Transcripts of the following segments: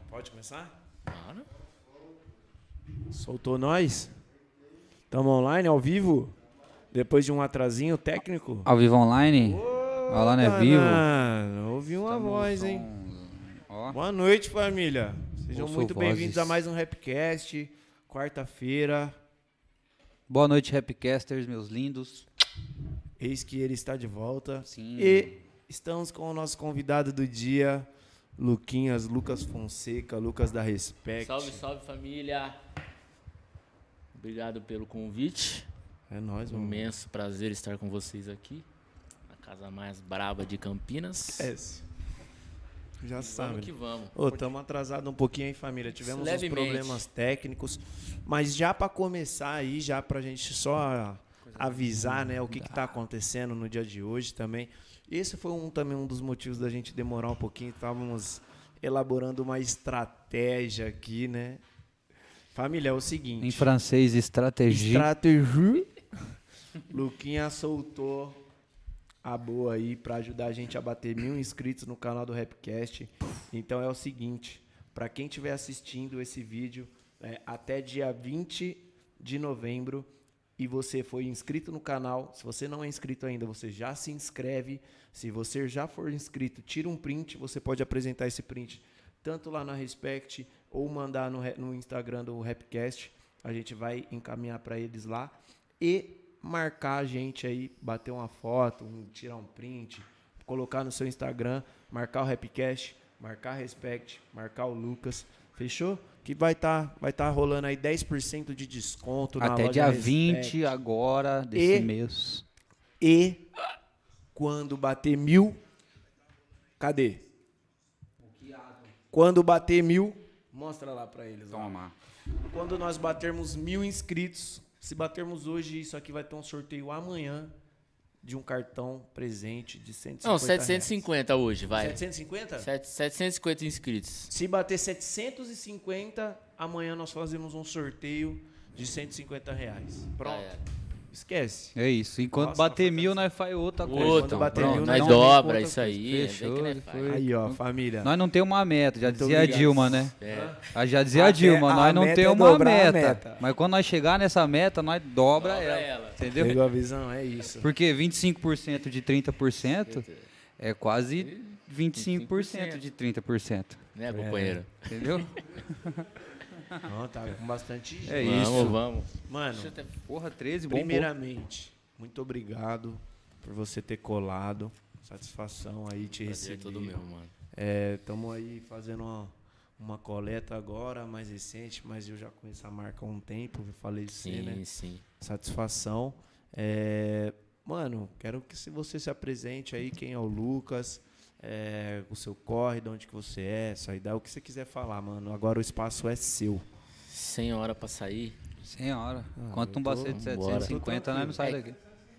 Pode começar? Claro. Soltou nós? Estamos online, ao vivo? Depois de um atrasinho técnico? Ao vivo online? Lá não é vivo? Ouvi uma voz, hein? Ó. Boa noite, família. Sejam Ouço muito bem-vindos vozes. a mais um Rapcast, quarta-feira. Boa noite, Rapcasters, meus lindos. Eis que ele está de volta. Sim. E estamos com o nosso convidado do dia, Lucas Fonseca, Lucas da Respect. Salve, salve família. Obrigado pelo convite. É nóis, mano. Imenso prazer estar com vocês aqui. Na casa mais braba de Campinas. É. Já sabe. Vamos que vamos. Estamos atrasados um pouquinho, hein, família? Tivemos uns Levemente. problemas técnicos. Mas já para começar aí, já pra gente só avisar, né, o que tá acontecendo no dia de hoje também. Esse foi também um dos motivos da gente demorar um pouquinho. Estávamos elaborando uma estratégia aqui, né? Família, é o seguinte. Em francês, estratégia. Estratégia. Luquinha soltou a boa aí pra ajudar a gente a bater 1000 inscritos no canal do Rapcast. Então é o seguinte, pra quem estiver assistindo esse vídeo até dia 20 de novembro e você foi inscrito no canal, se você não é inscrito ainda, você já se inscreve. Se você já for inscrito, tira um print, você pode apresentar esse print tanto lá na Respect ou mandar no Instagram do Rapcast. A gente vai encaminhar para eles lá e marcar a gente aí, bater uma foto, tirar um print, colocar no seu Instagram, marcar o Rapcast, marcar a Respect, marcar o Lucas. Fechou? Que vai tá rolando aí 10% de desconto na Até loja dia Respect. 20 agora desse mês. E quando bater 1000, cadê? Quando bater 1000, mostra lá pra eles. Ó. Toma. Quando nós batermos 1000 inscritos, se batermos hoje, isso aqui vai ter um sorteio amanhã de um cartão presente de 150 Não, reais. 750 hoje, vai. 750? 750 inscritos. Se bater 750, amanhã nós fazemos um sorteio de 150 reais. Pronto. Já era. Esquece. É isso. Enquanto Nossa, bater foi 1000, nós faz outra coisa. Outra, Quando bater Pronto. 1000, nós não dobra tem isso aí. Fechou, vem que nós foi. faz. Aí, ó, família. Nós não temos uma meta, já Muito dizia a obrigado. Dilma, né? É. Já dizia a Dilma, A nós não meta temos é uma dobrar a meta. meta. Mas quando nós chegar nessa meta, nós dobra ela. Entendeu? Pegou a visão? É isso. Porque 25% de 30% é quase 25% de 30%. Né, companheiro? Entendeu? Não, tá com bastante gente. É Vamos, isso. vamos. Mano, Deixa eu até- Porra, 13, bom. primeiramente, muito obrigado por você ter colado. Satisfação aí te Prazer é receber. todo meu, mano. Estamos aí fazendo uma coleta agora, mais recente, mas eu já conheço a marca há um tempo, eu falei de você, Sim, né? sim. Satisfação. Mano, quero que você se apresente aí, quem é o Lucas, o seu corre, de onde que você é, sua idade, o que você quiser falar, mano. Agora o espaço é seu. 100 horas pra sair. Senhora. Ah, Quanto um eu tô- bacete de vambora. 750, nós não sai daqui.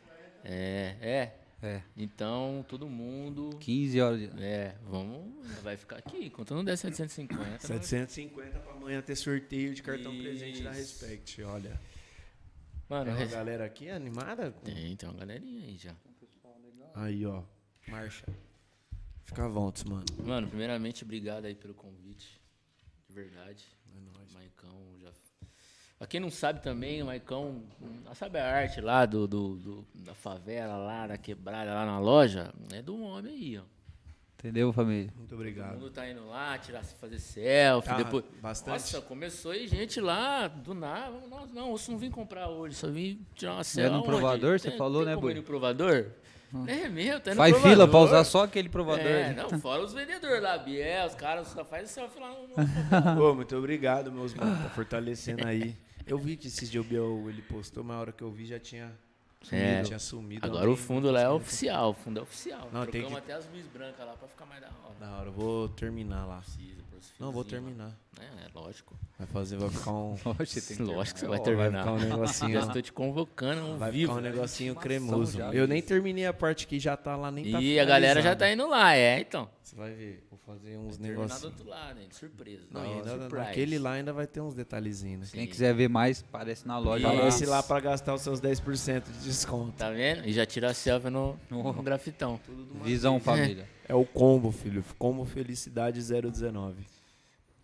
É. É. Então, todo mundo... 15 horas de... vamos... Vai ficar aqui. Enquanto não der 750... 750 para amanhã ter sorteio de cartão presente da Isso. Respect, olha. Mano, Tem uma galera aqui animada? tem uma galerinha aí já. Aí, ó. Marcha. Fica à vontade, mano. Mano, primeiramente, obrigado aí pelo convite. De verdade. É nóis. Maicão já... Pra quem não sabe também, o Maicão... Sabe a arte lá da favela, lá da quebrada, lá na loja? É do homem aí, ó. Entendeu, família? Muito Todo obrigado. mundo tá indo lá, fazer selfie, Ah, depois... bastante? Nossa, começou aí gente lá, do nada. Nossa, não, eu não vim comprar hoje, só vim tirar uma É selfie. no Aonde? provador, você Tem- falou, tem né, como ir Boi? no provador? É meu, tá no Faz provador. fila pra usar só aquele provador. É, né? não, fora os vendedores lá, Biel, os caras só fazem selfie lá no... Pô, muito obrigado, meus mano, tá fortalecendo aí. Eu vi que esses dias o Biel, ele postou, mas a hora que eu vi já tinha sumido. Agora o fundo lá é oficial, o fundo é oficial. Não, tem Trocamos que- até as luzes brancas lá pra ficar mais da hora. Da hora, eu vou terminar lá. Precisa, pôr os Não, vou fiozinhos terminar. lá. É lógico. Vai ficar um... Oxe, tem que Lógico que você terminar. vai Ó, terminar. ficar um negocinho. Já estou te convocando um Vai vivo. ficar um negocinho Estimação cremoso. já, Eu nem isso. terminei a parte que já tá lá, nem tá E a galera já finalizado. tá indo lá, então. Você vai ver, vou fazer uns Terminar do negocinhos. outro lado, hein? De surpresa. Não, e ainda surprise. naquele lá ainda vai ter uns detalhezinhos, né? Quem quiser ver mais, aparece na loja. Aparece lá pra gastar os seus 10% de desconto. Tá vendo? E já tira a selfie no grafitão. Visão, família. É o combo, filho. Combo Felicidade 019.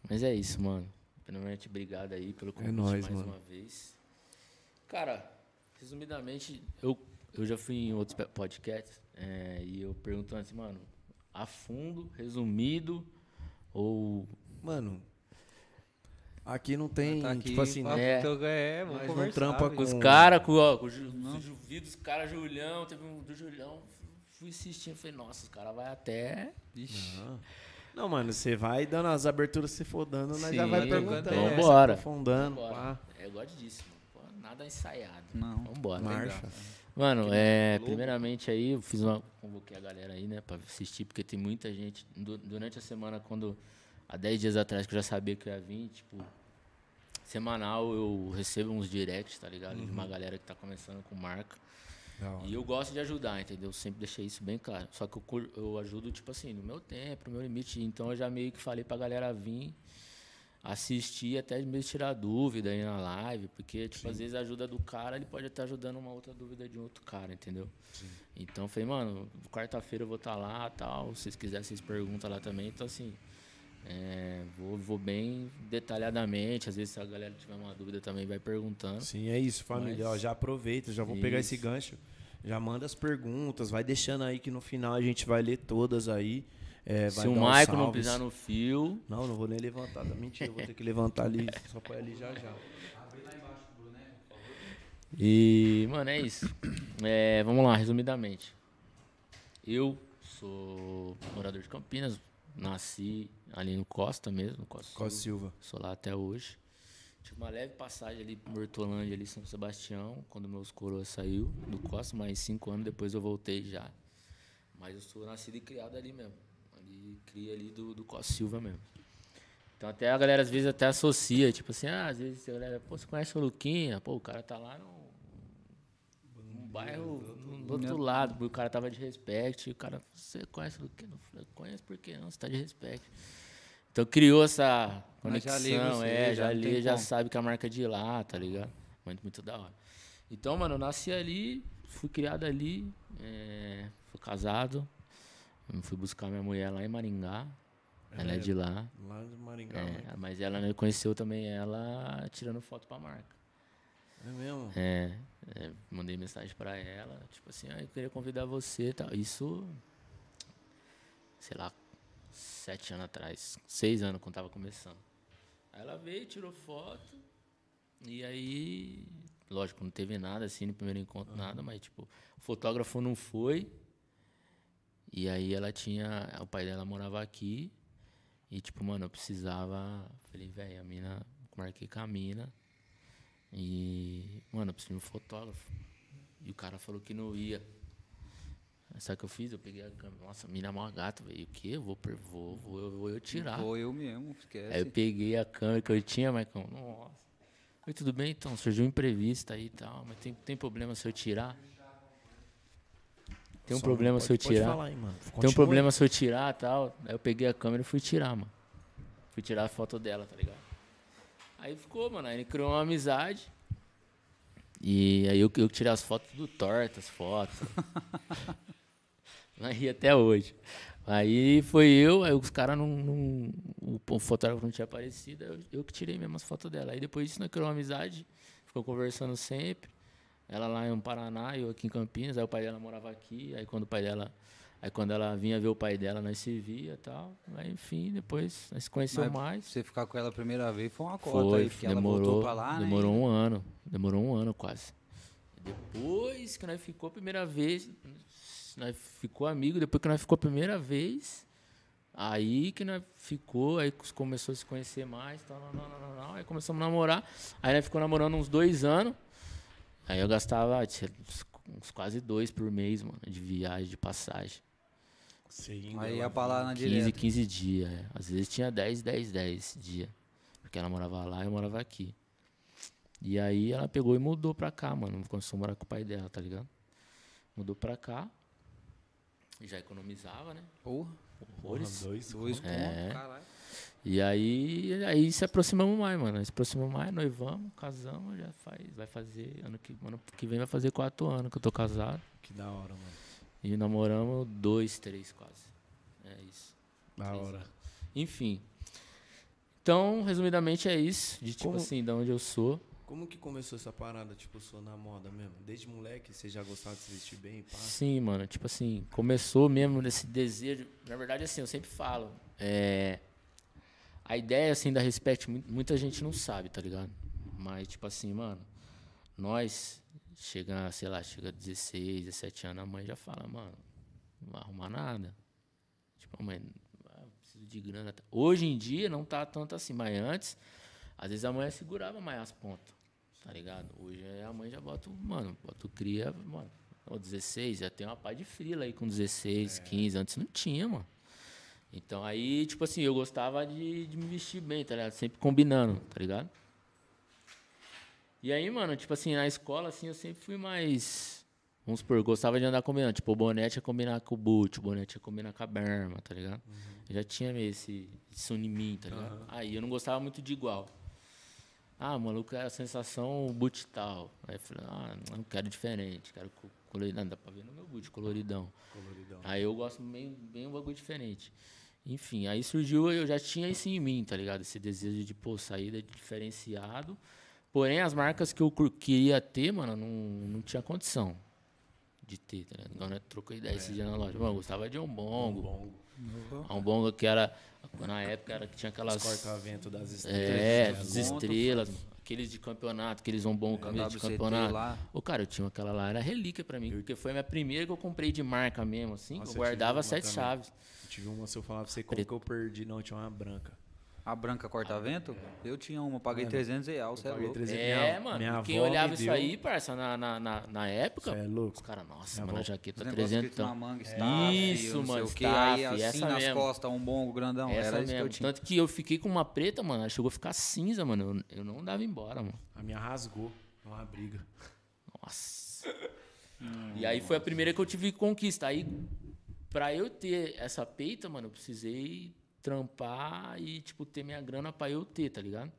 Mas é isso, mano. Primeiramente, obrigado aí pelo convite nóis, mais mano. uma vez. Cara, resumidamente, eu já fui em outros podcasts e eu pergunto antes, mano, a fundo, resumido ou... Mano, aqui não tem, Tá aqui, tipo assim, papo, né? vamos Nós não conversar. trampa velho. com- Os caras, vi dos caras Julião, teve um do Julião, fui assistindo, falei, nossa, os caras vai até... Ixi. Não, mano, você vai dando as aberturas, se for dando, nós já Sim, vai trocando perguntando, ideia. Vambora. se aprofundando, Vambora. pá. Eu gosto disso, mano. Pô, nada ensaiado. Não. Vambora. Marcha. Mano, Louco. primeiramente aí, eu convoquei a galera aí, né, pra assistir, porque tem muita gente, durante a semana, há 10 dias atrás, que eu já sabia que eu ia vir, tipo, semanal eu recebo uns directs, tá ligado? De uma galera que tá começando com marca. Da hora. E eu gosto de ajudar, entendeu? Sempre deixei isso bem claro. Só que eu ajudo, tipo assim, no meu tempo, no meu limite. Então eu já meio que falei pra galera vir assistir, até mesmo tirar dúvida aí na live, porque, tipo, às vezes a ajuda do cara, ele pode estar ajudando uma outra dúvida de um outro cara, entendeu? Então eu falei, mano, quarta-feira eu vou estar lá tal. Se vocês quiserem, vocês perguntam lá também. Então, assim, vou bem detalhadamente. Às vezes, se a galera tiver uma dúvida também, vai perguntando. Sim, é isso, família. Mas- Ó, já aproveita, já vou pegar esse Isso. gancho. Já manda as perguntas, vai deixando aí que no final a gente vai ler todas aí. Vai Se o dar os Maicon não salves. pisar no fio, Não vou nem levantar, tá? Mentira, eu vou ter que levantar ali, só põe ali já já. E, mano, é isso. Vamos lá, resumidamente. Eu sou morador de Campinas, nasci ali no Costa mesmo, no Costa Costa Silva. Silva. Sou lá até hoje. Tive uma leve passagem ali por Hortolândia, ali São Sebastião, quando meus coroas saiu do Costa, mas 5 anos depois eu voltei já. Mas eu sou nascido e criado ali mesmo. Ali, cria ali do Costa Silva mesmo. Então até a galera às vezes até associa, tipo assim, às vezes a galera, pô, você conhece o Luquinha? Pô, o cara tá lá num bairro do outro lado, o cara tava de Respect, e o cara, você conhece o Luquinha? Eu falei, conheço por quê? Não, você tá de Respect. Então criou essa Mas já conexão, li você, já não tem li, já como. sabe que a marca é de lá, tá ligado? Muito da hora. Então, mano, eu nasci ali, fui criado ali, fui casado, fui buscar minha mulher lá em Maringá, ela é de lá. Lá de Maringá, né? Mas ela me conheceu também ela tirando foto pra marca. É mesmo? Mandei mensagem pra ela, tipo assim, eu queria convidar você e tal. Isso, sei lá, 7 anos atrás, 6 anos quando tava começando. Aí ela veio, tirou foto, e aí, lógico, não teve nada assim no primeiro encontro, nada, mas tipo, o fotógrafo não foi. E aí o pai dela morava aqui. E tipo, mano, eu precisava. Falei, velho, marquei com a mina. E, mano, eu preciso de um fotógrafo. E o cara falou que não ia. Aí sabe o que eu fiz? Eu peguei a câmera. Nossa, a mina é mó gata, velho. O quê? Vou eu tirar. Vou eu mesmo, esquece. Aí eu peguei a câmera que eu tinha, Maicon. Nossa. Oi, tudo bem? Então, surgiu um imprevisto aí e tal. Mas tem problema se eu tirar? Tem um Só problema não se eu pode tirar? falar aí, mano. Tem um Continua problema aí. se eu tirar e tal. Aí eu peguei a câmera e fui tirar, mano. Fui tirar a foto dela, tá ligado? Aí ficou, mano. Aí ele criou uma amizade. E aí eu tirei as fotos tudo tortas, as fotos. Não ri até hoje. Aí foi aí os caras o fotógrafo não tinha aparecido, eu que tirei mesmo as fotos dela. Aí depois disso nós criamos uma amizade, ficou conversando sempre. Ela lá no Paraná, eu aqui em Campinas, aí o pai dela morava aqui, aí quando ela vinha ver o pai dela, nós se via e tal. Aí, enfim, depois nós se conheceu Mas mais. Você ficar com ela a primeira vez foi uma cota aí, porque ela voltou demorou, pra lá, demorou né? um ano. Demorou um ano quase. Depois que nós ficou a primeira vez, nós ficou amigo, depois que nós ficou a primeira vez, aí que nós ficou, aí começou a se conhecer mais, tal, não, aí começamos a namorar, aí nós ficou namorando uns 2 anos, aí eu gastava uns quase 2 por mês, mano, de viagem, de passagem. Seguindo Aí ela. ia pra lá na 15, direto. 15 dias, às vezes tinha 10 dias, porque ela morava lá e eu morava aqui. E aí ela pegou e mudou pra cá, mano. Começou a morar com o pai dela, tá ligado? Mudou pra cá. Já economizava, né? Porra, Horrores. Dois. dois contos, caralho. E aí se aproximamos mais, mano. Se aproximamos mais, noivamos, casamos, vai fazer, ano que vem vai fazer 4 anos que eu tô casado. Que da hora, mano. E namoramos 2, 3 quase. É isso. Da 3 hora. anos. Enfim. Então, resumidamente, é isso. De tipo Como- assim, de onde eu sou. Como que começou essa parada, tipo, sou na moda mesmo? Desde moleque, você já gostava de se vestir bem, pá? Sim, mano. Tipo assim, começou mesmo nesse desejo. Na verdade, assim, eu sempre falo. A ideia, assim, da Respect, muita gente não sabe, tá ligado? Mas, tipo assim, mano, nós chega, sei lá, chega a 16, 17 anos, a mãe já fala, mano, não vai arrumar nada. Tipo, a mãe, preciso de grana. Hoje em dia não tá tanto assim, mas antes, às vezes a mãe segurava mais as pontas, tá ligado? Hoje a mãe já bota, mano, bota o cria, mano, 16, já tem uma pá de frila aí com 16, 15, antes não tinha, mano. Então aí, tipo assim, eu gostava de me vestir bem, tá ligado? Sempre combinando, tá ligado? E aí, mano, tipo assim, na escola, assim, eu sempre fui mais. Vamos supor, eu gostava de andar combinando. Tipo, o boné tinha que combinar com o boot, o boné tinha que combinar com a berma, tá ligado? Eu já tinha meio isso em mim, tá ligado? Aí eu não gostava muito de igual. Ah, maluco, era a sensação boot tal. Aí eu falei, não quero diferente, quero coloridão. Dá pra ver no meu boot, coloridão. Aí eu gosto bem um bagulho diferente. Enfim, aí surgiu, eu já tinha isso em mim, tá ligado? Esse desejo de, pô, sair diferenciado. Porém, as que eu queria ter, mano, não tinha condição de ter, tá ligado? Agora trocou ideia esse dia na loja. Mano, eu gostava de um bongo. Um bongo que era, na época, era que tinha aquelas... Corta-vento das estrelas. das estrelas, mano. Aqueles de campeonato, aqueles ombom camisa de WCT campeonato. lá. Ô, cara, eu tinha aquela lá, era relíquia pra mim, porque foi a minha primeira que eu comprei de marca mesmo, assim. Nossa, eu eu guardava tive uma 7 também. chaves. Eu tive uma, se eu falar pra você como que eu perdi, não, tinha uma branca. A branca corta-vento? Eu tinha uma, paguei Mano, 300 reais, você é paguei louco. 300. Mano, minha quem avó olhava me isso deu. aí, parça, na época, Cê é louco. os caras, nossa, Minha mano, a avó- jaqueta Os negócios 300. escritos na manga, staff, Isso, não sei mano, o quê. Aí staff, assim essa nas mesmo. costas, um bongo grandão. Essa Era isso que mesmo. eu tinha. Tanto que eu fiquei com uma preta, mano, ela chegou a ficar cinza, mano. Eu não dava embora, mano. A minha rasgou. Uma briga. Nossa. E aí foi a primeira que eu tive conquista. Aí, pra eu ter essa peita, mano, eu precisei trampar e, tipo, ter minha grana pra eu ter, tá ligado?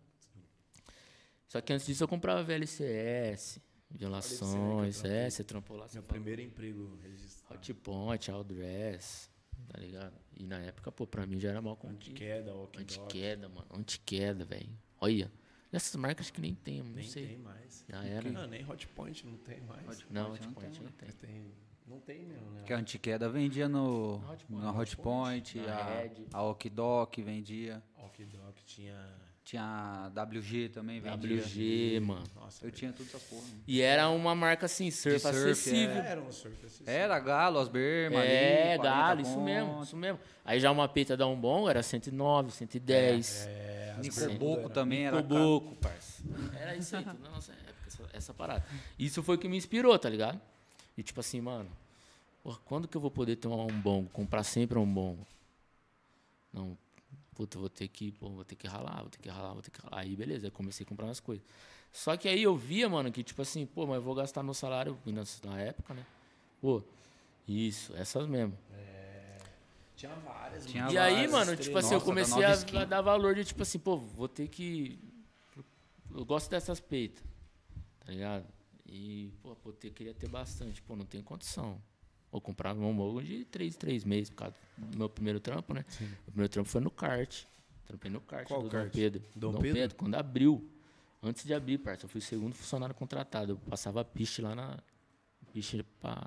Só que antes disso eu comprava VLCS, violações, você trampou lá. Meu primeiro emprego registrado. Hot Point, Outdress, tá ligado? E na época, pô, pra mim já era mal conquista. Antiqueda, walking dog. Antiqueda, mano. Antiqueda, velho. Olha. Essas marcas que nem tem, não Nem sei. tem mais. Já era. Não, nem Hot Point não tem mais. Não, Hot Hot Point Point não tem. Não tem mesmo, né? Que a Antiqueda vendia no Hot Point, na Hot Point, na Red. a Okidok vendia. Walking dog tinha... Tinha a WG também, vendia. WG, mano. Nossa, Eu tinha todas essas porra. Né? E era uma marca assim, surf, surf, acessível. Era um surf acessível. Era Galo, Osberma ali, 40 Galo, isso conto. mesmo, isso mesmo. Aí já uma peita da Umbom era 109, 110. as Nicoboco bermudas também era caro. Coboco, parça. Era isso aí, tudo na nossa época, essa parada. Isso foi o que me inspirou, tá ligado? E tipo assim, mano, porra, quando que eu vou poder ter um bongo, comprar sempre um bongo? Não, puta, vou ter que ralar. Aí, beleza, aí comecei a comprar umas coisas. Só que aí eu via, mano, que tipo assim, pô, mas eu vou gastar meu salário na época, né? Pô, isso, essas mesmo. Tinha várias. Tinha mano. E aí, várias mano, tipo assim, eu Nossa, da comecei Nova a Skin. dar valor de, tipo assim, pô, vou ter que... Eu gosto dessas peitas, tá ligado? E, pô, queria ter bastante. Pô, não tem condição. Vou comprar um bongo de 3 meses, por causa do meu primeiro trampo, né? Sim. O primeiro trampo foi no kart. Trampei no kart Qual do kart? Dom Pedro. Dom Pedro? Quando abriu. Antes de abrir, parça, eu fui o segundo funcionário contratado. Eu passava piste lá na... Piste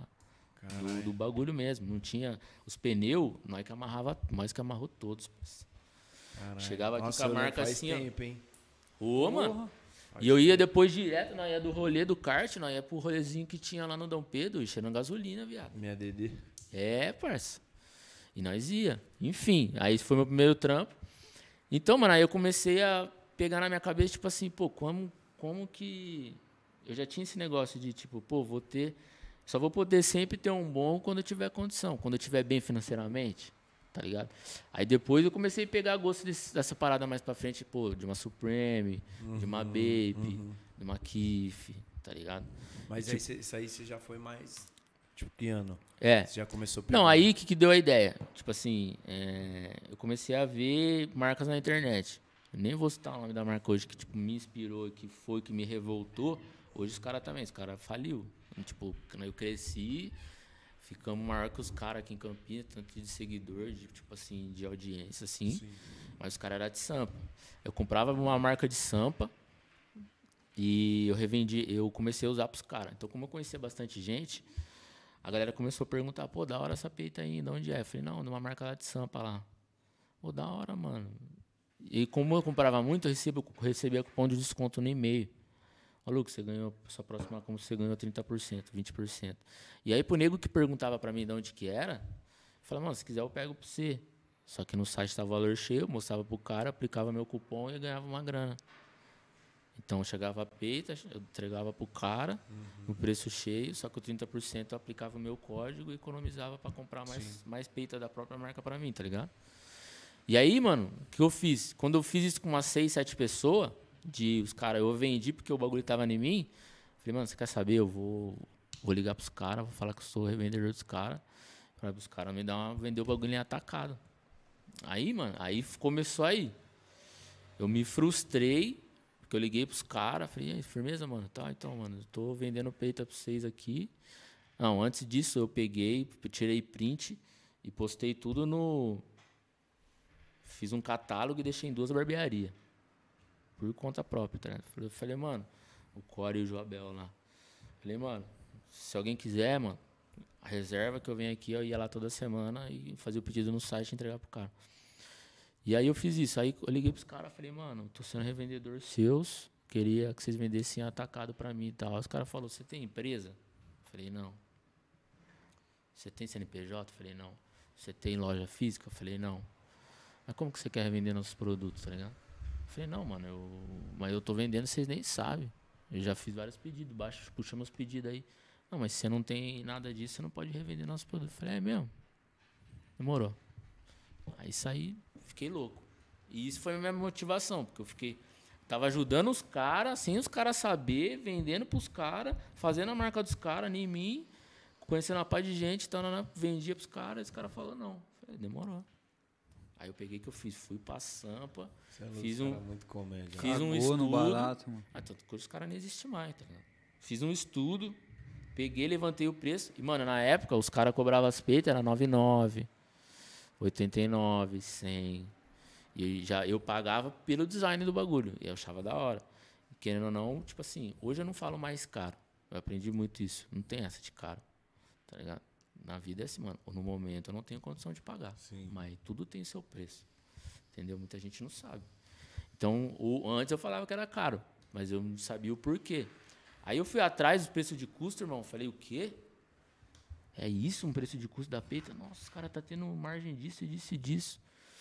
do bagulho mesmo. Não tinha... Os pneus, nós que amarrou todos, parça. Caralho. Chegava aqui Nossa, com a eu lembro, marca faz assim, ó. tempo, hein? Ô, mano. E eu ia depois direto, nós ia do rolê do kart, nós ia pro rolezinho que tinha lá no Dom Pedro, cheirando gasolina, viado. Minha DD. É, parça. E nós ia. Enfim, aí esse foi meu primeiro trampo. Então, mano, aí eu comecei a pegar na minha cabeça, tipo assim, pô, como que... Eu já tinha esse negócio de, tipo, pô, só vou poder sempre ter um bom quando eu tiver condição, quando eu tiver bem financeiramente, tá ligado? Aí depois eu comecei a pegar gosto dessa parada mais pra frente, pô, de uma Supreme, de uma Bape, de uma Kif, tá ligado? Mas aí, isso aí você já foi mais... Tipo, que ano? É. Você já começou... Não, aí que deu a ideia. Tipo assim, eu comecei a ver marcas na internet. Eu nem vou citar o nome da marca hoje que tipo, me inspirou, que foi, que me revoltou. Hoje os caras também, os caras faliu. Tipo, quando eu cresci, ficamos maior que os caras aqui em Campinas, tanto de seguidor, de, tipo assim, de audiência, assim. Sim. Mas os caras eram de Sampa. Eu comprava uma marca de Sampa e eu comecei a usar pros caras. Então, como eu conhecia bastante gente, a galera começou a perguntar, pô, da hora essa peita aí, de onde é? Eu falei, não, de uma marca lá de Sampa lá. Pô, da hora, mano. E como eu comprava muito, eu recebia cupom de desconto no e-mail. Ô, Lucas, você ganhou, sua próxima compra você ganhou 30%, 20%. E aí, pro nego que perguntava pra mim de onde que era, eu falava, mano, se quiser eu pego pra você. Só que no site tava o valor cheio, eu mostrava pro cara, aplicava meu cupom e ganhava uma grana. Então, chegava a peita, eu entregava pro cara, no preço cheio, só que o 30% eu aplicava o meu código e economizava pra comprar mais peita da própria marca pra mim, tá ligado? E aí, mano, o que eu fiz? Quando eu fiz isso com umas 6, 7 pessoas, os caras, eu vendi porque o bagulho tava em mim, falei, mano, você quer saber? Eu vou ligar pros caras, vou falar que eu sou revendedor dos caras, para os caras me vender o bagulho em atacado. Aí, mano, aí começou aí. Eu me frustrei, porque eu liguei pros caras, falei, e aí, firmeza, mano? Tá, então, mano, eu tô vendendo peita pra vocês aqui. Não, antes disso eu peguei, tirei print e postei tudo no... Fiz um catálogo e deixei em 2 barbearias. Por conta própria, tá ligado? Eu falei, mano, o Core e o Joabel lá. Falei, mano, se alguém quiser, mano, a reserva que eu venho aqui, eu ia lá toda semana e fazia o pedido no site e entregar pro cara. E aí eu fiz isso. Aí eu liguei pros caras, falei, mano, tô sendo revendedor seus, queria que vocês vendessem atacado pra mim e tal. Aí os caras falaram, você tem empresa? Falei, não. Você tem CNPJ? Falei, não. Você tem loja física? Falei, não. Mas como que você quer revender nossos produtos, tá ligado? Falei, não, mano, mas eu tô vendendo, vocês nem sabem. Eu já fiz vários pedidos, puxamos os pedidos aí. Não, mas se você não tem nada disso, você não pode revender nossos produtos. Falei, é mesmo? Demorou. Aí saí, fiquei louco. E isso foi a minha motivação, porque eu tava ajudando os caras, sem os caras saber, vendendo pros caras, fazendo a marca dos caras em mim, conhecendo uma par de gente, então vendia pros caras, esse cara falou, não. Falei, demorou. Aí eu peguei o que eu fiz, fui pra Sampa, fiz muito comédia. Fiz um Cagou estudo. no barato, mano. Tanto que os caras não existem mais, tá ligado? Fiz um estudo, peguei, levantei o preço. E, mano, na época, os caras cobravam as peitas, era 99, 89, 100. E eu pagava pelo design do bagulho. E eu achava da hora. Querendo ou não, tipo assim, hoje eu não falo mais caro. Eu aprendi muito isso. Não tem essa de caro, tá ligado? Na vida é assim, mano. No momento eu não tenho condição de pagar. Sim. Mas tudo tem seu preço. Entendeu? Muita gente não sabe. Então, antes eu falava que era caro, mas eu não sabia o porquê. Aí eu fui atrás do preço de custo, irmão. Falei, o quê? É isso, um preço de custo da peita? Nossa, os caras tá tendo margem disso, disso e disso.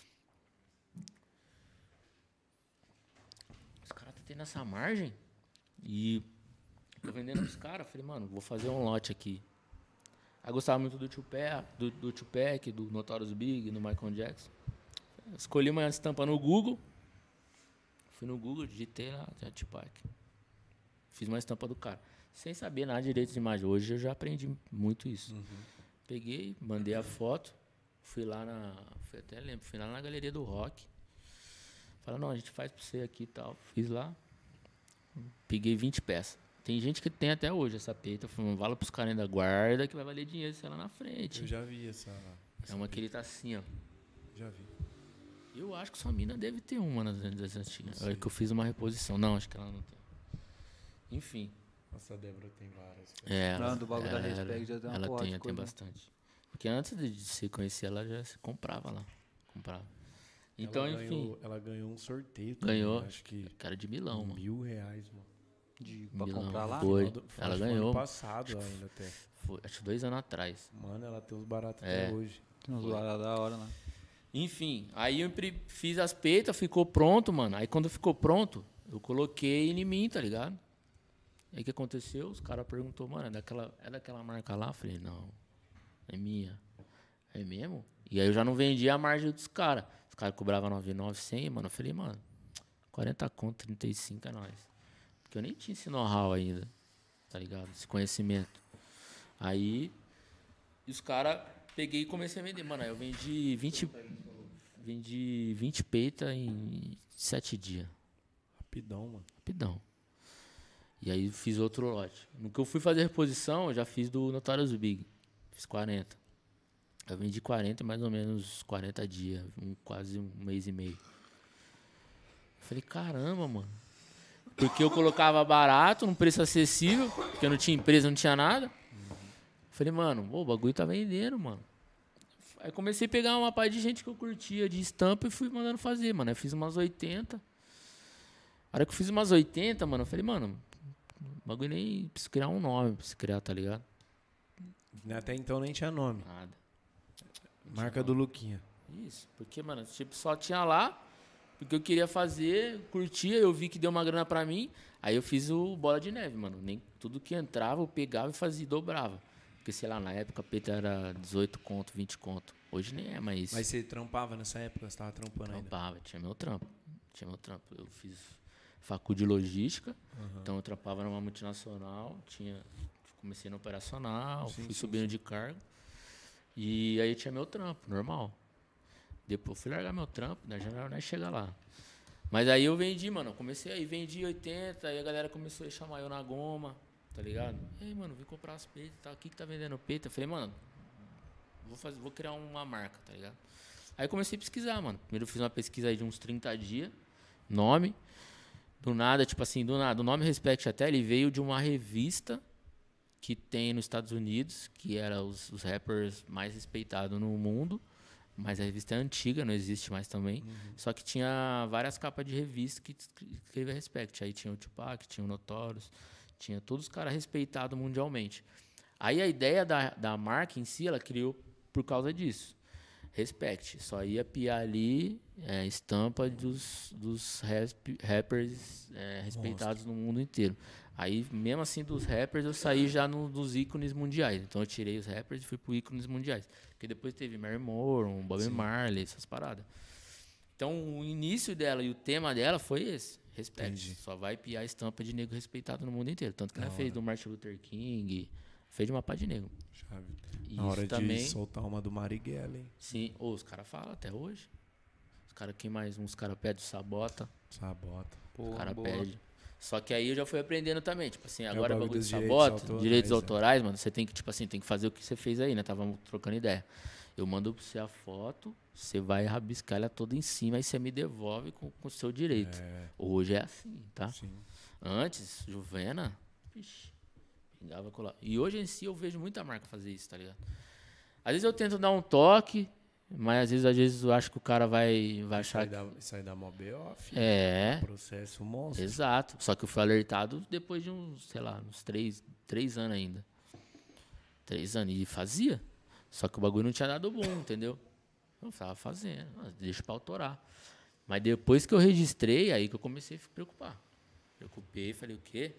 Os caras tá tendo essa margem? E tô vendendo pros caras. Falei, mano, vou fazer um lote aqui. Aí gostava muito do Tupac, do Notorious Big, do Michael Jackson. Escolhi uma estampa no Google. Fui no Google, digitei lá, Tupac. Fiz uma estampa do cara. Sem saber nada de direito de imagem. Hoje eu já aprendi muito isso. Peguei, mandei a foto. Fui lá fui lá na Galeria do Rock. Falaram, não, a gente faz pra você aqui e tal. Fiz lá. Peguei 20 peças. Tem gente que tem até hoje essa peita. Falando, vala pros caras ainda, guarda que vai valer dinheiro se ela na frente. Eu já vi essa é uma que ele tá assim, ó. Já vi. Eu acho que sua mina deve ter uma das antigas. É que eu fiz uma reposição. Não, acho que ela não tem. Enfim. Nossa, a Débora tem várias. Ela, do bagulho da Respect já tem uma ela porra de tem coisa. bastante. Porque antes de se conhecer, ela já se comprava lá. Comprava. Então, enfim. Ela ganhou um sorteio também. Ganhou. Acho que Cara de Milão, mano. R$1.000, mano. Pra Milão. comprar lá? Foi. Ela ganhou. Ano passado ainda até. Foi, acho que 2 anos atrás. Mano, ela tem uns baratos até hoje. Tem uns baratos da hora lá. Enfim, aí eu fiz as peitas, ficou pronto, mano. Aí quando ficou pronto, eu coloquei em mim, tá ligado? Aí o que aconteceu? Os caras perguntou, mano, é daquela marca lá? Eu falei, não, é minha. É mesmo? E aí eu já não vendia a margem dos caras. Os caras cobravam 99, 100, mano. Eu falei, mano, 40 conto, 35 é nóis. Porque eu nem tinha esse know-how ainda, tá ligado? Esse conhecimento. Aí, os caras, peguei e comecei a vender. Mano, aí eu vendi 20 peita em 7 dias. Rapidão, mano. Rapidão. E aí fiz outro lote. No que eu fui fazer a reposição, eu já fiz do Notorious Big. Fiz 40. Eu vendi 40 mais ou menos 40 dias. Quase um mês e meio. Falei, caramba, mano. Porque eu colocava barato, num preço acessível, porque eu não tinha empresa, não tinha nada. Falei, mano, o bagulho tá vendendo, mano. Aí comecei a pegar uma parte de gente que eu curtia de estampa e fui mandando fazer, mano. Aí fiz umas 80. A hora que eu fiz umas 80, mano, eu falei, mano, o bagulho nem preciso criar um nome pra se criar, tá ligado? Até então nem tinha nome. Nada. Marca do Luquinha. Isso, porque, mano, tipo, só tinha lá, porque eu queria fazer, curtia, eu vi que deu uma grana pra mim, aí eu fiz o Bola de Neve, mano. Nem tudo que entrava eu pegava e fazia, dobrava. Porque, sei lá, na época a peita era 18 conto, 20 conto. Hoje nem é mais. Mas você trampava nessa época? Você tava trampando ainda? Trampava, tinha meu trampo. Eu fiz facu de logística, então eu trampava numa multinacional, comecei no operacional, fui subindo de cargo. E aí tinha meu trampo, normal. Depois eu fui largar meu trampo, né? Já não ia chegar lá. Mas aí eu vendi, mano. Comecei aí, vendi 80, aí a galera começou a chamar eu na goma, tá ligado? Ei, mano, vim comprar as peitas e tal. O que tá vendendo peita? Eu falei, mano, vou criar uma marca, tá ligado? Aí comecei a pesquisar, mano. Primeiro eu fiz uma pesquisa aí de uns 30 dias, nome. Do nada, tipo assim, do nada. O nome Respect até, ele veio de uma revista que tem nos Estados Unidos, que era os rappers mais respeitados no mundo. Mas a revista é antiga, não existe mais também. Só que tinha várias capas de revista que escrevia Respect. Aí tinha o Tupac, tinha o Notorious, tinha todos os caras respeitados mundialmente. Aí a ideia da marca em si, ela criou por causa disso. Respect. Só ia piar ali estampa dos rappers respeitados no mundo inteiro. Aí, mesmo assim, dos rappers, eu saí já dos ícones mundiais. Então, eu tirei os rappers e fui para ícones mundiais. Porque depois teve Mary Moore, Bob Marley, essas paradas. Então, o início dela e o tema dela foi esse. Respect. Entendi. Só vai piar estampa de negro respeitado no mundo inteiro. Tanto que ela fez do Martin Luther King, fez de uma pá de negro. Chave. Na hora também, de soltar uma do Marighella, hein? Sim. Os caras falam até hoje. Os caras, quem mais? Uns caras pedem Sabota. Pô, o cara pede. Só que aí eu já fui aprendendo também, tipo assim, agora o bagulho de Sabota, direitos autorais, mano, você tem que, tipo assim, tem que fazer o que você fez aí, né? Tava trocando ideia. Eu mando pra você a foto, você vai rabiscar ela toda em cima, aí você me devolve com o seu direito. Hoje é assim, tá? Sim. Antes, Juvena, pingava colar. E hoje em si eu vejo muita marca fazer isso, tá ligado? Às vezes eu tento dar um toque, mas às vezes eu acho que o cara vai achar Isso aí dá mó B.O., filho. Processo monstro. Exato. Só que eu fui alertado depois de uns, sei lá, uns 3 anos ainda. 3 anos. E fazia. Só que o bagulho não tinha dado bom, entendeu? Eu tava fazendo. Deixa pra autorar. Mas depois que eu registrei, aí que eu comecei a me preocupar. Preocupei, falei, o quê?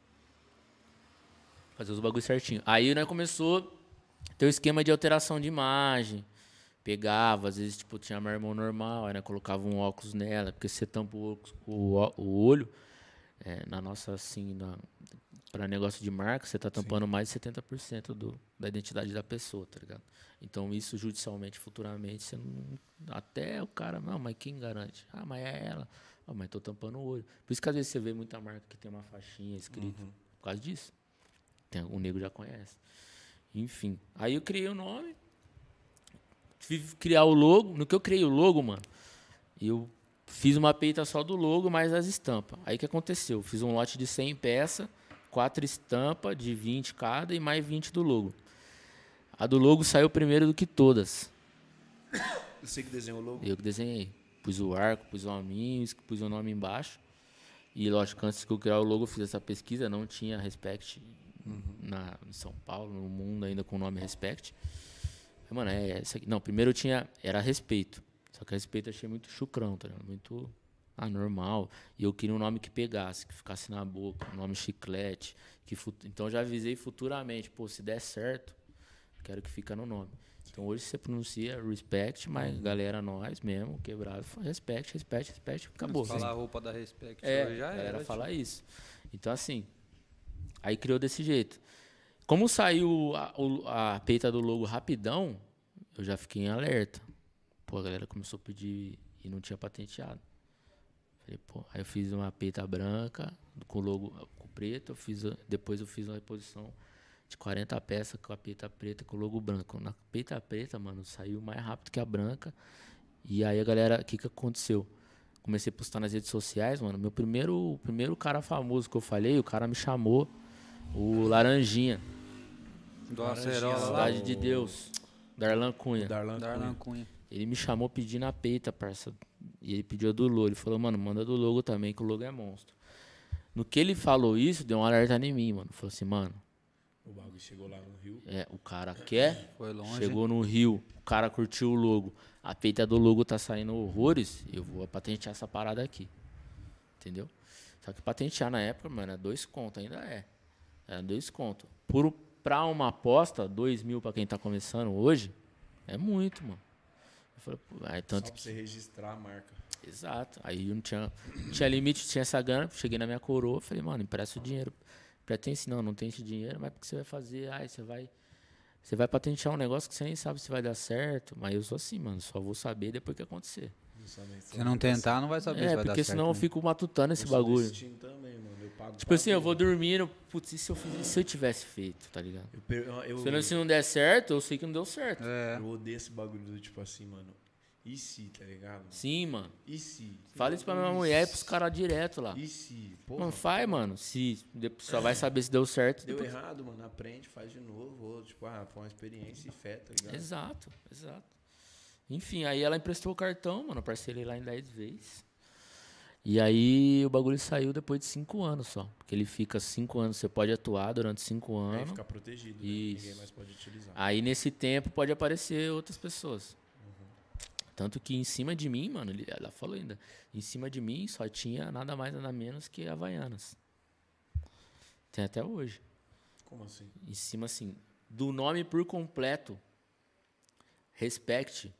Fazer os bagulhos certinho. Aí, né, começou a ter o esquema de alteração de imagem. Pegava, às vezes, tipo, tinha meu irmão normal, aí, né, colocava um óculos nela, porque você tampa o olho, na nossa, assim, para negócio de marca, você tá tampando mais de 70% da identidade da pessoa, tá ligado? Então, isso judicialmente, futuramente, você não, até o cara, não, mas quem garante? Ah, mas é ela. Ah, mas tô tampando o olho. Por isso que às vezes você vê muita marca que tem uma faixinha escrita, por causa disso. O nego já conhece. Enfim, aí eu criei o nome, fui criar o logo. No que eu criei o logo, mano, eu fiz uma peita só do logo, mais as estampas. Aí o que aconteceu? Eu fiz um lote de 100 peças, 4 estampas de 20 cada e mais 20 do logo. A do logo saiu primeiro do que todas. Você que desenhou o logo? Eu que desenhei. Pus o arco, pus o alminho, pus o nome embaixo. E lógico, antes que eu criar o logo, eu fiz essa pesquisa, não tinha Respect em São Paulo, no mundo ainda com o nome Respect. Mano, isso aqui. Não, primeiro eu tinha. Era Respeito. Só que Respeito eu achei muito chucrão, tá ligado? Muito anormal. E eu queria um nome que pegasse, que ficasse na boca, um nome chiclete. Então eu já avisei futuramente, pô, se der certo, quero que fique no nome. Então hoje você pronuncia Respect, mas galera, nós mesmo, quebrado, Respect, acabou. Falar a roupa da Respect hoje já era. Falar isso. Então assim, aí criou desse jeito. Como saiu a peita do logo rapidão, eu já fiquei em alerta. Pô, a galera começou a pedir e não tinha patenteado. Falei, pô, aí eu fiz uma peita branca com o logo com preto, depois eu fiz uma reposição de 40 peças com a peita preta com o logo branco. Na peita preta, mano, saiu mais rápido que a branca. E aí a galera, o que aconteceu? comecei a postar nas redes sociais, mano. O primeiro cara famoso que eu falei, o cara me chamou, o Laranjinha. Do Acerola lá. Cidade de Deus. Darlan Cunha. Darlan Cunha. Ele me chamou pedindo a peita, parça. E ele pediu a do logo. Ele falou, mano, manda do logo também, que o logo é monstro. No que ele falou isso, deu um alerta em mim, mano. Falou assim, mano. O bagulho chegou lá no Rio. O cara quer. Foi longe. Chegou no Rio, o cara curtiu o logo. A peita do logo tá saindo horrores. Eu vou patentear essa parada aqui. Entendeu? Só que patentear na época, mano, é 2 conto, ainda é. Era 2 conto. Pra uma aposta, 2.000 pra quem tá começando hoje, é muito, mano. Eu falei, pô, tanto Só pra você registrar a marca. Exato. Aí eu não tinha limite, tinha essa grana. Cheguei na minha coroa, falei, mano, empresta o dinheiro. Pretende, não tem esse dinheiro, mas porque você vai fazer? Você vai patentear um negócio que você nem sabe se vai dar certo. Mas eu sou assim, mano, só vou saber depois que acontecer. Se não tentar, não vai saber se vai dar certo. Porque senão eu fico matutando esse bagulho. Também, mano. Eu pago tipo assim, eu vou dormindo, putz, e se eu tivesse feito, tá ligado? Se não der certo, eu sei que não deu certo. Eu odeio esse bagulho do tipo assim, mano. E se, tá ligado? Mano? Sim, mano. E se? Fala isso pra minha mulher e pros caras direto lá. E se? Porra, mano, faz, mano. Só vai saber se deu certo. Deu errado, mano. Aprende, faz de novo. Ou, tipo, foi uma experiência e fé, tá ligado? Exato. Enfim, aí ela emprestou o cartão, mano. Eu parcelei lá em 10 vezes. E aí o bagulho saiu depois de 5 anos só. Porque ele fica 5 anos, você pode atuar durante 5 anos. Aí fica protegido, né? Ninguém mais pode utilizar. Aí nesse tempo pode aparecer outras pessoas. Tanto que em cima de mim, mano, ela falou ainda, em cima de mim só tinha nada mais, nada menos que Havaianas. Tem até hoje. Como assim? Em cima, assim, do nome por completo, Respect,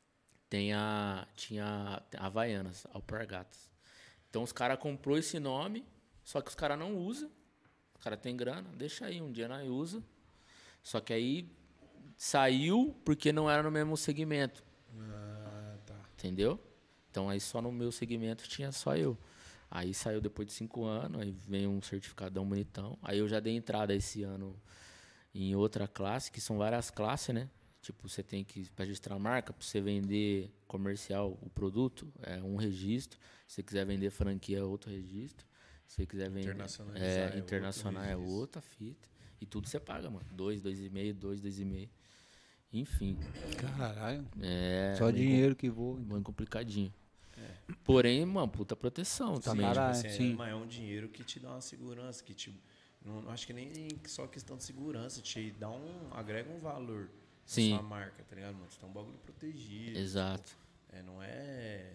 tinha Havaianas, Alpargatas. Então os caras comprou esse nome, só que os caras não usam. Os caras têm grana, deixa aí, um dia nós usa. Só que aí saiu porque não era no mesmo segmento. Tá. Entendeu? Então aí só no meu segmento tinha só eu. Aí saiu depois de 5 anos, aí veio um certificadão bonitão. Aí eu já dei entrada esse ano em outra classe, que são várias classes, né? Tipo, você tem que registrar a marca, para você vender comercial o produto, é um registro. Se você quiser vender franquia, é outro registro. Se você quiser vender internacional é outra fita. E tudo você paga, mano. 2,5, 2,5. Enfim. Caralho. Só dinheiro que voa. Bem complicadinho. Porém, mano, puta proteção também. Caralho, Tipo assim, sim. Mas é um dinheiro que te dá uma segurança, que te... Não acho que nem só questão de segurança, te dá agrega um valor Sim. na sua marca, tá ligado, mano? Você tem um bagulho protegido. Exato. Tipo, não é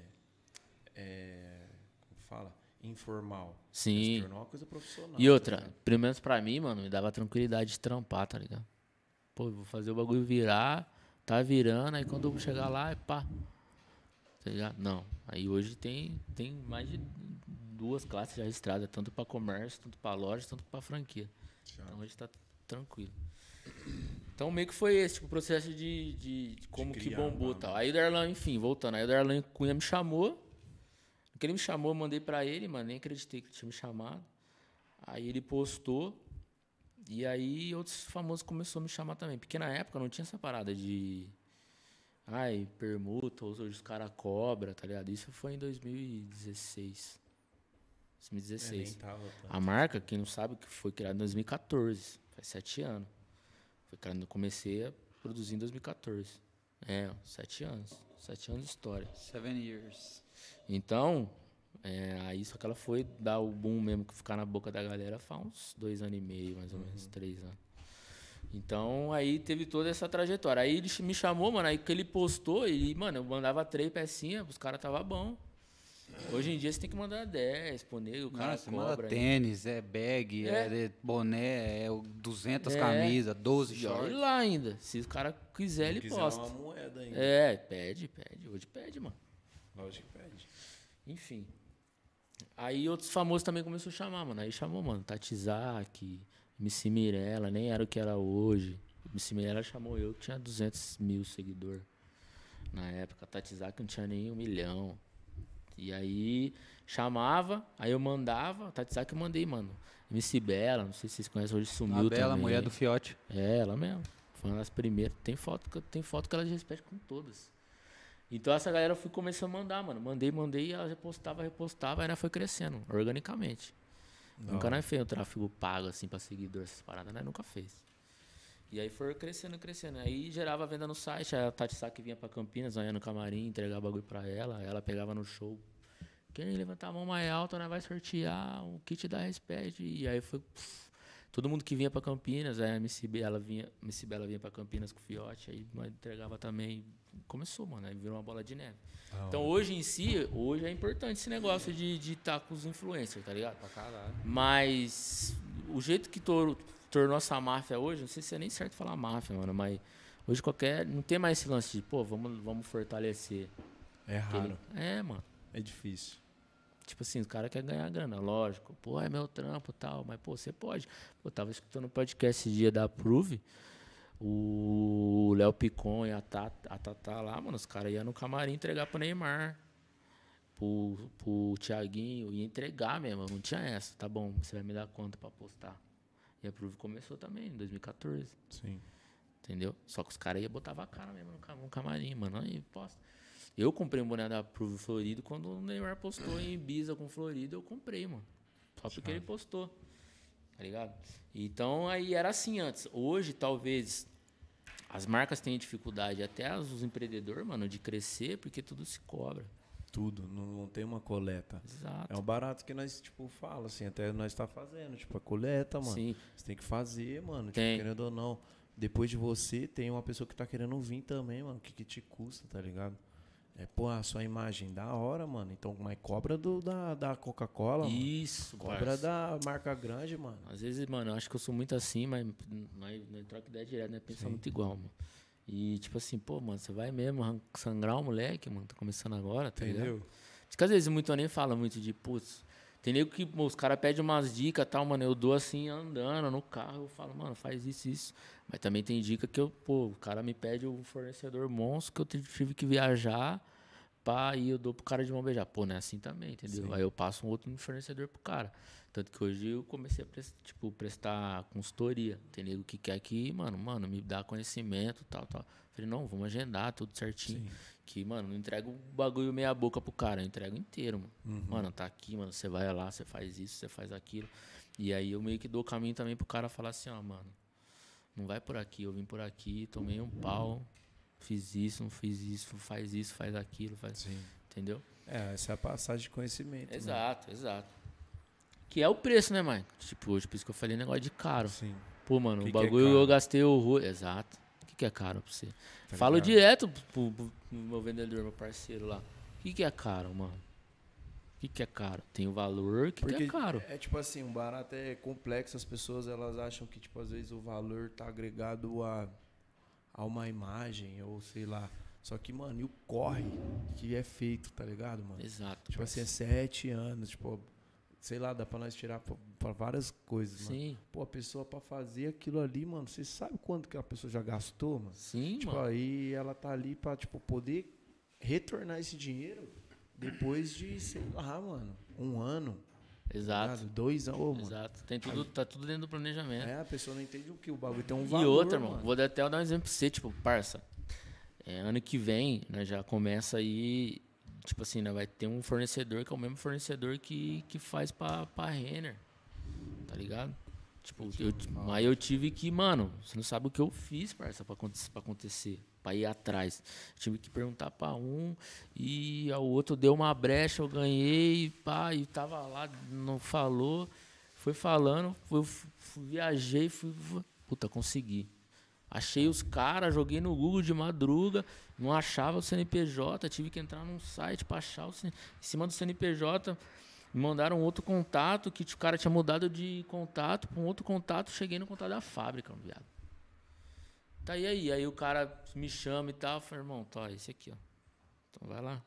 como fala? Informal. Sim. Se tornou uma coisa profissional. E outra, tá pelo menos pra mim, mano, me dava tranquilidade de trampar, tá ligado? Pô, vou fazer o bagulho virar, tá virando, aí quando eu chegar lá, é pá. Tá ligado? Não. Aí hoje tem mais de 2 classes já registradas, tanto pra comércio, tanto pra loja, tanto pra franquia. Então hoje tá tranquilo. Então meio que foi esse tipo, o processo de como que bombou e tal. Aí o Darlan, enfim, voltando. Aí o Darlan Cunha me chamou. No que ele me chamou, eu mandei pra ele, mano, nem acreditei que ele tinha me chamado. Aí ele postou. E aí outros famosos começaram a me chamar também. Porque na época não tinha essa parada de... permuta, hoje os caras cobram, tá ligado? Isso foi em 2016. 2016. A marca, quem não sabe, que foi criada em 2014. Faz 7 anos. Foi criada, eu comecei a produzir em 2014. 7 anos. 7 anos de história. 7 years. Então, aí só que ela foi dar o boom mesmo, que ficar na boca da galera faz uns 2 anos e meio, mais ou menos, 3 anos. Então, aí teve toda essa trajetória. Aí ele me chamou, mano, aí que ele postou, e, mano, eu mandava 3 pecinhas, os caras tava bom. Hoje em dia você tem que mandar 10, pôr o cara você cobra. manda tênis, bag, boné, 200 camisas, 12 E olha shorts. lá ainda. Se o cara quiser, ele posta. uma moeda ainda. Pede. Hoje pede, mano. Lógico que pede. Enfim. Aí outros famosos também começaram a chamar, mano. Aí chamou, mano, Tatizak, MC Mirella, nem era o que era hoje. MC Mirella chamou eu, que tinha 200 mil seguidores na época. Tatizak não tinha nem 1 milhão. E aí chamava, aí eu mandava. Tatizak eu mandei, mano. MC Bela, não sei se vocês conhecem, hoje sumiu também. A Bela, mulher do Fiote. Ela mesmo. Foi uma das primeiras. Tem foto que ela já repete com todas. Então essa galera fui começando a mandar, mano. Mandei, ela repostava, aí ela foi crescendo, organicamente. Nunca nós fez um tráfego pago, assim, pra seguidor, essas paradas, nós nunca fez. E aí foi crescendo. Aí gerava venda no site, aí a Tati Sá que vinha pra Campinas, nós ia no camarim, entregava bagulho pra ela pegava no show. Quem levantar a mão mais alta, nós vai sortear um kit da Respect. E aí foi... todo mundo que vinha pra Campinas, aí a MC Bela vinha pra Campinas com o Fiote, aí nós entregava também. Começou, mano, aí virou uma bola de neve. Então hoje em si, hoje é importante esse negócio de estar com os influencers, tá ligado? Pra caralho. Mas o jeito que tornou essa máfia hoje, não sei se é nem certo falar máfia, mano, mas hoje não tem mais esse lance de, pô, vamos fortalecer. É raro. Mano. É difícil. Tipo assim, o cara quer ganhar grana, lógico. Pô, é meu trampo e tal. Mas, pô, você pode. Pô, tava escutando um podcast esse dia da Prove. O Léo Picon e a Tatá lá, mano. Os caras iam no camarim entregar pro Neymar. Pro Thiaguinho. Ia entregar mesmo. Não tinha essa. Tá bom, você vai me dar conta pra postar. E a Prove começou também, em 2014. Sim. Entendeu? Só que os caras iam botar a cara mesmo no camarim, mano. Aí, posta. Eu comprei um boné da Prove Florido quando o Neymar postou em Ibiza com Florido, eu comprei, mano. Só porque ele postou. Tá ligado? Então, aí era assim antes. Hoje, talvez, as marcas tenham dificuldade, até os empreendedores, mano, de crescer, porque tudo se cobra. Tudo, não tem uma coleta. Exato. É um barato que nós, tipo, fala, assim, até nós tá fazendo, tipo, a coleta, mano. Sim. Você tem que fazer, mano, tipo, Tem. querendo ou não. Depois de você, tem uma pessoa que tá querendo vir também, mano, o que te custa, tá ligado? Pô, a sua imagem da hora, mano. Então, mas cobra da Coca-Cola, mano. Isso, Cobra parça. da marca grande, mano. Às vezes, mano, eu acho que eu sou muito assim, mas nós troca ideia direto, né? Pensa muito igual, mano. E, tipo assim, pô, mano, você vai mesmo sangrar o moleque, mano, tá começando agora, tá ligado? Entendeu? Por isso que às vezes muito nem fala muito de, putz, tem nego que pô, os caras pedem umas dicas e tal, mano, eu dou assim, andando no carro, eu falo, mano, faz isso. Mas também tem dica que o cara me pede um fornecedor monstro que eu tive que viajar. Pá, e eu dou pro cara de mão beijar. Pô, não é assim também, entendeu? Sim. Aí eu passo um outro fornecedor pro cara. Tanto que hoje eu comecei a prestar consultoria. Tem nego que quer que, mano, me dá conhecimento, tal. Falei, não, vamos agendar tudo certinho. Sim. Que, mano, não entrego o bagulho meia boca pro cara, eu entrego inteiro, mano. Mano, tá aqui, mano, você vai lá, você faz isso, você faz aquilo. E aí eu meio que dou o caminho também pro cara falar assim, ó, mano, não vai por aqui, eu vim por aqui, tomei um pau. Fiz isso, não fiz isso, faz aquilo, Sim. entendeu? Essa é a passagem de conhecimento. Exato. Que é o preço, né, mãe? Tipo, hoje, por isso que eu falei negócio de caro. Sim. Pô, mano, Que o que é bagulho caro? eu gastei horror. Exato. O que é caro pra você? Tá Falo ligado? direto pro meu vendedor, meu parceiro lá. O que é caro, mano? O que é caro? Tem o valor, o que é caro? É tipo assim, um barato é complexo, as pessoas elas acham que, tipo, às vezes o valor tá agregado a uma imagem, ou sei lá. Só que, mano, e o corre que é feito, tá ligado, mano? Exato. Tipo assim, é 7 anos, tipo, sei lá, dá pra nós tirar pra várias coisas, mano. Sim, Pô, a pessoa pra fazer aquilo ali, mano, você sabe quanto que a pessoa já gastou, mano? sim, Tipo, mano. aí ela tá ali pra, tipo, poder retornar esse dinheiro depois de, sei lá, mano, 1 ano. Exato. Ligado? 2 anos, ô, mano. Exato. Tá tudo dentro do planejamento. A pessoa não entende o que o bagulho tem um E valor, outra, irmão, mano. vou até dar um exemplo pra você, tipo, parça. Ano que vem, né, já começa aí, tipo assim, né, vai ter um fornecedor que é o mesmo fornecedor que faz pra Renner, tá ligado? Tipo, aí eu tive que, mano, você não sabe o que eu fiz, parça, pra acontecer, pra ir atrás. Tive que perguntar pra um e o outro deu uma brecha, eu ganhei, pá, e tava lá, não falou, foi falando, viajei, puta, consegui. Achei os caras, joguei no Google de madruga, não achava o CNPJ, tive que entrar num site pra achar em cima do CNPJ. Me mandaram outro contato, que o cara tinha mudado de contato para um outro contato, cheguei no contato da fábrica, viado. Tá, e aí? Aí o cara me chama e tal, eu falei, irmão, tá, esse aqui, ó. Então vai lá.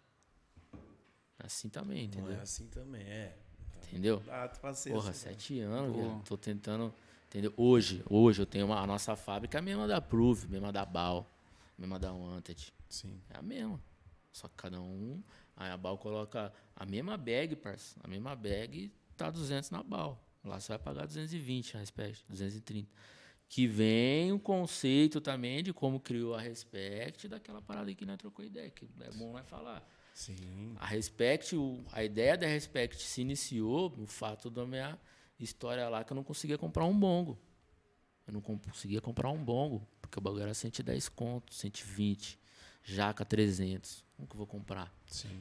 Assim também, entendeu? Não é assim também, Entendeu? Assim, Porra, assim, 7 anos, Boa. viado. Tô tentando, entendeu? Hoje eu tenho a nossa fábrica, é a mesma da Prove, mesma da Bal, mesma da Wanted. Sim. É a mesma. Só que cada um... Aí a Bal coloca a mesma bag, parça. A mesma bag tá 200 na Bal. Lá você vai pagar 220 a Respect, 230. Que vem o conceito também de como criou a Respect, daquela parada que nós trocou ideia, que é bom nós falar. Sim. A Respect, a ideia da Respect se iniciou no fato da minha história lá que eu não conseguia comprar um bongo. Eu não conseguia comprar um bongo, porque o bagulho era 110 conto, 120, jaca 300. Como que eu vou comprar? Sim.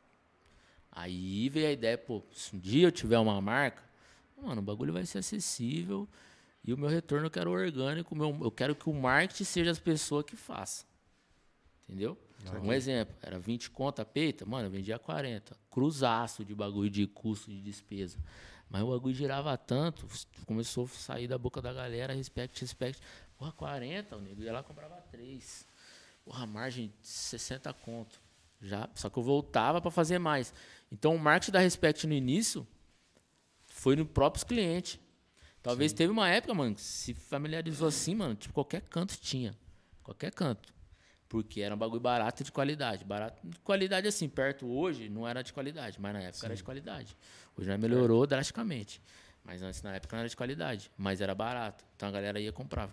Aí veio a ideia, pô, se um dia eu tiver uma marca, mano, o bagulho vai ser acessível e o meu retorno eu quero orgânico, eu quero que o marketing seja as pessoas que façam. Entendeu? Um exemplo, era 20 conto a peita, mano, eu vendia 40. Cruzaço de bagulho de custo de despesa. Mas o bagulho girava tanto, começou a sair da boca da galera, respect. Porra, 40, o nego ia lá e comprava 3. Porra, margem de 60 conto. Já, só que eu voltava para fazer mais. Então o marketing da Respect no início foi no próprios clientes. Talvez teve uma época, mano, que se familiarizou assim, mano, tipo, qualquer canto tinha. Qualquer canto. Porque era um bagulho barato e de qualidade. Barato de qualidade assim, perto hoje não era de qualidade, mas na época era de qualidade. Hoje já melhorou drasticamente. Mas antes, na época, não era de qualidade. Mas era barato. Então a galera ia comprava.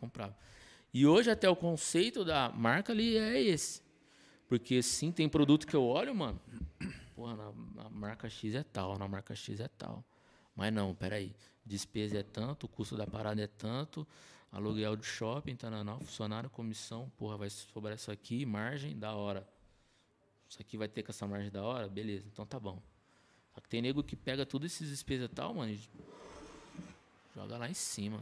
E hoje até o conceito da marca ali é esse. Porque sim, tem produto que eu olho, mano. Porra, na marca X é tal, na marca X é tal. Mas não, peraí. Despesa é tanto, o custo da parada é tanto, aluguel de shopping, não, funcionário, comissão, porra, vai sobrar isso aqui, margem, da hora. Isso aqui vai ter com essa margem da hora? Beleza, então tá bom. Só que tem nego que pega tudo esses despesas e tal, mano, e joga lá em cima.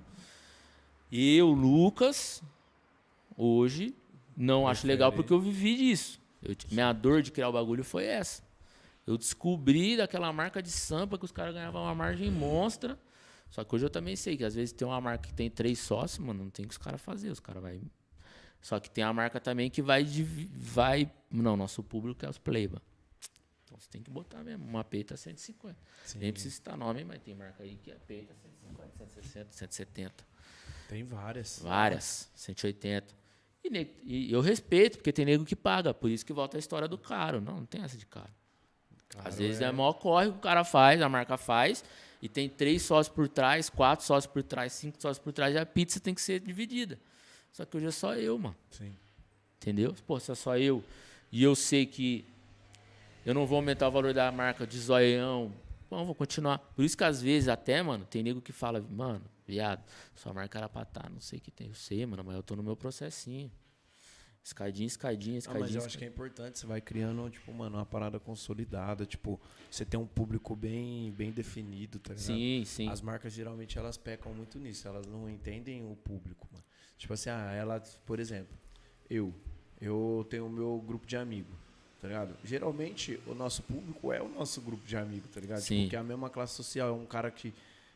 Eu, Lucas, hoje, não acho legal porque eu vivi disso. Minha dor de criar o bagulho foi essa. Eu descobri daquela marca de sampa que os caras ganhavam uma margem monstra. Só que hoje eu também sei que às vezes tem uma marca que tem 3 sócios, mano, não tem o que os caras fazer. Os caras vai. Só que tem a marca também que vai. Não, nosso público é os playba. Então você tem que botar mesmo. Uma peita 150. Sim. Nem precisa citar nome, mas tem marca aí que é peita 150, 160, 170. Tem várias. Várias, 180. E eu respeito, porque tem nego que paga. Por isso que volta a história do caro. Não tem essa de caro. Às vezes é maior corre que o cara faz, a marca faz, e tem 3 sócios por trás, 4 sócios por trás, 5 sócios por trás, e a pizza tem que ser dividida. Só que hoje é só eu, mano. Sim. Entendeu? Pô, se é só eu, e eu sei que eu não vou aumentar o valor da marca de zoião, bom, vou continuar. Por isso que às vezes até, mano, tem nego que fala, mano, viado, sua marca era pra tá, não sei o que tem. Eu sei, mano, mas eu tô no meu processinho. Escadinha. Mas eu acho que é importante, você vai criando, tipo, mano, uma parada consolidada, tipo, você tem um público bem definido, tá ligado? Sim. As marcas, geralmente, elas pecam muito nisso, elas não entendem o público, mano. Tipo assim, elas, por exemplo, eu tenho o meu grupo de amigos, tá ligado? Geralmente, o nosso público é o nosso grupo de amigos, tá ligado? Sim. Tipo, que é a mesma classe social, é um cara que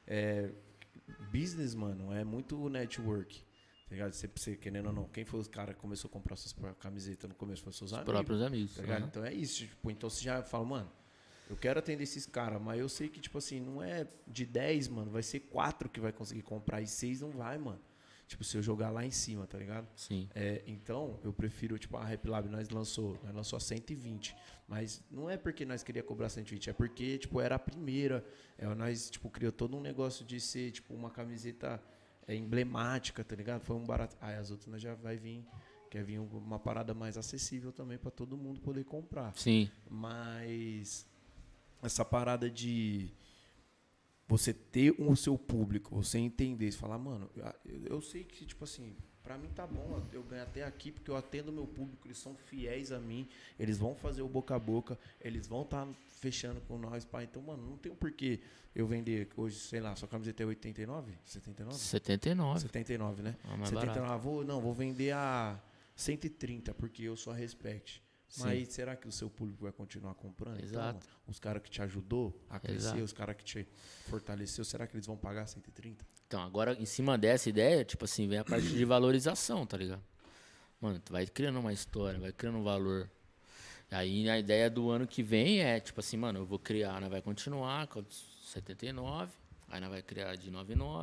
business, mano, é muito network. Tá ligado? Você querendo ou não, quem foi os caras que começou a comprar suas camisetas no começo? Foi seus amigos. Próprios amigos. Tá ligado? Então é isso. Tipo, então você já fala, mano, eu quero atender esses caras, mas eu sei que, tipo assim, não é de 10, mano, vai ser 4 que vai conseguir comprar e 6 não vai, mano. Tipo, se eu jogar lá em cima, tá ligado? Sim. Então, eu prefiro, tipo, a Rap Lab nós lançou a 120. Mas não é porque nós queria cobrar 120, é porque, tipo, era a primeira. Nós, tipo, criou todo um negócio de ser, tipo, uma camiseta emblemática, tá ligado? Foi um barato. As outras nós já vai vir, quer vir uma parada mais acessível também pra todo mundo poder comprar. Sim. Mas essa parada de você ter o seu público, você entender, você falar, mano, eu sei que, tipo assim, pra mim tá bom, eu ganho até aqui porque eu atendo o meu público, eles são fiéis a mim, eles vão fazer o boca a boca, eles vão estar fechando com nós, pai. Então, mano, não tem um porquê eu vender hoje, sei lá, sua camiseta é 89? 79? 79. 79, né? Ah, mais 79, vou vender a 130 porque eu sou a Respect. Sim. Mas será que o seu público vai continuar comprando? Exato. Então, os caras que te ajudou a crescer, Exato. os caras que te fortaleceu, será que eles vão pagar 130? Então, agora, em cima dessa ideia, tipo assim, vem a parte de valorização, tá ligado? Mano, tu vai criando uma história, vai criando um valor. Aí, a ideia do ano que vem é, tipo assim, mano, eu vou criar, vai continuar com 79, aí nós vai criar de 99,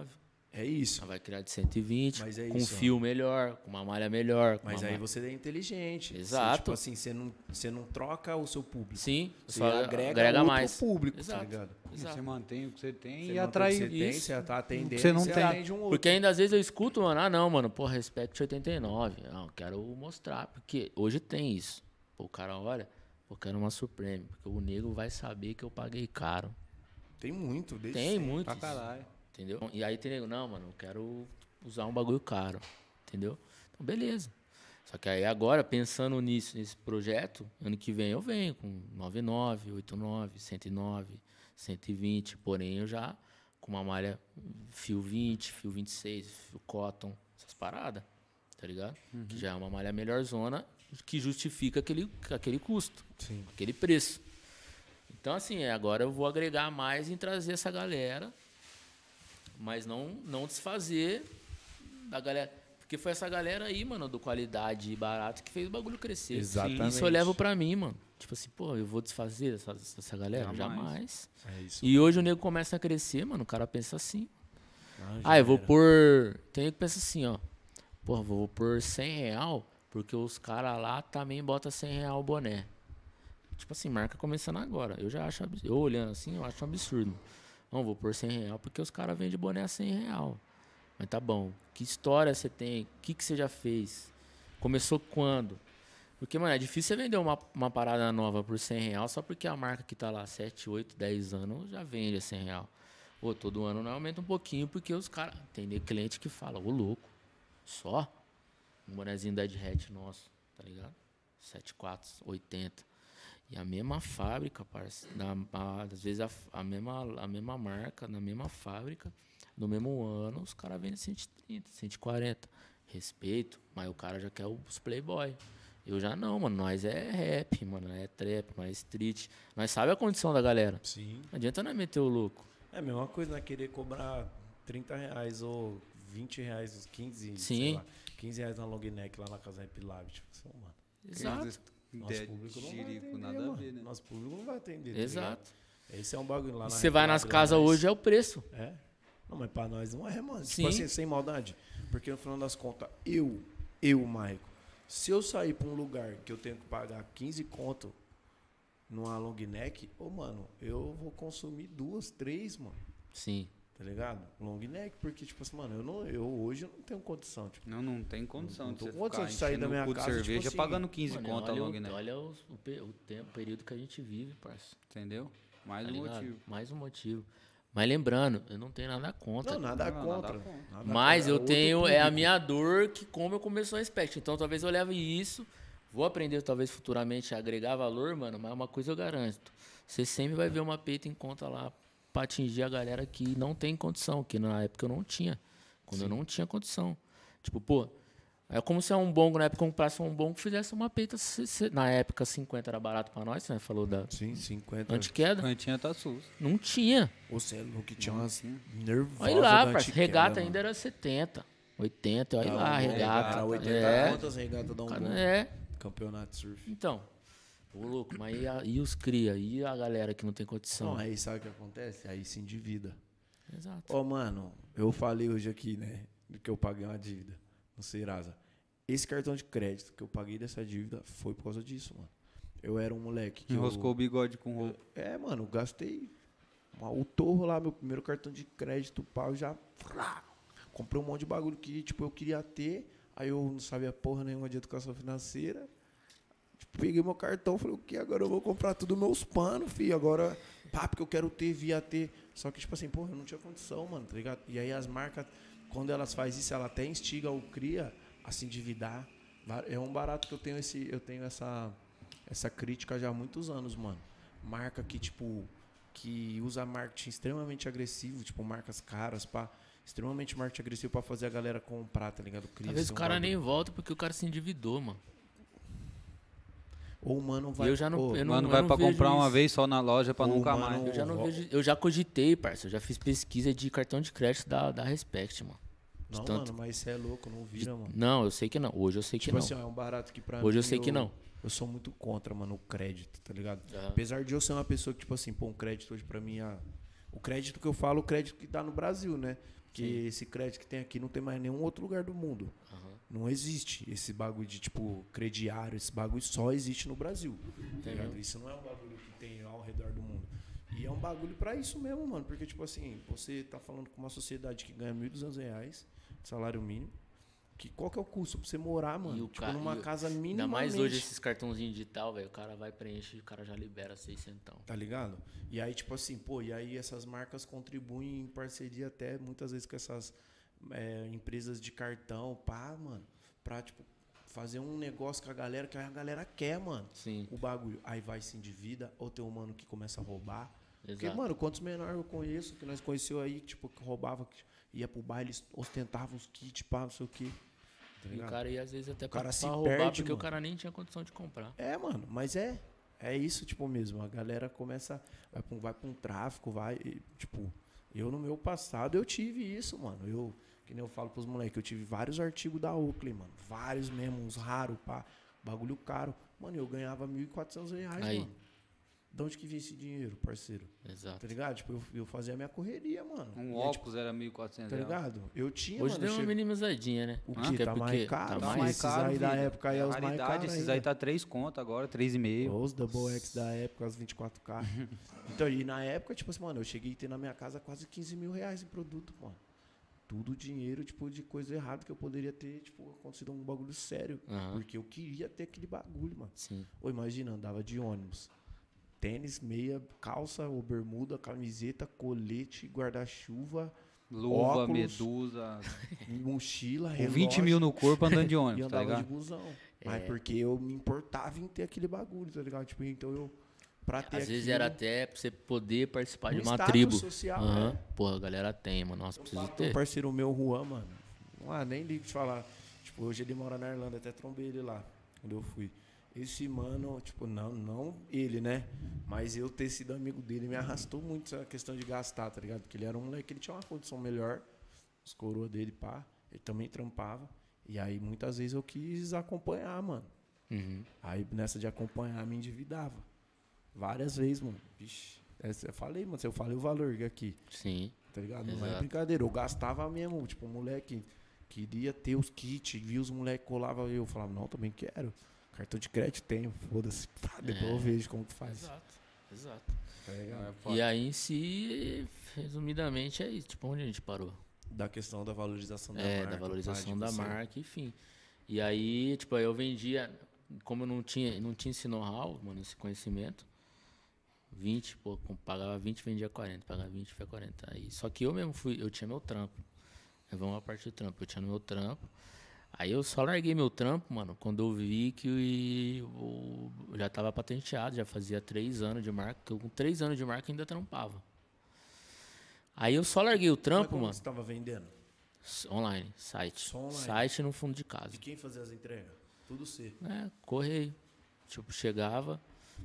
É isso. Vai criar de 120, Mas é com isso, um fio melhor, com uma malha melhor. Mas aí você é inteligente. Exato. Você, tipo assim, você não troca o seu público. Sim, Você só agrega outro mais público, Exato. tá ligado? Exato. Você mantém o que você tem Você e mantém atrai o que você tem, isso. você tá atendendo, Você não você tem. atende um outro. Porque ainda às vezes eu escuto, mano, não, mano, pô, Respect 89. Não, eu quero mostrar, porque hoje tem isso. Pô, o cara olha, pô, eu quero uma Supreme, porque o nego vai saber que eu paguei caro. Tem muito, desde Tem sempre. muito. Pra isso, caralho. entendeu? E aí tem nego, não, mano, eu quero usar um bagulho caro, entendeu? Então, beleza. Só que aí agora, pensando nisso, nesse projeto, ano que vem eu venho com 99, 89, 109, 120, porém eu já com uma malha fio 20, fio 26, fio cotton, essas paradas, tá ligado? Que já é uma malha melhor zona, que justifica aquele custo, Sim. aquele preço. Então, assim, agora eu vou agregar mais em trazer essa galera, mas não desfazer da galera. Porque foi essa galera aí, mano, do qualidade e barato que fez o bagulho crescer. Exatamente. Isso eu levo pra mim, mano. Tipo assim, pô, eu vou desfazer dessa galera? Jamais. É isso. E hoje o nego começa a crescer, mano, o cara pensa assim. Já Eu vou era. pôr... Tem nego que pensa assim, ó. Pô, vou pôr R$100 porque os caras lá também botam R$100 o boné. Tipo assim, marca começando agora. Eu já acho... Eu olhando assim, eu acho um absurdo. Não, vou pôr R$100 porque os caras vendem boné a R$100. Mas tá bom. Que história você tem? O que você já fez? Começou quando? Porque, mano, é difícil você vender uma parada nova por R$100 só porque a marca que tá lá 7, 8, 10 anos já vende a R$100. Pô, todo ano não aumenta um pouquinho porque os caras... Tem cliente que fala, ô louco, só? Um bonezinho Dead Hat nosso, tá ligado? 74, 80. E a mesma fábrica, parça. Às vezes a mesma marca, na mesma fábrica, no mesmo ano, os caras vendem 130, 140. Respeito, mas o cara já quer os Playboy. Eu já não, mano. Nós é rap, mano. É trap, nós é street. Nós sabe a condição da galera. Sim. Não adianta nós meter o louco. É a mesma coisa, né? Querer cobrar R$30 ou R$20, 15, Sim. sei lá, R$15 na long neck lá na casa Rap Lab. Tipo assim, mano. Exato. Nosso público não vai atender, nada mano. a ver, né? Nosso público não vai atender. tá Exato. ligado? Esse é um bagulho lá na Você vai Rap nas Lab, casas nós- hoje, é o preço. É? Não, mas pra nós não é, mano. Sim. Tipo assim, sem maldade. Porque no final das contas, eu, Maico, se eu sair pra um lugar que eu tenho que pagar 15 conto numa long neck, mano, eu vou consumir 2, 3, mano. Sim. Tá ligado? Long neck, porque, tipo assim, mano, hoje eu não tenho condição. Tipo, Não tem condição Não de tô você com condição ficar de sair enchendo da minha o cu de casa, tipo cerveja assim, pagando 15 Mano, conto a olha long o, neck. olha o tempo, o período que a gente vive, parça. Entendeu? Mais Tá um ligado? motivo. Mais um motivo. Mas lembrando, eu não tenho nada contra. não, nada Não, contra. nada contra. Nada Mas contra. eu Outro tenho, é a público. minha dor que como eu começou a Respect. Então talvez eu leve isso, vou aprender talvez futuramente a agregar valor, mano, mas uma coisa eu garanto. Você sempre vai ver uma peita em conta lá pra atingir a galera que não tem condição, que na época eu não tinha. Quando eu não tinha condição. Tipo, pô, é como se um bongo, na época, comprasse um bongo e fizesse uma peita. Na época, 50 era barato pra nós, né? Falou da Sim, 50. antiqueda. Cantinha tá sus. Não tinha. Você é louco que tinha umas nervosas. Olha lá, da parceiro. antiquera, Regata mano. ainda era 70, 80. Olha Tá lá, bom, regata. Era 80 É. contas, regata dá um Cara, gol. é. Campeonato de surf. Então, ô louco, mas e os cria? E a galera que não tem condição? Não, aí sabe o que acontece? Aí se endivida. Exato. Ô, mano, eu falei hoje aqui, né, que eu paguei uma dívida no Serasa. Esse cartão de crédito que eu paguei dessa dívida foi por causa disso, mano. Eu era um moleque que Enroscou o bigode com roupa. mano, eu gastei o torro lá, meu primeiro cartão de crédito, pau, já comprei um monte de bagulho que, tipo, eu queria ter, aí eu não sabia porra nenhuma de educação financeira. Tipo, peguei meu cartão, falei, o que? Agora eu vou comprar tudo meus panos, filho. Agora, pá, porque eu quero ter, via ter. Só que, tipo assim, porra, eu não tinha condição, mano, tá ligado? E aí as marcas, quando elas fazem isso, ela até instiga ou cria a se endividar. É um barato que eu tenho essa crítica já há muitos anos, mano. Marca que, tipo, que usa marketing extremamente agressivo, tipo, marcas caras, pá. Extremamente marketing agressivo pra fazer a galera comprar, tá ligado? Cria Talvez assim o um cara bagulho. nem volta porque o cara se endividou, mano. Ou o mano vai... Eu já não- Ô, eu não- Mano, vai pra vejo comprar uma isso. vez só na loja pra Ô, nunca mano, mais. Eu já não Ó, vejo. Eu já cogitei, parça. Eu já fiz pesquisa de cartão de crédito da Respect, mano. Não, tanto- mano, mas você é louco, não vira, mano. Não, eu sei que não. Hoje eu sei que Tipo não. assim, ó, é um barato que pra mim... Hoje eu sei que não. Eu sou muito contra, mano, o crédito, tá ligado? Aham. Apesar de eu ser uma pessoa que, tipo assim, pô, um crédito hoje pra mim... O crédito que eu falo, o crédito que tá no Brasil, né? Que Sim. esse crédito que tem aqui não tem mais em nenhum outro lugar do mundo. Aham. Não existe esse bagulho de, tipo, crediário. Esse bagulho só existe no Brasil. Tá ligado? mesmo? Isso não é um bagulho que tem ao redor do mundo. E é um bagulho pra isso mesmo, mano. Porque, tipo assim, você tá falando com uma sociedade que ganha R$ 1.200 de salário mínimo. Qual que é o custo pra você morar, mano? E o Tipo, ca- numa e o- casa Ainda minimamente. mais hoje esses cartãozinhos digital, velho. O cara vai preencher e o cara já libera 600. Tá ligado? E aí, tipo assim, pô, e aí essas marcas contribuem em parceria até muitas vezes com essas empresas de cartão, pá, mano, pra, tipo, fazer um negócio que a galera quer, mano. Sim. O bagulho. Aí vai se endivida, ou tem um mano que começa a roubar. Porque, Exato. mano, quantos menores eu conheço, que nós conheceu aí, tipo, que roubava, que ia pro baile, ostentava os kits, pá, não sei o quê. Tá E o ligado? cara ia às vezes até cara pra se roubar, perde, porque o mano. cara nem tinha condição de comprar. É, mano, mas é isso, tipo, mesmo. A galera começa, vai pra um tráfico, tipo, eu no meu passado eu tive isso, mano. Que nem eu falo pros moleques, eu tive vários artigos da Oakley, mano. Vários mesmo, uns raros, pá, bagulho caro. Mano, eu ganhava R$ 1.400, Aí. mano. De onde que vinha esse dinheiro, parceiro? Exato. Tá ligado? Tipo, eu fazia a minha correria, mano. Um E óculos era R$ 1.400. tá ligado? Eu tinha, Hoje mano. deu uma minimizadinha, né? O Acho que? é Tá porque mais caro? Tá Tá mais. mais Esses caro, aí da filho. época aí é os mais Raridade, caros esses ainda. aí tá 3 conto agora, 3,5. Os Double X da época, as 24K. Então, e na época, tipo assim, mano, eu cheguei a ter na minha casa quase R$ 15.000 em produto, mano. Tudo dinheiro, tipo, de coisa errada que eu poderia ter, tipo, acontecido um bagulho sério. Aham. Porque eu queria ter aquele bagulho, mano. Sim. Ou imagina, andava de ônibus. Tênis, meia, calça ou bermuda, camiseta, colete, guarda-chuva, Luva, óculos, medusa. mochila, Com relógio. 20 mil no corpo andando de E ônibus, tá andava de ligado? busão. Mas porque eu me importava em ter aquele bagulho, tá ligado? Tipo, então eu, pra ter Às vezes aquilo, era até pra você poder participar de um uma status tribo. social, Aham. né? Pô, a galera tem, mano. Nossa, preciso Um ter. parceiro meu, Juan, mano. Nem ligo de falar. Tipo, hoje ele mora na Irlanda, até trombei ele lá, quando eu fui. Esse mano, tipo, não ele, né? Mas eu ter sido amigo dele me arrastou muito essa questão de gastar, tá ligado? Porque ele era um moleque, ele tinha uma condição melhor, os coroas dele, pá. Ele também trampava. E aí, muitas vezes, eu quis acompanhar, mano. Uhum. Aí, nessa de acompanhar, me endividava. Várias vezes, mano. Vixe. Eu falei, mano, eu falei o valor aqui, Sim. tá ligado? Não é Exato. brincadeira. Eu gastava mesmo, tipo, um moleque queria ter os kits, via os moleques colavam, eu falava, não, também quero. Cartão de crédito tenho, foda-se. Depois eu vejo como que faz. Exato. Exato. Tá ligado? E aí em si, resumidamente, é isso. Tipo, onde a gente parou? Da questão da valorização da É, marca. da valorização pá, da de você- marca, enfim. E aí, tipo, eu vendia, como eu não tinha esse know-how, mano, esse conhecimento, 20, pô, pagava 20, vendia 40, pagava 20, foi 40. Aí, só que eu mesmo eu tinha meu trampo. Aí vamos a parte do trampo, eu tinha meu trampo. Aí eu só larguei meu trampo, mano, quando eu vi que eu já tava patenteado, já fazia 3 anos de marca, que eu com 3 anos de marca ainda trampava. Aí eu só larguei o Mas trampo, como mano, você tava vendendo? online, site. Só online? Site no fundo de casa. De quem fazia as entregas? Tudo você. Correio. Tipo, chegava,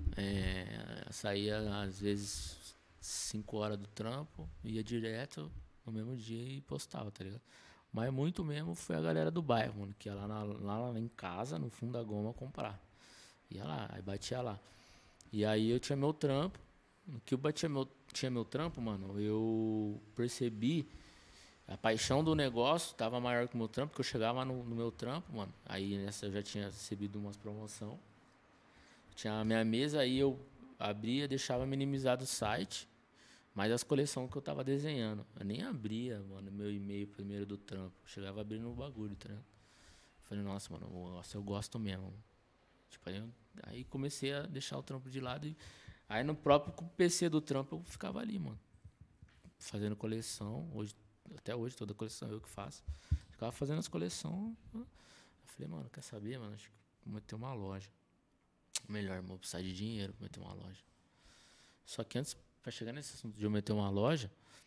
saía às vezes 5 horas do trampo, ia direto no mesmo dia e postava, tá ligado? Mas muito mesmo foi a galera do bairro, mano, que ia lá em casa, no fundo da goma, comprar. Ia lá, aí batia lá. E aí eu tinha meu trampo. No que eu tinha meu trampo, mano, eu percebi a paixão do negócio tava maior que o meu trampo, porque eu chegava no meu trampo, mano. Aí nessa eu já tinha recebido umas promoção. Tinha a minha mesa, aí eu abria, deixava minimizado o site, mas as coleções que eu tava desenhando. Eu nem abria, mano, meu e-mail primeiro do trampo. Eu chegava abrindo o bagulho, tá ligado? Falei, nossa, mano, eu gosto mesmo. Tipo, aí comecei a deixar o trampo de lado. Aí no próprio PC do trampo eu ficava ali, mano. Fazendo coleção. Até hoje, toda coleção eu que faço. Ficava fazendo as coleções. Eu falei, mano, quer saber, mano? Acho que vou meter uma loja. Melhor, irmão, precisar de dinheiro pra meter uma loja. Só que antes, pra chegar nesse assunto de eu meter uma loja,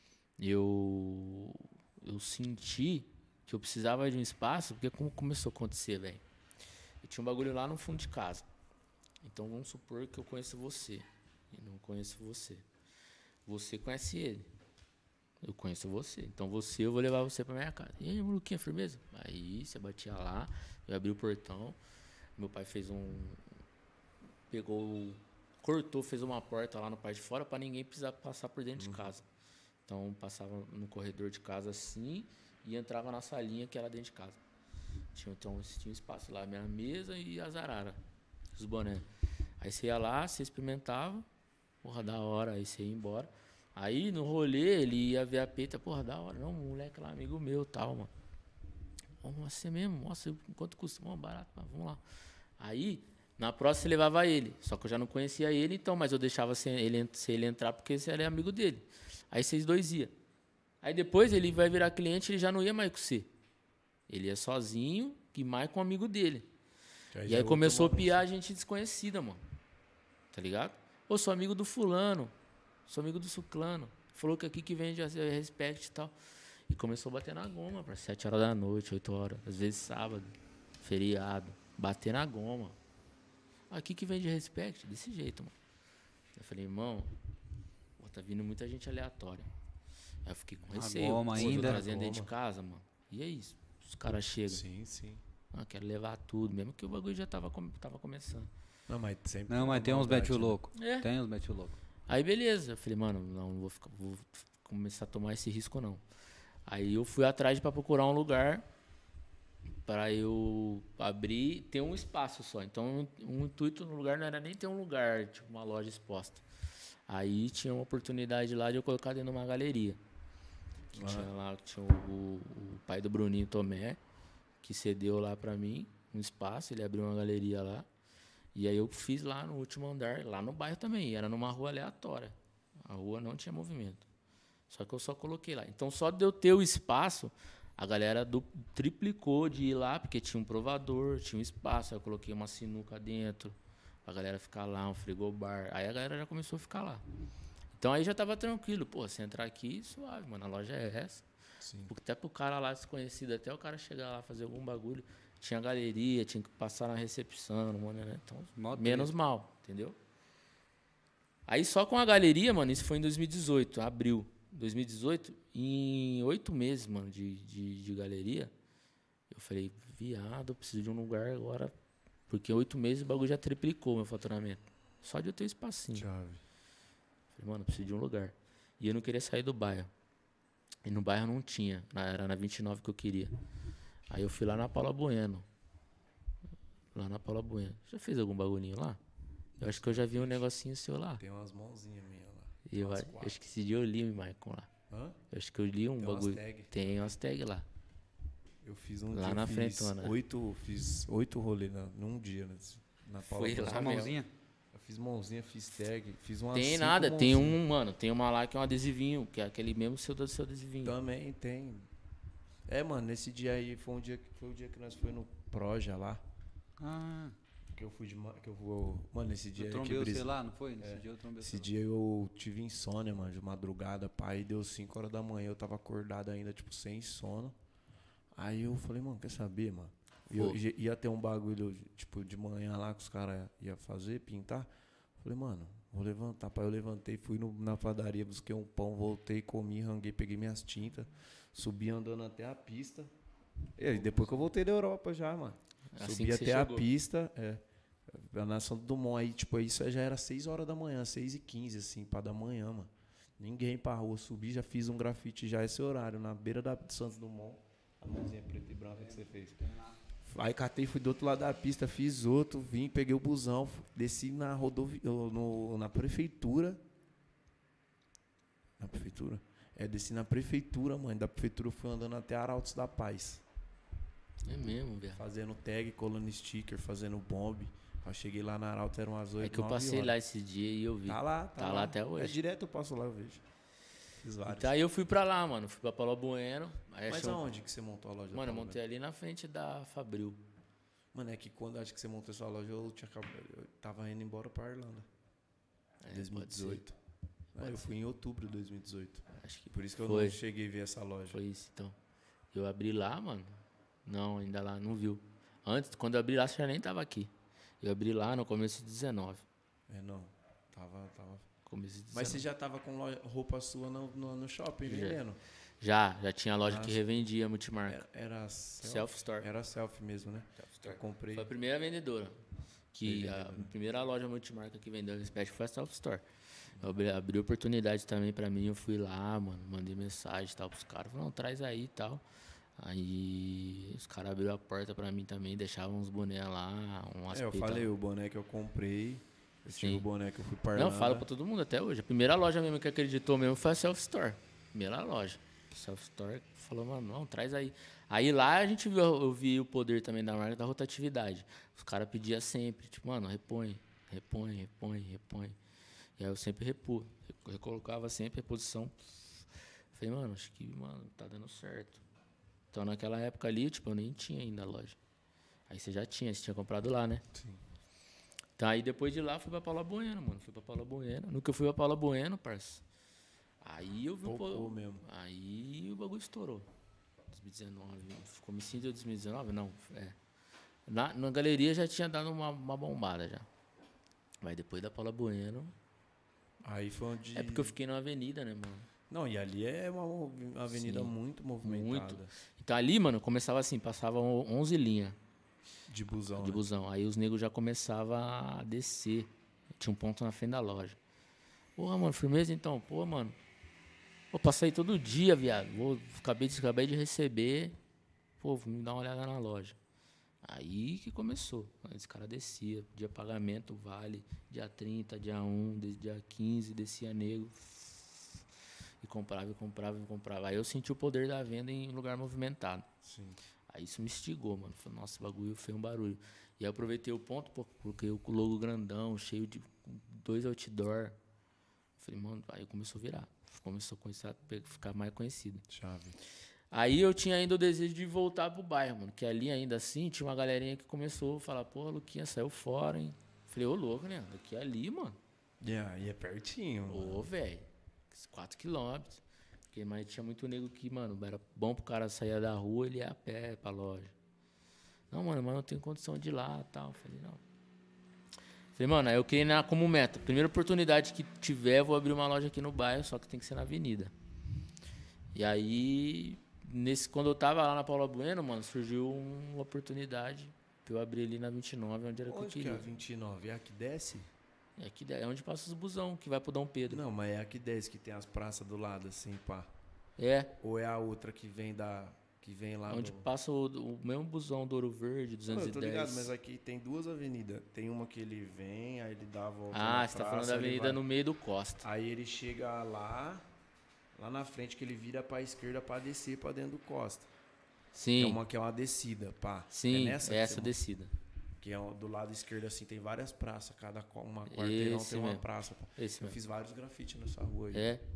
eu senti que eu precisava de um espaço, porque como começou a acontecer, velho? Eu tinha um bagulho lá no fundo de casa. Então vamos supor que eu conheço você e não conheço você. Você conhece ele. Eu conheço você. Então eu vou levar você pra minha casa. E aí, Luquinha, firmeza? Aí você batia lá, eu abri o portão. Meu pai cortou, fez uma porta lá no parte de fora pra ninguém precisar passar por dentro de casa. Então, passava no corredor de casa assim e entrava na salinha que era dentro de casa. Tinha um espaço lá, minha mesa e as araras, os bonés. Aí você ia lá, você experimentava, porra, da hora, aí você ia embora. Aí no rolê ele ia ver a peita, porra, da hora, não, moleque lá, amigo meu, tal, mano. Vamos você mesmo, nossa, quanto custa? Mano, barato, mas vamos lá. Aí, na próxima você levava ele, só que eu já não conhecia ele, então, mas eu deixava se ele entrar porque você era amigo dele. Aí vocês dois iam. Aí depois ele vai virar cliente, ele já não ia mais com você. Ele ia sozinho e mais com um amigo dele. E aí começou a piar gente desconhecida, mano. Tá ligado? Ô, sou amigo do fulano, sou amigo do suclano. Falou que aqui que vende a Respect e tal. E começou a bater na goma, pra 7 horas da noite, 8 horas. Às vezes sábado, feriado. Bater na goma. Aqui que vende Respect, desse jeito, mano. Eu falei, irmão, pô, tá vindo muita gente aleatória. Aí eu fiquei com receio. Goma Pô, ainda. tô trazendo dentro de casa, mano. E é isso. Os caras chegam. Sim, sim. Ah, quero levar tudo, mesmo que o bagulho já tava começando. Não, mas sempre. Não, mas tem uns maldade, bet né? louco. É. Tem uns bet louco. Aí beleza, eu falei, mano, não vou começar a tomar esse risco não. Aí eu fui atrás pra procurar um lugar para eu abrir, ter um espaço só. Então o intuito no lugar não era nem ter um lugar, tipo uma loja exposta. Aí tinha uma oportunidade lá de eu colocar dentro de uma galeria. Que tinha o pai do Bruninho Tomé, que cedeu lá pra mim um espaço, ele abriu uma galeria lá. E aí eu fiz lá no último andar, lá no bairro também, era numa rua aleatória. A rua não tinha movimento. Só que eu só coloquei lá. Então só de eu ter o espaço, a galera triplicou de ir lá, porque tinha um provador, tinha um espaço. Aí eu coloquei uma sinuca dentro, pra galera ficar lá, um frigobar. Aí a galera já começou a ficar lá. Então aí já tava tranquilo. Pô, se entrar aqui, suave, mano, a loja é essa. Sim. Até pro cara lá desconhecido, até o cara chegar lá fazer algum bagulho. Tinha galeria, tinha que passar na recepção, né? Então, menos mal, entendeu? Aí só com a galeria, mano, isso foi em 2018, abril. 2018, em 8 meses, mano, de galeria, eu falei, viado, eu preciso de um lugar agora, porque em 8 meses o bagulho já triplicou meu faturamento. Só de eu ter um espacinho. Chave. Falei, mano, eu preciso de um lugar. E eu não queria sair do bairro. E no bairro não tinha, era na 29 que eu queria. Aí eu fui lá na Paula Bueno. Lá na Paula Bueno. Já fez algum bagulhinho lá? Eu acho que eu já vi um negocinho seu lá. Tem umas mãozinhas minhas lá. E eu acho que esse dia eu li o Maicon lá. Hã? Eu acho que eu li um Tem bagulho. umas tag. Tem umas tags lá. Eu fiz um Lá dia, na eu fiz frentona. 8 rolês num dia, né? Na Paula Foi Bueno. lá Só a mesmo. mãozinha. Eu fiz mãozinha, fiz tag, fiz umas Tem 5 nada, tem mãozinhas. mano, tem uma lá que é um adesivinho, que é aquele mesmo seu adesivinho. Também tem. É, mano, nesse dia aí foi o dia que nós foi no Proja lá. Ah, Que eu fui Mano, esse dia eu aí trombei que você brisa. lá, não foi? Nesse dia eu trombei você Esse lá. dia eu tive insônia, mano, de madrugada, pai, deu 5 horas da manhã, eu tava acordado ainda, tipo, sem sono. Aí eu falei, mano, quer saber, mano? Ia ter um bagulho, tipo, de manhã lá que os caras iam fazer, pintar. Falei, mano, vou levantar. Pai, eu levantei, fui na padaria, busquei um pão, voltei, comi, ranguei, peguei minhas tintas, subi andando até a pista. E aí, depois que eu voltei da Europa já, mano. Assim Subi que você até a chegou. pista, na Santo Dumont, aí, tipo, isso já era 6 horas da manhã, 6h15, assim, pá da manhã, mano. Ninguém pra rua, subi, já fiz um grafite já esse horário, na beira da Santos Dumont. A mãozinha preta e branca que você fez. Aí catei, fui do outro lado da pista, fiz outro, vim, peguei o busão, desci na rodovia, na prefeitura. Na prefeitura? Desci na prefeitura, mãe. Da prefeitura eu fui andando até Arautos da Paz. É mesmo, velho. Fazendo tag, colando sticker, fazendo bomb. Eu cheguei lá na Arautos, eram umas 8, É que eu 9 passei horas. lá esse dia e eu vi. Tá lá, Tá lá até hoje. Direto eu passo lá, eu vejo. Fiz vários. Então aí eu fui pra lá, mano. Fui pra Paula Bueno. Aí Mas achei aonde que você montou a loja? Mano, eu Paulo? montei ali na frente da Fabril. Mano, é que quando acho que você montou essa loja, eu tava indo embora pra Irlanda. É, 2018. Eu fui em outubro de 2018. Acho que Por isso que eu foi. não cheguei a ver essa loja. Foi isso, então. Eu abri lá, mano. Não, ainda lá, não viu. Antes, quando eu abri lá, você já nem tava aqui. Eu abri lá no começo de 19. Não. Tava. Começo de 19. Mas você já tava com roupa sua no shopping Já. vendendo? Já tinha loja que Nossa. revendia multimarca. Era Self-store. Era self mesmo, né? Eu comprei. Foi a primeira vendedora. Que a primeira loja multimarca que vendeu Respect foi a Self Store. Eu abri oportunidade também pra mim, eu fui lá, mano, mandei mensagem e tal pros caras. Falei, não, traz aí e tal. Aí os caras abriram a porta pra mim também, deixavam uns bonés lá, umas Eu peitas falei, lá. o boné que eu comprei, eu Sim. tive o boné que eu fui parlando. Não, falo pra todo mundo até hoje. A primeira loja mesmo que acreditou mesmo foi a Self Store. Primeira loja. Self Store falou, mano, não, traz aí. Aí lá a gente viu, eu vi o poder também da marca da rotatividade. Os caras pediam sempre, tipo, mano, repõe. E aí eu sempre recolocava sempre a reposição. Falei, mano, acho que, mano, tá dando certo. Então naquela época ali, tipo, eu nem tinha ainda a loja. Aí você tinha comprado lá, né? Sim. Então aí depois de lá fui pra Paula Bueno, mano. Fui pra Paula Bueno. Nunca fui pra Paula Bueno, parça. Aí eu vi mesmo. Aí o bagulho estourou. 2019. Ficou me sentindo 2019? Não, Na galeria já tinha dado uma bombada já. Mas depois da Paula Bueno. Aí foi onde... É porque eu fiquei na avenida, né, mano? Não, e ali é uma avenida Sim. muito movimentada. Muito. Então ali, mano, começava assim, passava 11 linhas De busão, de busão. Aí os negros já começavam a descer. Tinha um ponto na frente da loja. Porra, mano, firmeza então? Pô, mano. Vou passar aí todo dia, viado. Acabei de receber. Pô, vou me dar uma olhada na loja. Aí que começou. Aí os caras desciam. Dia pagamento, vale. Dia 30, dia 1, dia 15, descia nego. E comprava. Aí eu senti o poder da venda em lugar movimentado. Sim. Aí isso me instigou, mano. Falei, nossa, esse bagulho fez um barulho. E aí eu aproveitei o ponto, pô, coloquei o logo grandão, cheio de 2 outdoor. Falei, mano, aí começou a virar. Começou a ficar mais conhecido. Chave. Aí eu tinha ainda o desejo de voltar pro bairro, mano. Que ali ainda assim tinha uma galerinha que começou a falar, pô, Luquinha saiu fora, hein? Falei, ô louco, né? Daqui ali, mano. E aí é pertinho. Ô, velho. 4 quilômetros. Mas tinha muito nego que, mano, era bom pro cara sair da rua, ele ia a pé pra loja. Não, mano, mas não tenho condição de ir lá e tal. Falei, não. Falei, mano, aí eu criei como meta. Primeira oportunidade que tiver, eu vou abrir uma loja aqui no bairro, só que tem que ser na avenida. E aí, quando eu tava lá na Paula Bueno, mano, surgiu uma oportunidade pra eu abrir ali na 29, onde era que eu Onde que é queria. a 29? É a que desce? É onde passa os busão, que vai pro Dom Pedro. Não, mas é a que desce, que tem as praças do lado, assim, pá. É, Ou é a outra que vem lá onde do... passa o mesmo busão do Ouro Verde, Não, 210. eu tô ligado, mas aqui tem duas avenidas. Tem uma que ele vem, aí ele dá a volta Ah, na você tá praça, falando da ele avenida vai- no meio do Costa. Aí ele chega lá na frente, que ele vira pra esquerda pra descer pra dentro do Costa. Sim, Que é uma descida, pá. sim, nessa que essa você- descida. Que é do lado esquerdo, assim, tem várias praças. Uma quarteirão Esse tem uma mesmo. praça. Pá. Esse Eu mesmo. fiz vários grafites nessa rua aí. É,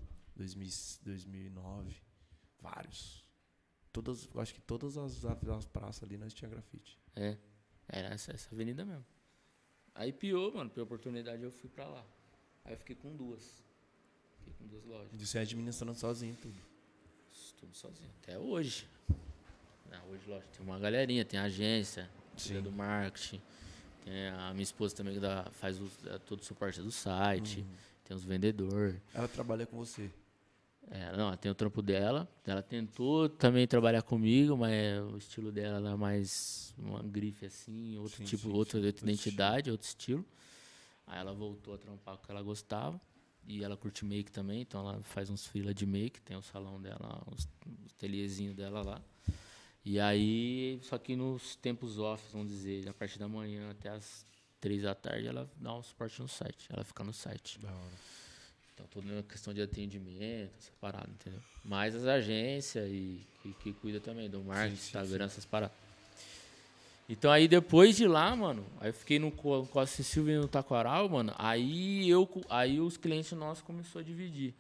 2009. Vários. Eu acho que todas as praças ali nós tinha grafite. era essa avenida mesmo. Aí pior, mano, por oportunidade eu fui pra lá. Aí eu fiquei com duas. Fiquei com 2 lojas. E você administrando sozinho tudo. Tudo sozinho. Até hoje. Hoje, lógico, tem uma galerinha, tem a agência, cuida do marketing. Tem a minha esposa também que faz todo o suporte do site. Tem os vendedores. Ela trabalha com você. Não, tem o trampo dela. Ela tentou também trabalhar comigo, mas o estilo dela era mais uma grife assim, outro Sim, tipo, sim, outra sim. identidade, outro estilo. Aí ela voltou a trampar com o que ela gostava. E ela curte make também, então ela faz uns freela de make, tem o salão dela, os ateliezinhos dela lá. E aí, só que nos tempos off, vamos dizer, a partir da manhã até as 3 da tarde, ela dá um suporte no site. Ela fica no site. Da hora. Então, toda uma questão de atendimento, essa parada, entendeu? Mais as agências e que cuida também do marketing, Instagram, essas paradas. Então, aí depois de lá, mano, aí eu fiquei com a Silvia no Taquaral, mano, aí os clientes nossos começaram a dividir.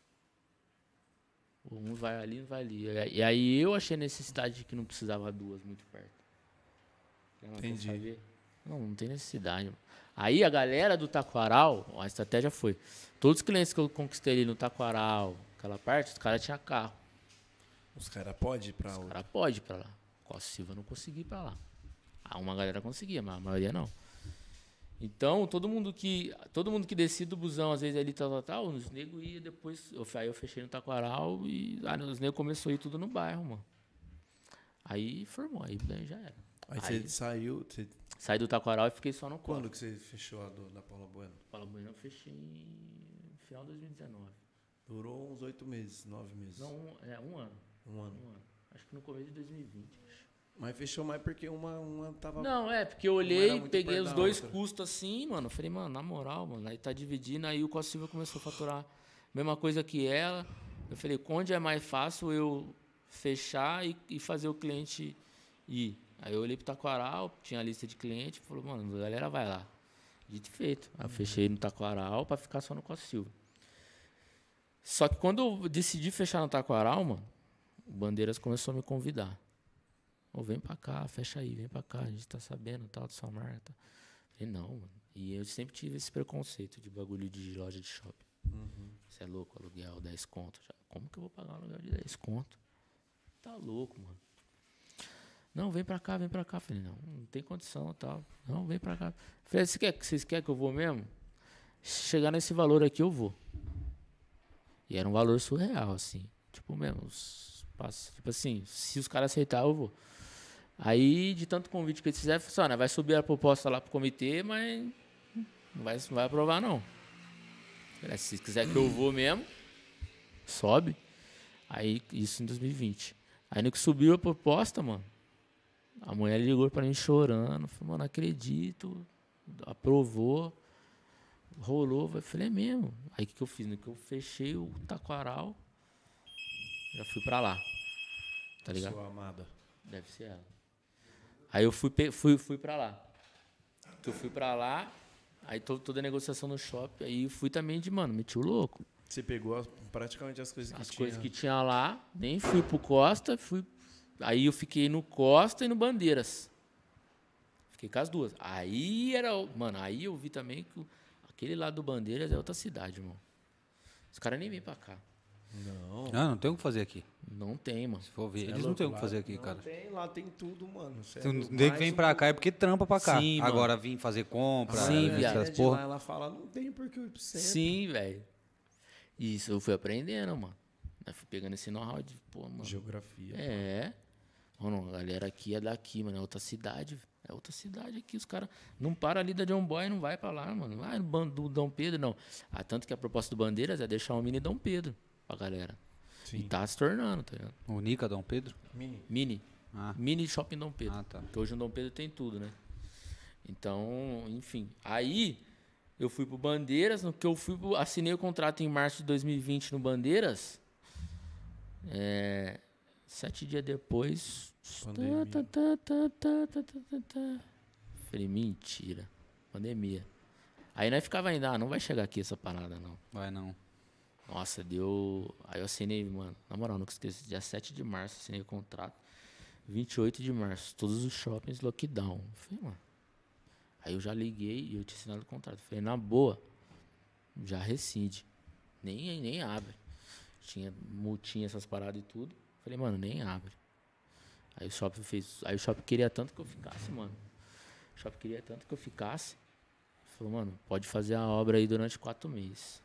Um vai ali, um vai ali. E aí eu achei necessidade de que não precisava duas muito perto. Entendi. Não tem necessidade. Mano. Aí a galera do Taquaral, a estratégia foi, todos os clientes que eu conquistei ali no Taquaral, aquela parte, os caras tinham carro. Os caras podem ir pra Os outra. caras podem ir pra lá. Costa Silva não conseguia ir pra lá. Uma galera conseguia, mas a maioria não. Então, todo mundo que descia do busão, às vezes ali, tal, os negros iam depois. Aí eu fechei no Taquaral e os negros começaram a ir tudo no bairro, mano. Aí formou, aí já era. Aí você saiu, Saí do Taquaral e fiquei só no Quando Costa. que você fechou a da Paula Bueno? Paula Bueno eu fechei em final de 2019. Durou uns 8 meses, 9 meses. Não, um ano. Um ano. Um ano. Acho que no começo de 2020. Mas fechou mais porque uma tava... Não, porque eu era olhei, muito peguei perto os da dois outra. custos assim, mano. Falei, mano, na moral, mano, aí tá dividindo, aí o Costa Silva começou a faturar mesma coisa que ela. Eu falei, onde é mais fácil eu fechar e fazer o cliente ir? Aí eu olhei pro Taquaral, tinha a lista de clientes, falou, mano, a galera vai lá. Dito e feito. Aí eu fechei no Taquaral pra ficar só no Costa Silva. Só que quando eu decidi fechar no Taquaral, mano, o Bandeiras começou a me convidar. Ô, vem pra cá, fecha aí, vem pra cá, a gente tá sabendo, tal, de sua marca. Falei, não, mano. E eu sempre tive esse preconceito de bagulho de loja de shopping. Você é louco, aluguel, 10 conto. Já. Como que eu vou pagar um aluguel de 10 conto? Tá louco, mano. Não, vem pra cá, vem pra cá. Falei, não tem condição e tal. Não, vem pra cá. Falei, vocês querem que eu vou mesmo? Se chegar nesse valor aqui, eu vou. E era um valor surreal, assim. Tipo, mesmo, tipo assim, se os caras aceitarem, eu vou. Aí, de tanto convite que eles fizeram, eu falei, vai subir a proposta lá pro comitê, mas não vai aprovar, não. Falei, se quiser que eu vou mesmo, sobe. Aí, isso em 2020. Aí, no que subiu a proposta, mano, a mulher ligou pra mim chorando. Falei, mano, não acredito. Aprovou. Rolou. Eu falei, é mesmo. Aí, o que eu fiz? No que eu fechei o Taquaral, já fui pra lá. Tá ligado? Sua amada. Deve ser ela. Aí eu fui pra lá. Que eu fui pra lá, aí toda a negociação no shopping, aí eu fui também meti o louco. Você pegou praticamente as coisas que As tinha. coisas que tinha lá, nem fui pro Costa, aí eu fiquei no Costa e no Bandeiras. Fiquei com as duas. Aí aí eu vi também que aquele lado do Bandeiras é outra cidade, irmão. Os caras nem vêm pra cá. Não. Não tem o que fazer aqui. Não tem, mano. Se for ver, Cê é eles não louco, têm o que Lá- fazer aqui, não cara. Tem, lá tem tudo, mano. Tem que vem pra cá é porque trampa pra cá. Sim, mano. Agora vir fazer compra, Sim, essas viado. Essas porra. lá, ela fala, não tem porque eu preciso. Sim, velho. Isso eu fui aprendendo, mano. Eu fui pegando esse know-how de, pô, mano. Geografia. É. Mano, a galera aqui é daqui, mano. É outra cidade. É outra cidade aqui. Os caras não param ali da John Boy e não vai pra lá, mano. Vai no bando do Dom Pedro, não. Tanto que a proposta do Bandeiras é deixar um mini Dom Pedro pra galera. Sim. E tá se tornando, tá ligado? O Nica, Dom Pedro? Mini. Mini. Ah. Mini Shopping Dom Pedro. Ah, tá. Porque hoje o Dom Pedro tem tudo, né? Então, enfim. Aí, eu fui pro Bandeiras. No que eu assinei o contrato em março de 2020 no Bandeiras. 7 dias depois. Pandemia. Falei, mentira. Pandemia. Aí nós ficava ainda, não vai chegar aqui essa parada, não. Vai não. Nossa, deu. Aí eu assinei, mano. Na moral, nunca esqueci. Dia 7 de março, assinei o contrato. 28 de março, todos os shoppings lockdown. Falei, mano. Aí eu já liguei e eu tinha assinado o contrato. Falei, na boa, já rescinde. Nem abre. Tinha multinha, essas paradas e tudo. Falei, mano, nem abre. Aí o shopping fez. Aí o shopping queria tanto que eu ficasse, mano. O shopping queria tanto que eu ficasse. Falou, mano, pode fazer a obra aí durante 4 meses.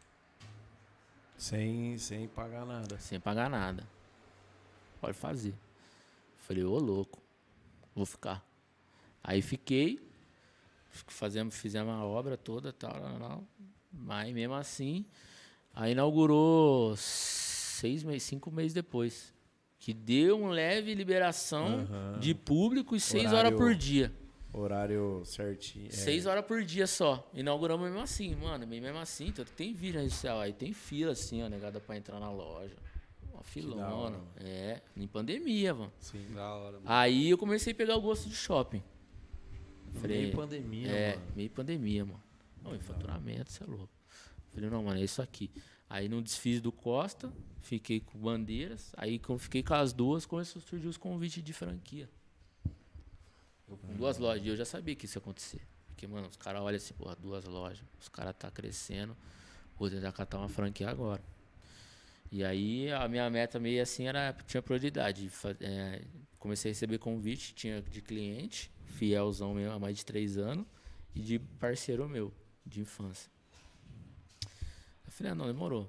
Sem pagar nada. Sem pagar nada. Pode fazer. Falei, ô louco, vou ficar. Aí fiquei, fizemos a obra toda, tal. Mas mesmo assim, aí inaugurou 5 meses depois. Que deu um leve liberação de público e 6 horas por dia. Horário certinho. 6 horas por dia só. Inauguramos mesmo assim, mano. Mesmo assim, tanto que tem vídeo na social. Aí tem fila assim, ó, negada pra entrar na loja. Uma filona. hora. Em pandemia, mano. Sim. Da hora, mano. Aí eu comecei a pegar o gosto de shopping. Meio pandemia, mano. Meio pandemia, mano. Não, em faturamento, você é louco. Falei, não, mano, é isso aqui. Aí no desfize do Costa, fiquei com Bandeiras. Aí quando fiquei com as duas, começou a surgir os convites de franquia. Eu com 2 lojas, e eu já sabia que isso ia acontecer. Porque, mano, os caras olham assim, porra, 2 lojas, os caras tá crescendo, vou tentar catar uma franquia agora. E aí a minha meta meio assim tinha prioridade. Comecei a receber convite, tinha de cliente, fielzão mesmo, há mais de 3 anos, e de parceiro meu, de infância. Eu falei, não, demorou.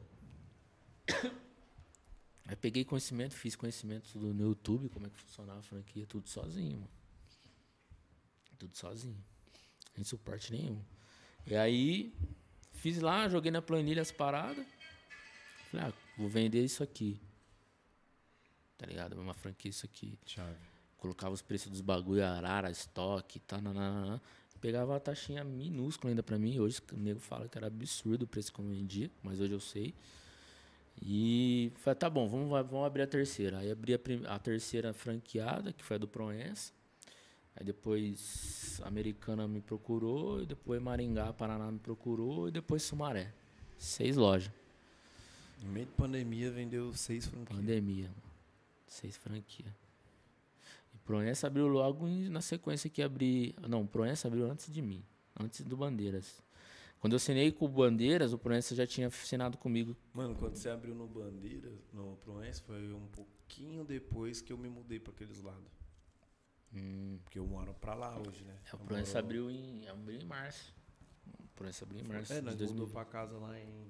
Aí peguei conhecimento, fiz conhecimento tudo no YouTube, como é que funcionava a franquia, tudo sozinho, mano. tudo sozinho. Sem suporte nenhum. E aí, fiz lá, joguei na planilha as paradas. Falei, vou vender isso aqui. Tá ligado? Uma franquia isso aqui. Chave. Colocava os preços dos bagulho, arara, estoque, tá, pegava uma taxinha minúscula ainda pra mim. Hoje o nego fala que era absurdo o preço que eu vendia, mas hoje eu sei. E falei, tá bom, vamos abrir a terceira. Aí abri a terceira franqueada, que foi a do Proença. Aí depois a Americana me procurou, e depois Maringá, Paraná me procurou, e depois Sumaré. 6 lojas. No meio de pandemia, vendeu 6 franquias. Pandemia, mano. 6 franquias. E Proença abriu logo na sequência que abri... Não, Proença abriu antes de mim. Antes do Bandeiras. Quando eu assinei com o Bandeiras, o Proença já tinha assinado comigo. Mano, quando você abriu no Bandeiras, no Proença, foi um pouquinho depois que eu me mudei pra aqueles lados. Porque eu moro pra lá hoje, né? O Proença abriu em março. O Proença abriu em março. Nós de mudou 2000. pra casa lá em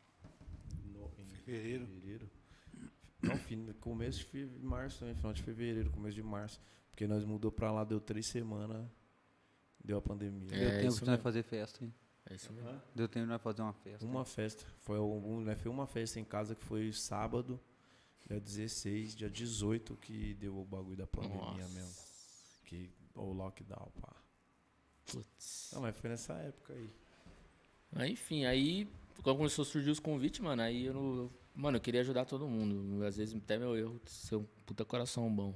fevereiro. Não, começo de março também, final de fevereiro, começo de março. Porque nós mudou pra lá, deu 3 semanas, deu a pandemia. Deu tempo isso de nós fazer festa, hein? É isso mesmo. Deu tempo de nós fazer uma festa. Uma festa. Foi uma festa em casa que foi sábado, dia 16, dia 18 que deu o bagulho da pandemia Nossa. mesmo. Que, o lockdown, pá. Putz. Não, mas foi nessa época aí. Mas, enfim, aí quando começou a surgir os convites, mano, aí eu queria ajudar todo mundo. Às vezes até meu erro de ser um puta coração bom.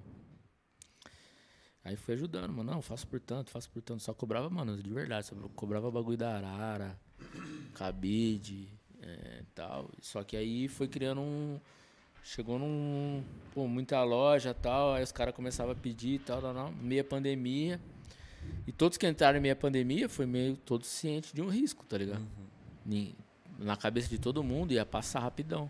Aí fui ajudando, mano. Não, faço por tanto. Só cobrava, mano, de verdade. Só cobrava bagulho da arara, cabide, tal. Só que aí foi criando chegou muita loja e tal. Aí os caras começavam a pedir e tal, meia pandemia. E todos que entraram em meia pandemia foi meio todos cientes de um risco, tá ligado? Na cabeça de todo mundo ia passar rapidão.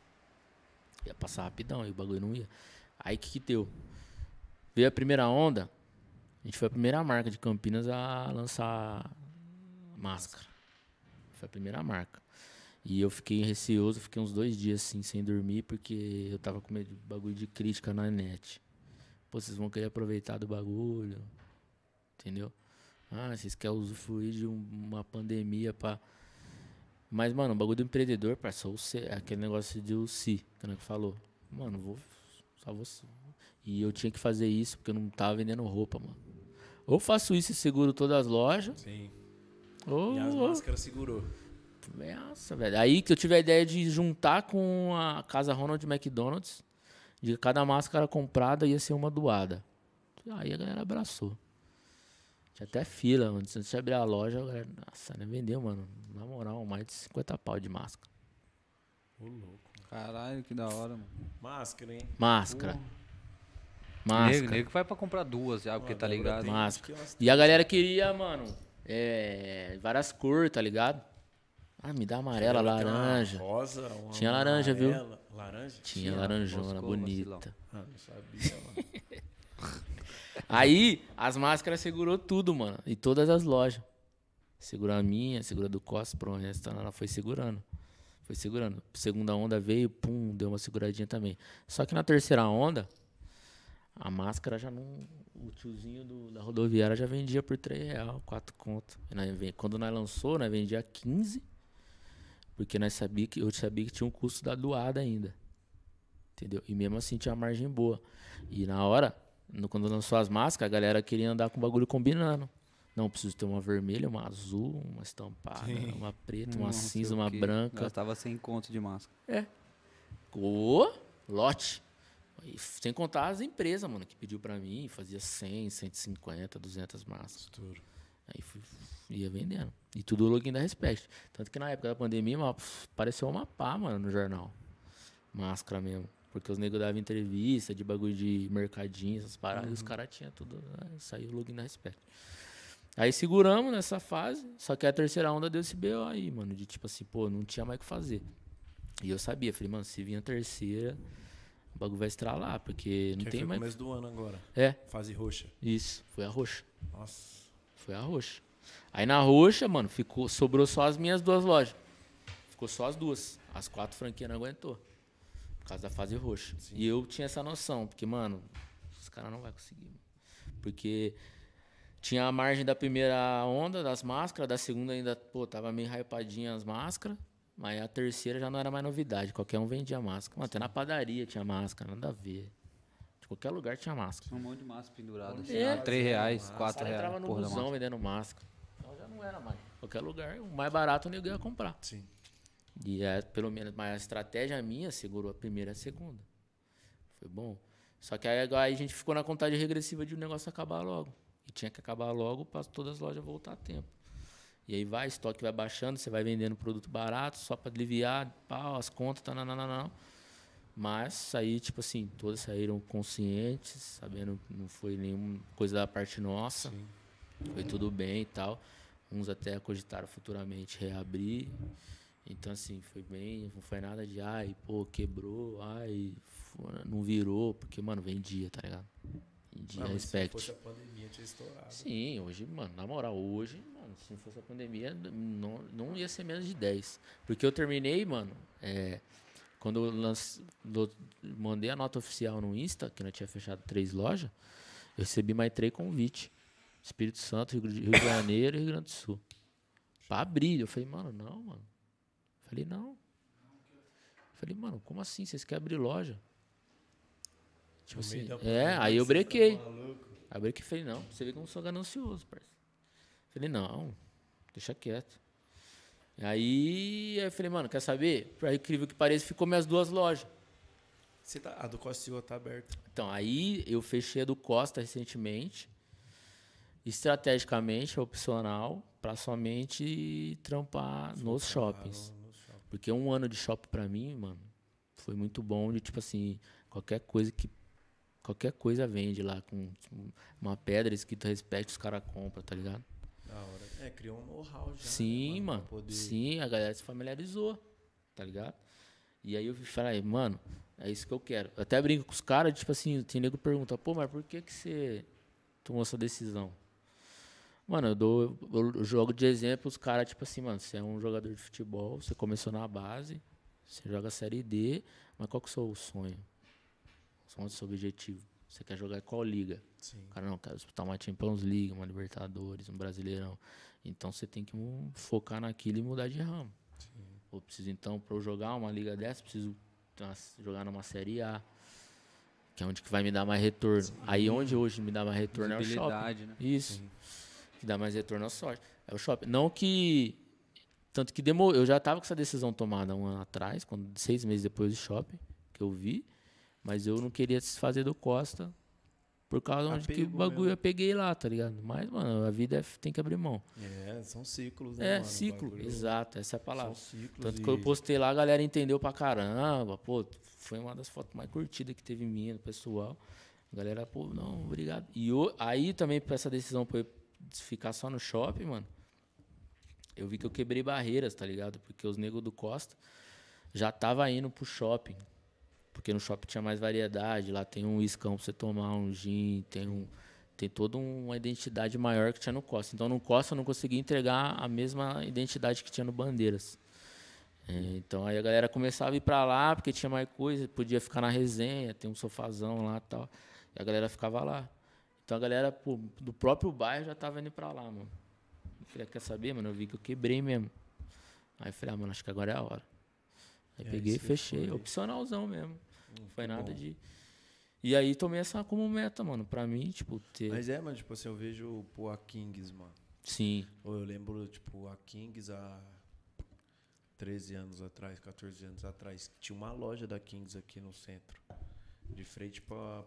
E o bagulho não ia. Aí o que deu? Veio a primeira onda, a gente foi a primeira marca de Campinas a lançar máscara. Foi a primeira marca. E eu fiquei receoso, fiquei uns 2 dias assim, sem dormir, porque eu tava com medo de bagulho de crítica na net. Pô, vocês vão querer aproveitar do bagulho, entendeu? Vocês querem usufruir de uma pandemia pra... Mas, mano, o bagulho do empreendedor, parceiro, aquele negócio de o si, que ele falou. Mano, só vou... E eu tinha que fazer isso porque eu não tava vendendo roupa, mano. Ou faço isso e seguro todas as lojas. Sim. Ou... E as máscaras segurou. Nossa, velho. Aí que eu tive a ideia de juntar com a Casa Ronald McDonald's. De cada máscara comprada ia ser uma doada. Aí a galera abraçou. Tinha até fila, mano. Antes de abrir a loja, a galera... Nossa, né? Vendeu, mano. Na moral, mais de 50 pau de máscara. Ô, louco. Caralho, que da hora, mano. Máscara, hein? Máscara. Máscara. Nego vai pra comprar 2 já, porque tá ligado? tem- Máscara. acho que umas E a galera queria, mano, várias cores, tá ligado? Me dá amarela, Ela tem uma laranja. rosa, Tinha laranja, viu? amarela. Laranja? Tinha laranjona, Moscou, bonita. vacilão. Não sabia, mano. Aí, as máscaras segurou tudo, mano. E todas as lojas. Segurou a minha, segurou a do Costa, pro resto, ela foi segurando. Foi segurando. Segunda onda veio, pum, deu uma seguradinha também. Só que na terceira onda, a máscara já não... O tiozinho da rodoviária já vendia por R$3, 4 conto. Quando nós lançou, nós vendia 15, porque eu sabia que tinha um custo da doada ainda. Entendeu? E mesmo assim tinha uma margem boa. E na hora, quando lançou as máscaras, a galera queria andar com o bagulho combinando. Não, preciso ter uma vermelha, uma azul, uma estampada, uma preta, uma Não sei cinza, o uma quê. branca. Gastava 100 conto de máscara. Lote. E sem contar as empresas, mano, que pediu pra mim, fazia 100, 150, 200 máscaras. Aí ia vendendo. E tudo o login da Respect. Tanto que na época da pandemia, apareceu uma pá, mano, no jornal. Máscara mesmo. Porque os negros davam entrevista de bagulho de mercadinho, essas paradas, e os caras tinham tudo. Saiu o login da Respect. Aí seguramos nessa fase, só que a terceira onda deu esse BO aí, mano, de tipo assim, pô, não tinha mais o que fazer. E eu sabia, falei, mano, se vir a terceira, o bagulho vai estralar, porque não Que tem foi mais. começo do ano agora. Fase roxa. Isso, foi a roxa. Nossa. Foi a roxa. Aí na roxa, mano, sobrou só as minhas 2 lojas. Ficou só as 2. As 4 franquias não aguentou. Por causa da fase roxa. Sim. E eu tinha essa noção, porque, mano, os caras não vão conseguir. Mano. Porque Tinha a margem da primeira onda das máscaras, da segunda ainda, pô, tava meio hypadinha as máscaras. Mas a terceira já não era mais novidade. Qualquer um vendia máscara. Mano, até na padaria tinha máscara, nada a ver. De qualquer lugar tinha máscara. Um monte de máscara pendurada. Assim, É. R$3, O R$4. cara entrava no porra da busão máscara. vendendo máscara. Então já não era mais. Qualquer lugar, o mais barato o nego ia comprar. Sim. E pelo menos, mas a estratégia minha segurou a primeira e a segunda. Foi bom. Só que aí a gente ficou na contagem regressiva de o negócio acabar logo. E tinha que acabar logo para todas as lojas voltar a tempo. E aí vai, estoque vai baixando, você vai vendendo produto barato só para aliviar, pau, as contas, não. Mas aí, tipo assim, todas saíram conscientes, sabendo que não foi nenhuma coisa da parte nossa. Sim. Foi tudo bem e tal. Uns até cogitaram futuramente reabrir. Então, assim, foi bem, não foi nada de, ai, pô, quebrou, ai, não virou, porque, mano, vendia, tá ligado? Vendia, Mas respect. se fosse a pandemia, tinha estourado. Sim, hoje, mano, na moral, hoje, mano, se não fosse a pandemia, não ia ser menos de 10. Porque eu terminei, mano, quando eu mandei a nota oficial no Insta, que nós tinha fechado 3 lojas, eu recebi mais 3 convites. Espírito Santo, Rio de Janeiro e Rio Grande do Sul. Pra abrir. Eu falei, mano, não, mano. Falei, não. Falei, mano, como assim? Vocês querem abrir loja? Tipo No meio assim, da pandemia, aí eu você tá brequei. maluco? Aí eu brequei e falei, não, você vê que eu não sou ganancioso, parceiro. Falei, não, deixa quieto. Aí eu falei, mano, quer saber? Por incrível que pareça, ficou minhas 2 lojas. A do Costa Silva tá aberta. Então, aí eu fechei a do Costa recentemente, estrategicamente, opcional, para somente trampar nos shoppings. Porque 1 ano de shopping pra mim, mano, foi muito bom de, tipo assim, qualquer coisa vende lá, com uma pedra escrita respeito, os caras compram, tá ligado? Da hora. Criou um know-how já. Sim, né, mano. pra poder- Sim, a galera se familiarizou, tá ligado? E aí eu falei, mano, é isso que eu quero. Eu até brinco com os caras, tipo assim, tem nego que pergunta, pô, mas por que você tomou essa decisão? Mano, eu jogo de exemplo os caras, tipo assim, mano, você é um jogador de futebol, você começou na base, você joga Série D, mas qual que é o seu sonho? Qual é o seu objetivo? Você quer jogar em qual liga? Sim. O cara, não, quero disputar uma Champions League, uma Libertadores, um Brasileirão. Então você tem que focar naquilo e mudar de ramo. Sim. Eu preciso, então, para eu jogar uma liga dessa, preciso jogar numa Série A, que é onde que vai me dar mais retorno. Sim. Aí onde hoje me dá mais retorno é o shopping. Né? Isso. Sim. Que dá mais retorno à sorte. É o shopping. Não que... Tanto que demorou. Eu já tava com essa decisão tomada 1 ano atrás, 6 meses depois do shopping, que eu vi. Mas eu não queria desfazer do Costa por causa onde que o bagulho mesmo. eu peguei lá, tá ligado? Mas, mano, a vida tem que abrir mão. São ciclos, né, mano? Ciclo. Bagulho- Exato, essa é a palavra. São ciclos. Tanto que eu postei lá, a galera entendeu pra caramba. Pô, foi uma das fotos mais curtidas que teve minha, do pessoal. A galera, pô, não, obrigado. E aí também, pra essa decisão pra eu ficar só no shopping, mano, eu vi que eu quebrei barreiras, tá ligado? Porque os negros do Costa já tava indo pro shopping. Porque no shopping tinha mais variedade. Lá tem um iscão pra você tomar, um gin, tem toda uma identidade maior que tinha no Costa. Então no Costa eu não conseguia entregar a mesma identidade que tinha no Bandeiras. Então aí a galera começava a ir pra lá, porque tinha mais coisa, podia ficar na resenha, tem um sofazão lá e tal. E a galera ficava lá. Então a galera do próprio bairro já tava indo pra lá, mano. Eu falei, quer saber, mano? Eu vi que eu quebrei mesmo. Aí eu falei, mano, acho que agora é a hora. Aí peguei e fechei, opcionalzão mesmo. Não foi nada de... E aí tomei essa como meta, mano, pra mim, tipo, ter... Mas mano, tipo assim, eu vejo, pô, a Kings, mano. Sim. Eu lembro, tipo, a Kings há 13 anos atrás, 14 anos atrás, tinha uma loja da Kings aqui no centro. De frente pra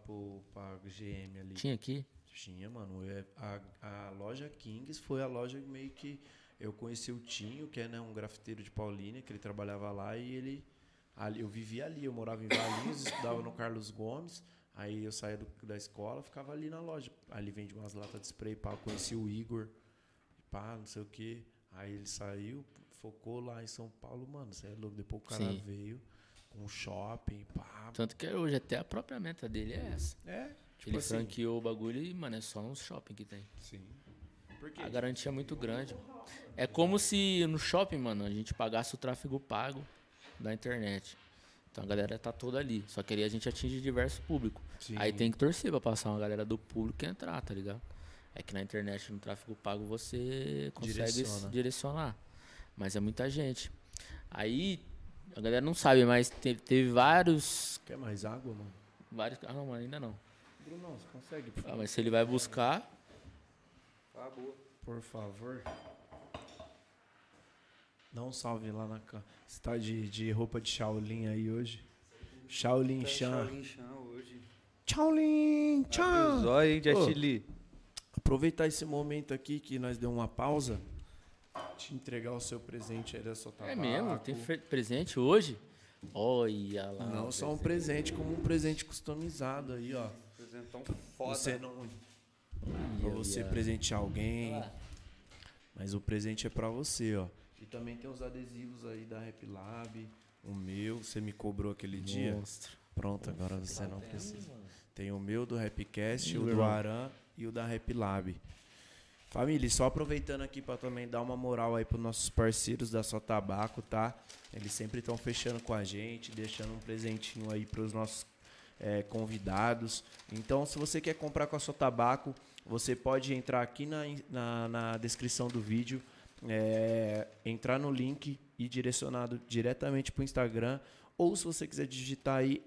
GM ali. Tinha aqui? Tinha, mano. A loja Kings foi a loja meio que... Eu conheci o Tinho, que é, né, um grafiteiro de Paulínia, que ele trabalhava lá e ele... Ali, eu vivia ali, eu morava em Valinhos, estudava no Carlos Gomes, aí eu saía da escola, ficava ali na loja. Ali vende umas latas de spray, pá, conheci o Igor, pá, não sei o quê. Aí ele saiu, focou lá em São Paulo, mano, você é louco. Depois o cara veio com o shopping, pá. Tanto que hoje até a própria meta dele é essa. Tipo Ele assim, franqueou o bagulho e, mano, é só uns shopping que tem. Sim. Por quê? A garantia é muito grande. É como se no shopping, mano, a gente pagasse o tráfego pago da internet. Então a galera tá toda ali. Só que aí a gente atinge diversos públicos. Sim. Aí tem que torcer pra passar uma galera do público e entrar, tá ligado? É que na internet, no tráfego pago, você consegue Direciona. direcionar. Mas é muita gente. Aí, a galera não sabe, mas teve vários... Quer mais água, mano? Ah, não, ainda não. Brunão, você consegue? Ah, mas se ele vai buscar... Tá boa. Por favor. Dá um salve lá na casa. Você tá de roupa de Shaolin aí hoje? Shaolin Chan. hoje. Shaolin Abre o Chan. zóio, hein, Jet Ô. Li. Aproveitar esse momento aqui que nós deu uma pausa. Te entregar o seu presente aí da sua tabaco. É mesmo? Tem presente hoje? Olha lá. Não só um presente, como um presente customizado aí, ó. Presentão Você não... Pra você presentear alguém. Mas o presente é pra você, ó. E também tem os adesivos aí da Rap Lab. O meu, você me cobrou aquele dia. Monstro. Pronto, agora você não precisa. Tem o meu do Rapcast, Ih, o meu do irmão. Aran e o da Rap Lab. Família, e só aproveitando aqui pra também dar uma moral aí pros nossos parceiros da Só Tabaco, tá? Eles sempre estão fechando com a gente, deixando um presentinho aí pros nossos convidados. Então, se você quer comprar com a Só Tabaco, você pode entrar aqui na descrição do vídeo, entrar no link e direcionado diretamente pro Instagram. Ou se você quiser digitar aí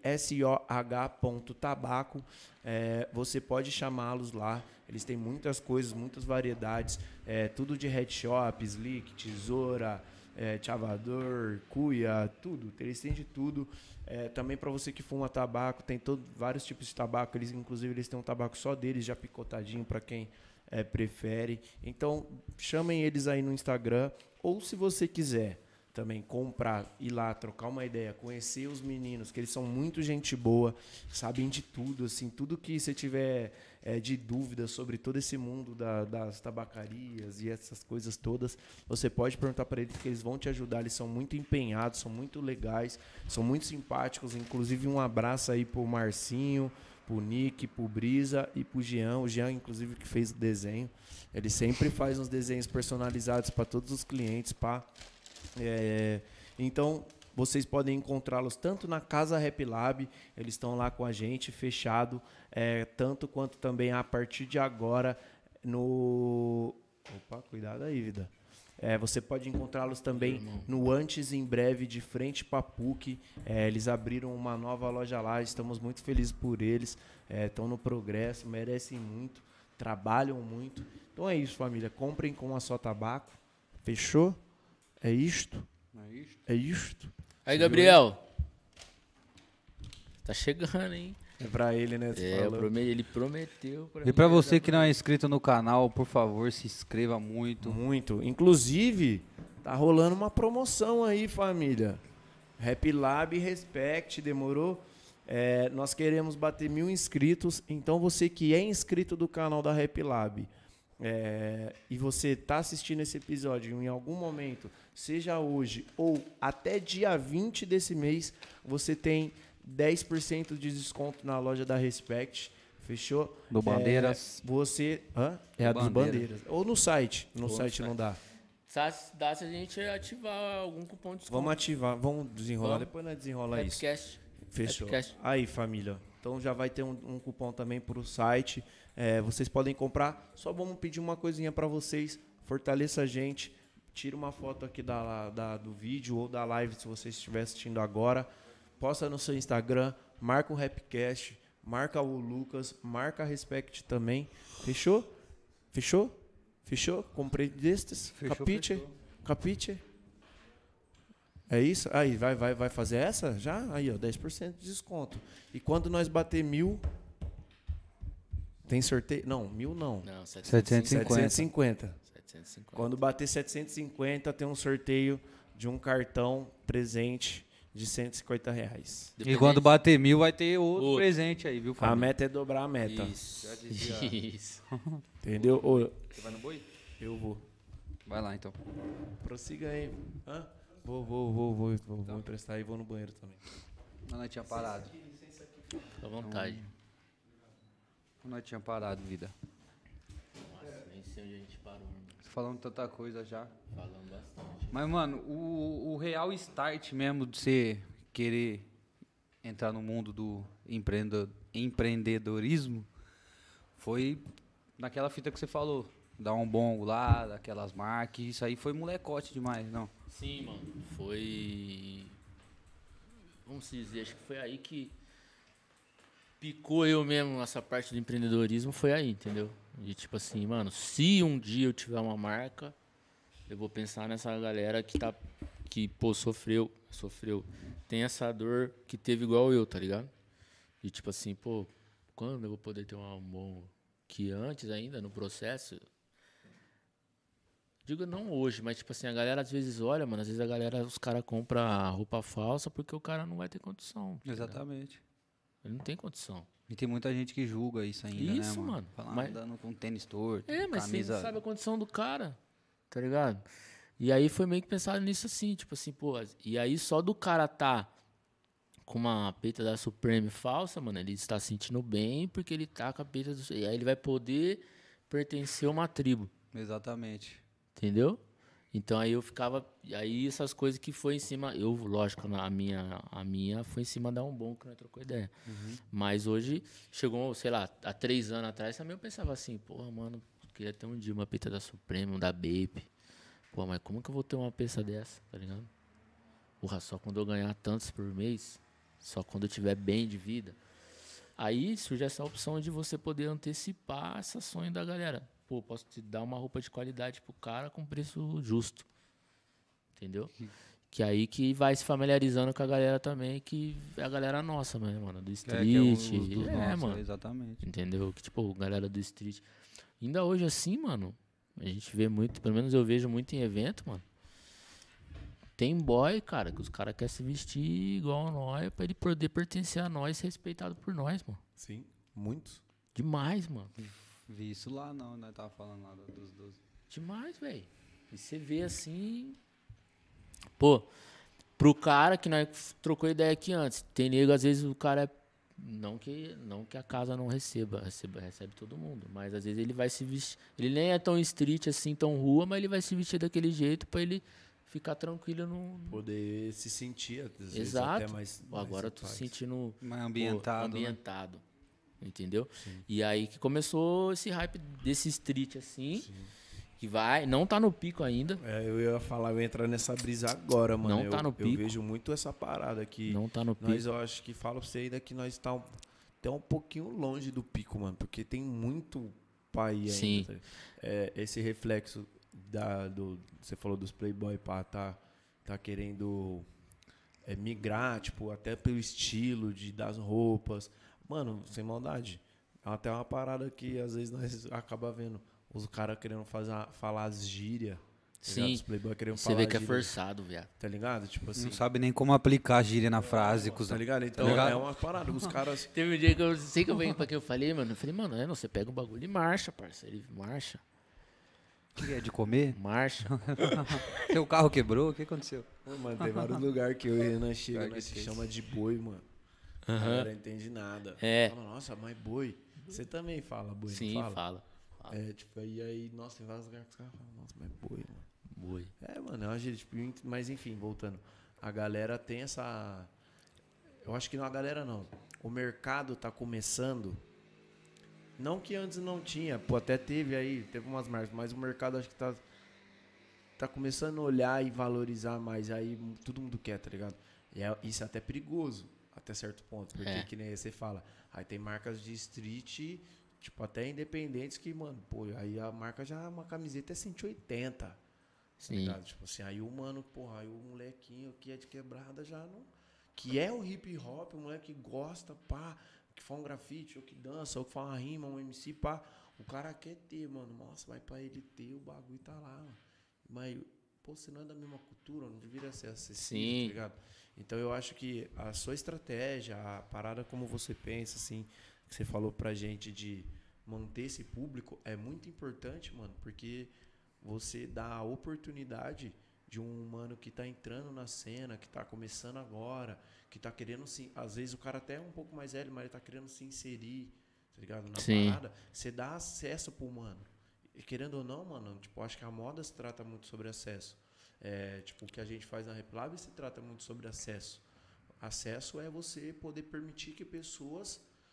soh.tabaco, você pode chamá-los lá. Eles têm muitas coisas, muitas variedades, tudo de headshop, slick, tesoura, chavador, cuia, tudo. Eles têm de tudo. Também para você que fuma tabaco, tem vários tipos de tabaco. Inclusive, eles têm um tabaco só deles, já picotadinho para quem prefere. Então, chamem eles aí no Instagram. Ou se você quiser também comprar, ir lá, trocar uma ideia, conhecer os meninos, que eles são muito gente boa, sabem de tudo, assim, tudo que você tiver de dúvida sobre todo esse mundo das tabacarias e essas coisas todas, você pode perguntar para eles que eles vão te ajudar. Eles são muito empenhados, são muito legais, são muito simpáticos. Inclusive, um abraço aí pro Marcinho, pro Nick, pro Brisa e pro Jean. O Jean, inclusive, que fez o desenho. Ele sempre faz uns desenhos personalizados para todos os clientes, pá. Então, vocês podem encontrá-los tanto na Casa Rap Lab, eles estão lá com a gente, fechado, tanto quanto também a partir de agora no... Opa, cuidado aí, vida. Você pode encontrá-los também no Antes em Breve, de frente para PUC. Eles abriram uma nova loja lá, estamos muito felizes por eles. Estão no progresso, merecem muito, trabalham muito. Então é isso, família. Comprem com a Só Tabaco. Fechou? É isto? É isto? Aí, Gabriel. Tá chegando, hein? É pra ele, né? Você falou. Ele prometeu. E pra você que não é inscrito no canal, por favor, se inscreva muito. Muito. Inclusive, tá rolando uma promoção aí, família. Rap Lab Respect, demorou? Nós queremos bater 1000 inscritos. Então, você que é inscrito do canal da Rap Lab, e você tá assistindo esse episódio em algum momento, seja hoje ou até dia 20 desse mês, você tem 10% de desconto na loja da Respect. Fechou? Do Bandeiras. Você... É a dos Bandeiras. Ou no site. No site não dá. Dá se a gente ativar algum cupom de desconto. Vamos ativar. Vamos desenrolar. Vamos. Depois nós desenrola isso. Rapcast. Fechou. Rapcast. Aí, família. Então já vai ter um cupom também pro site. Vocês podem comprar. Só vamos pedir uma coisinha para vocês. Fortaleça a gente. Tira uma foto aqui do vídeo ou da live, se você estiver assistindo agora. Posta no seu Instagram. Marca o Rapcast. Marca o Lucas. Marca a Respect também. Fechou? Fechou? Fechou? Comprei destes. Fechou, Capite? fechou. Capite? É isso? Aí, vai fazer essa? Já? Aí, ó, 10% de desconto. E quando nós bater 1000... Tem sorteio? Não, 1000 não. Não, 750. 750. 750. Quando bater 750, tem um sorteio de um cartão presente de R$150. E quando bater 1000, vai ter outro Outro. presente aí, viu, A família? meta é dobrar a meta. Isso. Já dizia. Isso. Entendeu? Ô, Você vai no boi? eu vou. Vai lá, então. Prossiga aí. Hã? Vou emprestar e vou no banheiro também. Nós tinha parado. Fica à vontade. Nós tinha parado, vida. Nossa, nem sei onde a gente parou, mano. Falando tanta coisa já. Falando bastante. Mas, mano, o real start mesmo de você querer entrar no mundo do empreendedorismo foi naquela fita que você falou, dar um bongo lá, daquelas marcas, isso aí foi molecote demais, não? Sim, mano. Foi. Vamos dizer, acho que foi aí que picou eu mesmo essa parte do empreendedorismo. Foi aí, entendeu? De tipo assim, mano, se um dia eu tiver uma marca, eu vou pensar nessa galera que pô, sofreu, tem essa dor que teve igual eu, tá ligado? E tipo assim, pô, quando eu vou poder ter um bom que antes ainda no processo? Digo não hoje, mas tipo assim, a galera às vezes olha, mano, às vezes os caras compram roupa falsa porque o cara não vai ter condição. Tá ligado? Exatamente. Ele não tem condição. E tem muita gente que julga isso ainda, Isso, né, mano. Fala, Mas- andando com tênis torto, Mas você camisa... não sabe a condição do cara, tá ligado? E aí foi meio que pensado nisso assim, tipo assim, pô, e aí só do cara tá com uma peita da Supreme falsa, mano, ele está se sentindo bem porque ele tá com a peita do... E aí ele vai poder pertencer a uma tribo. Exatamente. Entendeu? Então aí eu ficava. Aí essas coisas que foi em cima. Eu, lógico, a minha foi em cima da Umbom, que nós trocou ideia. Mas hoje, chegou, sei lá, há 3 anos atrás, também eu pensava assim, porra, mano, queria ter um dia uma pita da Supreme, da Bape. Pô, mas como que eu vou ter uma peça dessa, tá ligado? Porra, só quando eu ganhar tantos por mês, só quando eu tiver bem de vida. Aí surge essa opção de você poder antecipar esse sonho da galera. Pô, posso te dar uma roupa de qualidade pro cara com preço justo. Entendeu? Que aí que vai se familiarizando com a galera também, que é a galera nossa, mano, do street. que é um dos nossos, mano. exatamente. Entendeu? Que tipo, galera do street. Ainda hoje assim, mano, a gente vê muito, pelo menos eu vejo muito em evento, mano. Tem boy, cara, que os caras querem se vestir igual a nós pra ele poder pertencer a nós e ser respeitado por nós, mano. Sim, muitos. Demais, mano. Vi isso lá, não, nós tava falando lá dos 12. Demais, velho. E você vê assim. Pô, pro cara que nós trocou ideia aqui antes, tem nego, às vezes o cara é. Não que a casa não recebe todo mundo. Mas às vezes ele vai se vestir. Ele nem é tão street assim, tão rua, mas ele vai se vestir daquele jeito pra ele ficar tranquilo no. Poder se sentir, às vezes, Exato. até mais. Pô, agora eu mais tô em paz. sentindo. Mais Pô, ambientado, né? ambientado. Entendeu? E aí que começou esse hype desse street assim. Que vai, não tá no pico ainda. É, eu ia falar, eu ia entrar nessa brisa agora, mano. Não tá no Eu pico. vejo muito essa parada aqui. Não tá no pico. Nós, eu acho que falo pra você ainda que nós tá até um pouquinho longe do pico, mano. Porque tem muito pai ainda. Sim. Tá? Esse reflexo você falou dos playboy, pá, tá querendo migrar, tipo, até pelo estilo das roupas. Mano, sem maldade. É até uma parada que às vezes nós acaba vendo os caras querendo falar as gírias. Sim. Os playboy querendo Você falar vê que é gíria, forçado, viado. tá ligado? Tipo assim, Não sabe nem como aplicar a gíria na frase, tá cuzão. ligado? Então ligado? é uma parada. Os caras. Teve um dia que eu sei que eu venho pra quem eu falei, mano. Eu falei, mano, você pega um bagulho e marcha, parceiro. Ele marcha, O que é de comer? marcha. Seu carro quebrou? O que aconteceu? Pô, mano, tem vários lugares que eu e o Renan chega, Lugar nós se difícil. chama de boi, mano. A galera não entende nada. É. Fala, nossa, mas boi. Você também fala boi, Sim, não fala? fala. É, tipo, aí, nossa, tem vários lugares que os caras falam, nossa, mas boi, mano. Boi. É, mano, é uma gíria, tipo, mas enfim, voltando. A galera tem essa. Eu acho que não a galera não. O mercado tá começando. Não que antes não tinha, pô, até teve umas marcas, mas o mercado acho que tá começando a olhar e valorizar mais. Aí todo mundo quer, tá ligado? E isso é até perigoso, até certo ponto. Porque que nem você fala. Aí tem marcas de street, tipo, até independentes que, mano, pô, aí a marca já, uma camiseta é 180. Tá Sim. ligado? Tipo assim, aí o mano, porra, aí o molequinho que é de quebrada já não. Que é o hip hop, o moleque que gosta, pá, que faz um grafite, ou que dança, ou que faz uma rima, um MC, pá. O cara quer ter, mano. Nossa, vai pra ele ter, o bagulho tá lá, mano. Mas, pô, você não é da mesma cultura, não deveria ser acessível, Sim. tá ligado? Então eu acho que a sua estratégia, a parada como você pensa, assim, que você falou pra gente de manter esse público, é muito importante, mano, porque você dá a oportunidade de um mano que tá entrando na cena, que tá começando agora, que tá querendo às vezes o cara até é um pouco mais velho, mas ele tá querendo se inserir, tá ligado? Na Sim. parada. Você dá acesso pro mano. E querendo ou não, mano, tipo, acho que a moda se trata muito sobre acesso. Tipo, o que a gente faz na Replab se trata muito sobre acesso. Acesso é você poder permitir que pessoas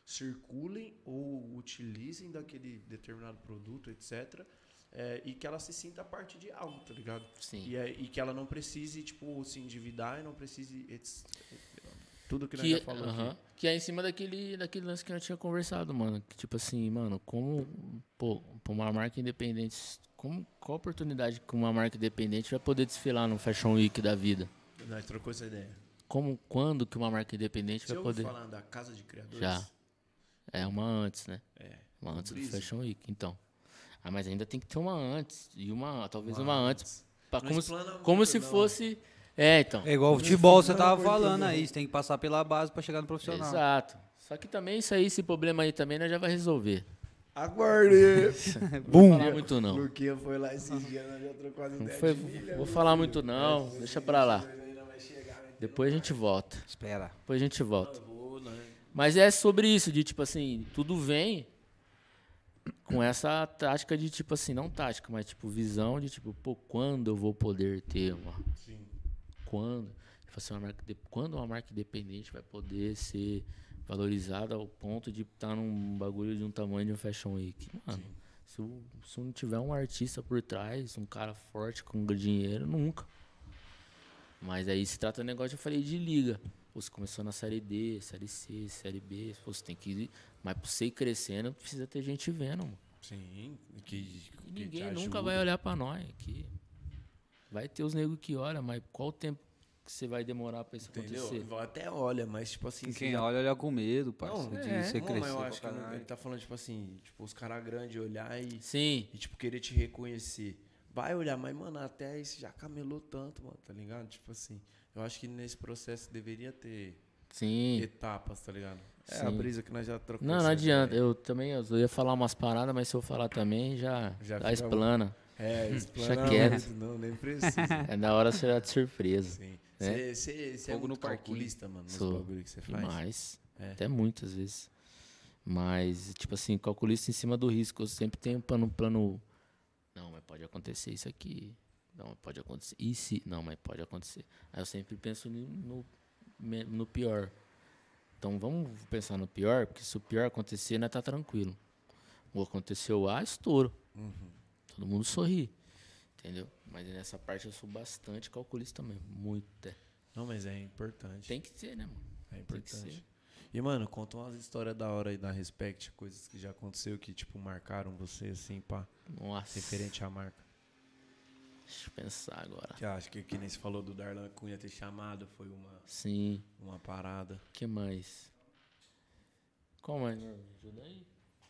circulem ou utilizem daquele determinado produto, etc. E que ela se sinta parte de algo, tá ligado? Sim. E que ela não precise, tipo, se endividar e não precise... Tudo que nós já falou aqui. Que é em cima daquele lance que eu tinha conversado, mano. Que, tipo assim, mano, como, pô, pra uma marca independente, qual oportunidade que uma marca independente vai poder desfilar no Fashion Week da vida? Nós trocou essa ideia. Quando que uma marca independente Você vai poder... ouviu falando da Casa de Criadores? Já. É uma antes, né? Uma do antes do Breezy. Fashion Week, então. Ah, mas ainda tem que ter uma antes. E talvez uma antes. Como se fosse... então. É igual o futebol, você tava falando aí. Você tem que passar pela base pra chegar no profissional. Exato. Só que também esse problema aí também nós já vai resolver. Aguarde! Não vou falar muito não. Luquinha foi lá esses dias, nós já trocou as Não ideias foi, de milha, vou meu falar filho. muito não. Deixa pra lá. Ainda vai chegar, né? Depois a gente volta. Espera. Depois a gente volta. Eu vou, né? Mas é sobre isso, de tipo assim, tudo vem com essa tática de tipo assim, não tática, mas tipo visão de tipo, pô, quando eu vou poder ter uma... Sim. Quando? Tipo assim, quando uma marca independente vai poder ser valorizada ao ponto de estar num bagulho de um tamanho de um Fashion Week? Mano, se não tiver um artista por trás, um cara forte com dinheiro, nunca. Mas aí se trata de negócio, eu falei, de liga. Você começou na série D, série C, série B, você tem que ir. Mas pra você ir crescendo, precisa ter gente vendo, mano. Sim. E Que ninguém te nunca ajuda. vai olhar pra nós aqui. Vai ter os negros que olham, mas qual o tempo que você vai demorar pra isso Entendeu? acontecer? Até olha, mas tipo assim... Quem você já- olha com medo, parceiro. Não, de é. você Não, crescer. mas eu acho que pra caralho. ele tá falando, tipo assim, tipo, os caras grandes olhar Sim, e, tipo, querer te reconhecer. Vai olhar, mas, mano, até aí você já camelou tanto, mano, tá ligado? Tipo assim, eu acho que nesse processo deveria ter sim. etapas, tá ligado? É Sim. a brisa que nós já trocamos. Não, não adianta. Eu ia falar umas paradas, mas se eu falar também, já fica explana. explana quieto. muito, não, nem precisa. É da hora você dar de surpresa. Sim. É? Você é Fogo no muito parquinho. calculista, mano, nos Sou. bagulho que você faz? Demais. É. Até muitas vezes. Mas, tipo assim, calculista em cima do risco. Eu sempre tenho um plano. Não, mas pode acontecer isso aqui. Não, mas pode acontecer. E se? Não, mas pode acontecer. Aí eu sempre penso no pior. Então vamos pensar no pior, porque se o pior acontecer, nós tá tranquilo. Ou aconteceu A, estouro. Todo mundo sorri. Entendeu? Mas nessa parte eu sou bastante calculista mesmo. Muito. Não, mas é importante. Tem que ser, né, mano? É Tem que importante. ser. E, mano, conta umas histórias da hora aí da Respect, coisas que já aconteceu que, tipo, marcaram você, assim, pá, Nossa. referente à marca. Deixa eu pensar agora. Que acho que nem se falou do Darlan Cunha ter chamado, foi Sim. uma parada. O que mais? Qual mais? Me ajuda aí.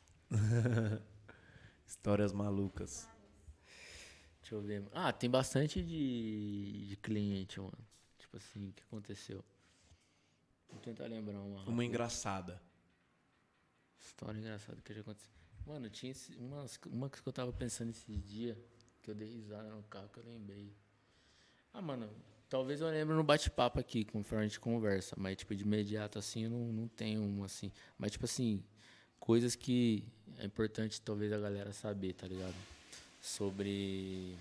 Histórias malucas. Deixa eu ver. Ah, tem bastante de cliente, mano. Tipo assim, o que aconteceu? Vou tentar lembrar uma. Uma engraçada. História engraçada que já aconteceu. Mano, tinha uma que eu tava pensando esses dias, que eu dei risada no carro, que eu lembrei. Ah, mano, talvez eu lembre no bate-papo aqui, conforme a gente conversa, mas, tipo, de imediato, assim, eu não tenho uma, assim. Mas, tipo assim, coisas que é importante, talvez, a galera saber, tá ligado? Sobre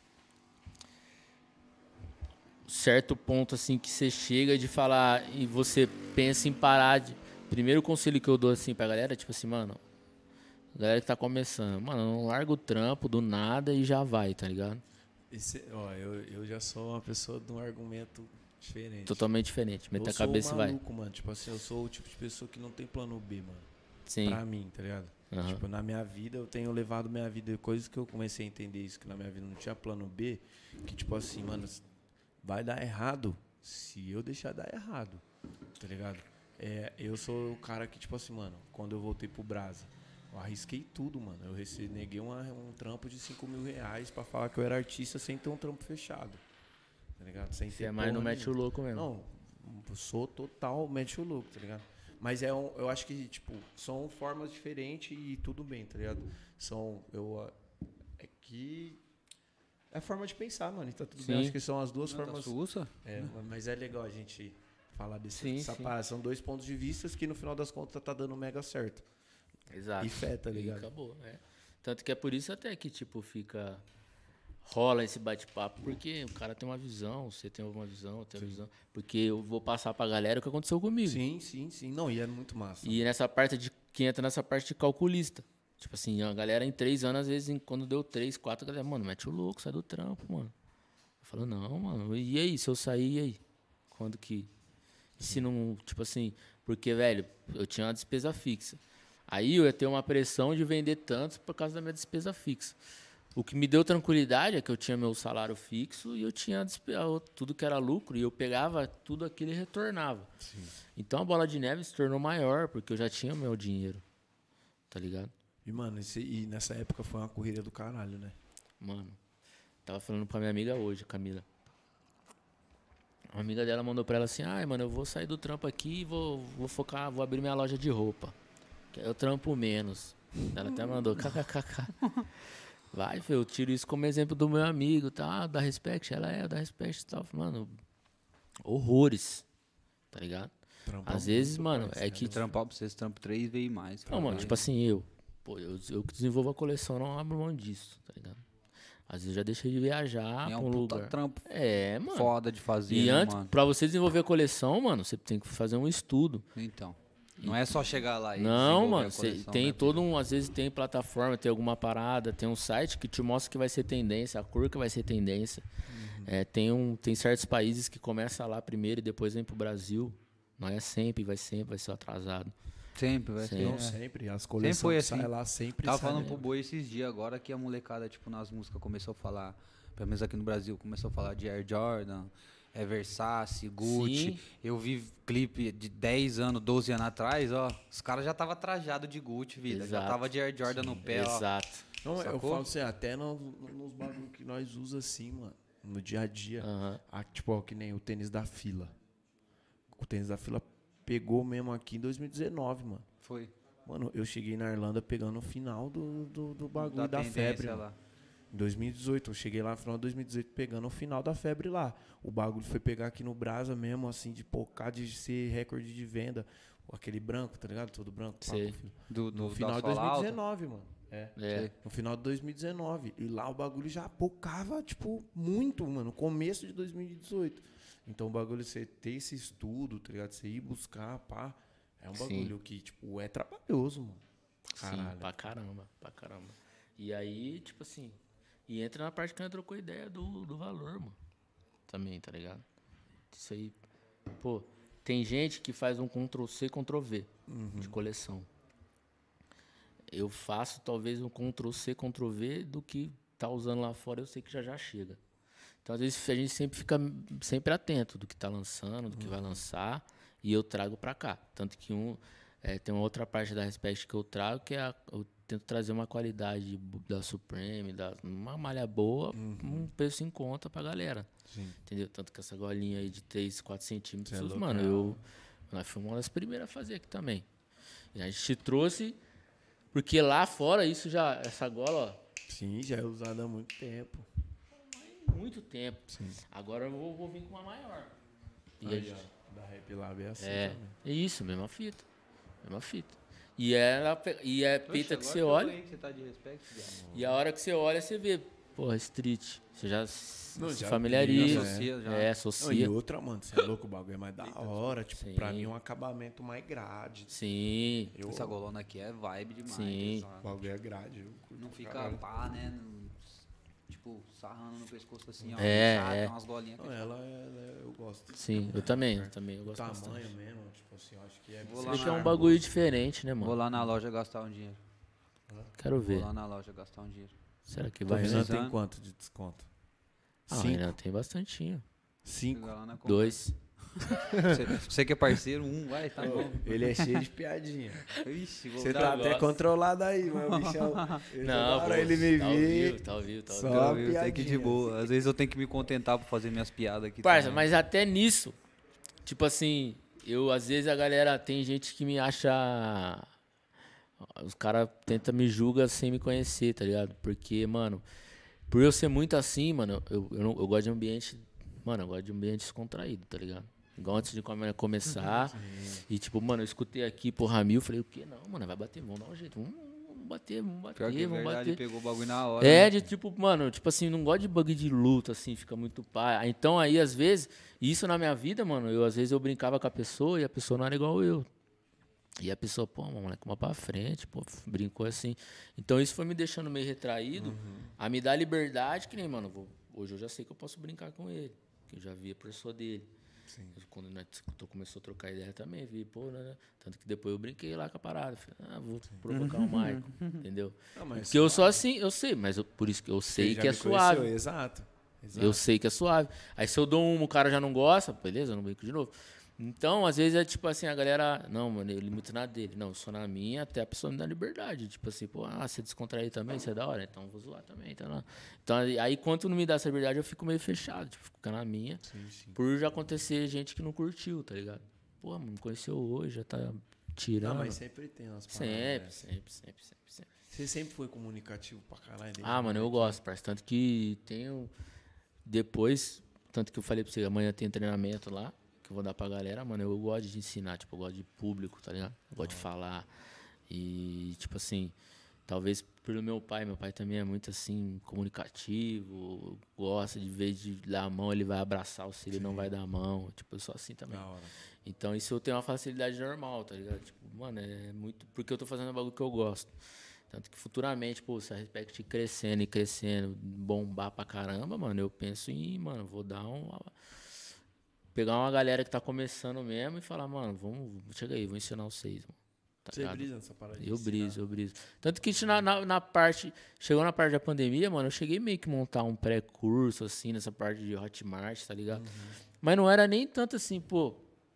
certo ponto, assim, que você chega de falar e você pensa em parar de... Primeiro conselho que eu dou, assim, pra galera, tipo assim, mano, galera que tá começando, mano, não larga o trampo do nada e já vai, tá ligado? Eu já sou uma pessoa de um argumento diferente. Totalmente diferente. Meta a cabeça e Eu sou vai. maluco, mano. Tipo assim, eu sou o tipo de pessoa que não tem plano B, mano. Sim. Pra mim, tá ligado? Aham. Tipo, na minha vida, eu tenho levado minha vida... Coisas que eu comecei a entender isso, que na minha vida não tinha plano B. Que, tipo assim, mano, vai dar errado se eu deixar dar errado, tá ligado? Eu sou o cara que, tipo assim, mano, quando eu voltei pro Brasa, eu arrisquei tudo, mano. Eu neguei um trampo de R$5.000 pra falar que eu era artista sem ter um trampo fechado, tá ligado? Sem Você ter é mais no porra mete o nenhuma. louco mesmo. Não, eu sou total mete o louco, tá ligado? Mas eu acho que, tipo, são formas diferentes e tudo bem, tá ligado? É que... É a forma de pensar, mano, e tá tudo bem. Sim. Acho que são as duas formas... Sussa? Mas é legal a gente falar Sim, dessa sim. parada. São dois pontos de vista que, no final das contas, tá dando mega certo. Exato. E fé, tá ligado? E acabou, é. Tanto que é por isso até que, tipo, fica... rola esse bate-papo, porque o cara tem uma visão, você tem uma visão, eu tenho uma visão. Porque eu vou passar pra galera o que aconteceu comigo. Sim. Não, e é muito massa. E nessa parte que entra nessa parte de calculista. Tipo assim, a galera em 3 anos, às vezes, quando deu 3, 4, a galera, mano, mete o louco, sai do trampo, mano. Eu falo, não, mano, e aí, se eu sair, e aí? Quando que... E se não, tipo assim, porque, velho, eu tinha uma despesa fixa. Aí eu ia ter uma pressão de vender tanto por causa da minha despesa fixa. O que me deu tranquilidade é que eu tinha meu salário fixo e eu tinha tudo que era lucro e eu pegava tudo aquilo e retornava. Sim. Então a bola de neve se tornou maior porque eu já tinha meu dinheiro, tá ligado? E, mano, e nessa época foi uma corrida do caralho, né? Mano, tava falando pra minha amiga hoje, Camila. Uma amiga dela mandou pra ela assim, ai, mano, eu vou sair do trampo aqui e vou focar, vou abrir minha loja de roupa. Que aí eu trampo menos. Ela até mandou, kkkk. Vai, filho, eu tiro isso como exemplo do meu amigo, tá? Da Respect, ela dá Respect e tal. Mano, horrores, tá ligado? Trampar Às vezes, muito, mano, parceiro. é que... Trampar pra vocês, trampo 3 vezes mais. Não, mano, tipo assim, eu que desenvolvo a coleção, não abro mão disso, tá ligado? Às vezes eu já deixei de viajar É pra um um puta lugar. trampo É, mano. foda de fazer, E né, antes, mano? pra você desenvolver a coleção, mano, você tem que fazer um estudo. Então, não é só chegar lá e Não, desenvolver mano, a cê coleção, tem né? todo um, às vezes tem plataforma, tem alguma parada, tem um site que te mostra que vai ser tendência, a cor que vai ser tendência. É, tem certos países que começa lá primeiro e depois vem pro Brasil. Não é sempre, vai ser atrasado. Sempre, vai ser. Não, é. sempre. As Sempre coleções foi que assim. saem lá sempre Tava saem. falando pro Boi esses dias agora que a molecada, tipo, nas músicas começou a falar, pelo menos aqui no Brasil, começou a falar de Air Jordan, Versace, Gucci. Sim. Eu vi clipe de 10 anos, 12 anos atrás, ó. Os caras já tava trajado de Gucci, vida. Já Exato. tava de Air Jordan no pé, ó. Exato. Não, eu Sacou? falo assim, até nos bagulhos que nós usamos assim, mano. No dia a dia. Aham. Tipo, ó, que nem o tênis da fila. O tênis da fila pegou mesmo aqui em 2019, mano. Foi. Mano, eu cheguei na Irlanda pegando o final do bagulho da tendência febre. lá. Mano. Em 2018, eu cheguei lá no final de 2018 pegando o final da febre lá. O bagulho foi pegar aqui no Brasa mesmo, assim, de pocar, de ser recorde de venda. Aquele branco, tá ligado? Todo branco. Sei. No final de sola alta. 2019, mano. É. É. No final de 2019. E lá o bagulho já pocava, tipo, muito, mano. No começo de 2018. Então o bagulho, você ter esse estudo, tá ligado? Você ir buscar, pá. É um bagulho que, tipo, é trabalhoso, mano. Caralho. Sim, pra caramba. E aí, tipo assim, e entra na parte que nós trocou ideia do valor, mano. Também, tá ligado? Isso aí, pô, tem gente que faz um Ctrl-C, Ctrl-V de coleção. Eu faço talvez um Ctrl-C, Ctrl-V do que tá usando lá fora, eu sei que já chega. Então, às vezes, a gente sempre fica sempre atento do que tá lançando, do que vai lançar, e eu trago pra cá. Tanto que tem uma outra parte da Respect que eu trago, que é eu tento trazer uma qualidade da Supreme, uma malha boa, um preço em conta pra galera. Sim. Entendeu? Tanto que essa golinha aí de 3, 4 centímetros, Cê é louco, mano, nós fomos uma das primeiras a fazer aqui também. E a gente trouxe, porque lá fora, essa gola, ó, Sim, já é usada há muito tempo. muito tempo. Sim. Agora eu vou vir com uma maior. E a Aí, gente- ó, da Rap Lab é assim é, também. é isso, mesma fita. E é peita que você olha, Você tá de respeito, e a hora que você olha, você vê, porra, street. Você já se já familiariza. associa, já. É, Não, e associa. outra, mano, você é louco, o bagulho é mais da hora. Tipo, Sim. pra mim é um acabamento mais grade. Sim, Essa golona aqui é vibe demais. Sim. sabe? O bagulho é grade. Eu curto Não pra fica caralho. pá, né? Tipo, sarrando no pescoço assim, ó. É, inchado, é. tem umas golinhas Não, aqui. eu gosto. sim, eu também O gosto tamanho bastante. mesmo, tipo assim, eu acho que é... Vou Você lá que é na- um bagulho diferente, né, Vou mano? lá na loja gastar um dinheiro. Quero ver. Vou lá na loja gastar um dinheiro. Será que O vai, né? Renan precisando. tem quanto de desconto? Ah, Cinco. Renan, tem bastantinho. 5. Chegar lá na compra. 2. Você que é parceiro, vai, tá bom. Ele é cheio de piadinha. Ixi, vou Você dar tá gosto. até controlado aí, mas o bichão... Não, pô, ele me tá ao vê. vivo, tá ao vivo. Só eu tenho que ir piadinha, de boa. Às vezes eu tenho que me contentar pra fazer minhas piadas aqui. Parça, também. mas até nisso, tipo assim, às vezes a galera, tem gente que me acha, os caras tentam me julgar sem me conhecer, tá ligado? Porque, mano, por eu ser muito assim, mano, eu gosto de ambiente, mano, eu gosto de ambiente descontraído, tá ligado? Igual antes de começar, e tipo, mano, eu escutei aqui, porra, mil, falei, o quê? Não, mano, vai bater, vamos dar um jeito, vamos bater, Pior que é vamos verdade, bater. pegou o bagulho na hora. É, né? de tipo, mano, tipo assim, não gosto de bug de luta, assim, fica muito pá. Então aí, às vezes, isso na minha vida, mano, às vezes eu brincava com a pessoa e a pessoa não era igual eu. E a pessoa, pô, moleque, uma pra frente, pô, brincou assim. Então isso foi me deixando meio retraído, a me dar liberdade, que nem, mano, hoje eu já sei que eu posso brincar com ele, que eu já vi a pessoa dele. Quando nós começou a trocar ideia também, vi, pô, né? Tanto que depois eu brinquei lá com a parada. Falei, vou provocar o Michael, entendeu? Não, mas Porque eu sou assim, eu sei, mas por isso que eu sei que é suave. Exato. Eu sei que é suave. Aí se eu dou o cara já não gosta, beleza, eu não brinco de novo. Então, às vezes é tipo assim, a galera, não, mano, eu limito na dele. Não, eu sou na minha, até a pessoa me dá liberdade. Tipo assim, pô, você descontrair também, você é da hora, então eu vou zoar também, tá lá. Então, aí quando não me dá essa liberdade, eu fico meio fechado, tipo, fico na minha. Sim. Por já acontecer gente que não curtiu, tá ligado? Pô, mano, me conheceu hoje, já tá tirando. Não, mas sempre tem umas paradas. Sempre. Você sempre foi comunicativo pra caralho. desde Mano, eu moleque. gosto, parceiro. Tanto que tenho. Depois, tanto que eu falei pra você, amanhã tem treinamento lá, que eu vou dar pra galera, mano. Eu gosto de ensinar, tipo, eu gosto de público, tá ligado? Eu gosto de falar. E, tipo assim, talvez pelo meu pai também é muito assim, comunicativo, gosta de vez de dar a mão, ele vai abraçar, se ele não vai dar a mão. Tipo, eu sou assim também. Da hora. Então isso eu tenho uma facilidade normal, tá ligado? Tipo, mano, é muito. Porque eu tô fazendo um bagulho que eu gosto. Tanto que futuramente, pô, se a Respect crescendo e crescendo, bombar pra caramba, mano, eu penso em, mano, vou dar pegar uma galera que tá começando mesmo e falar, mano, chega aí, vou ensinar vocês, mano. Tá Você ligado? brisa nessa parada de Eu ensinar? briso. Tanto que na parte. Chegou na parte da pandemia, mano, eu cheguei meio que montar um pré-curso, assim, nessa parte de Hotmart, tá ligado? Mas não era nem tanto assim, pô.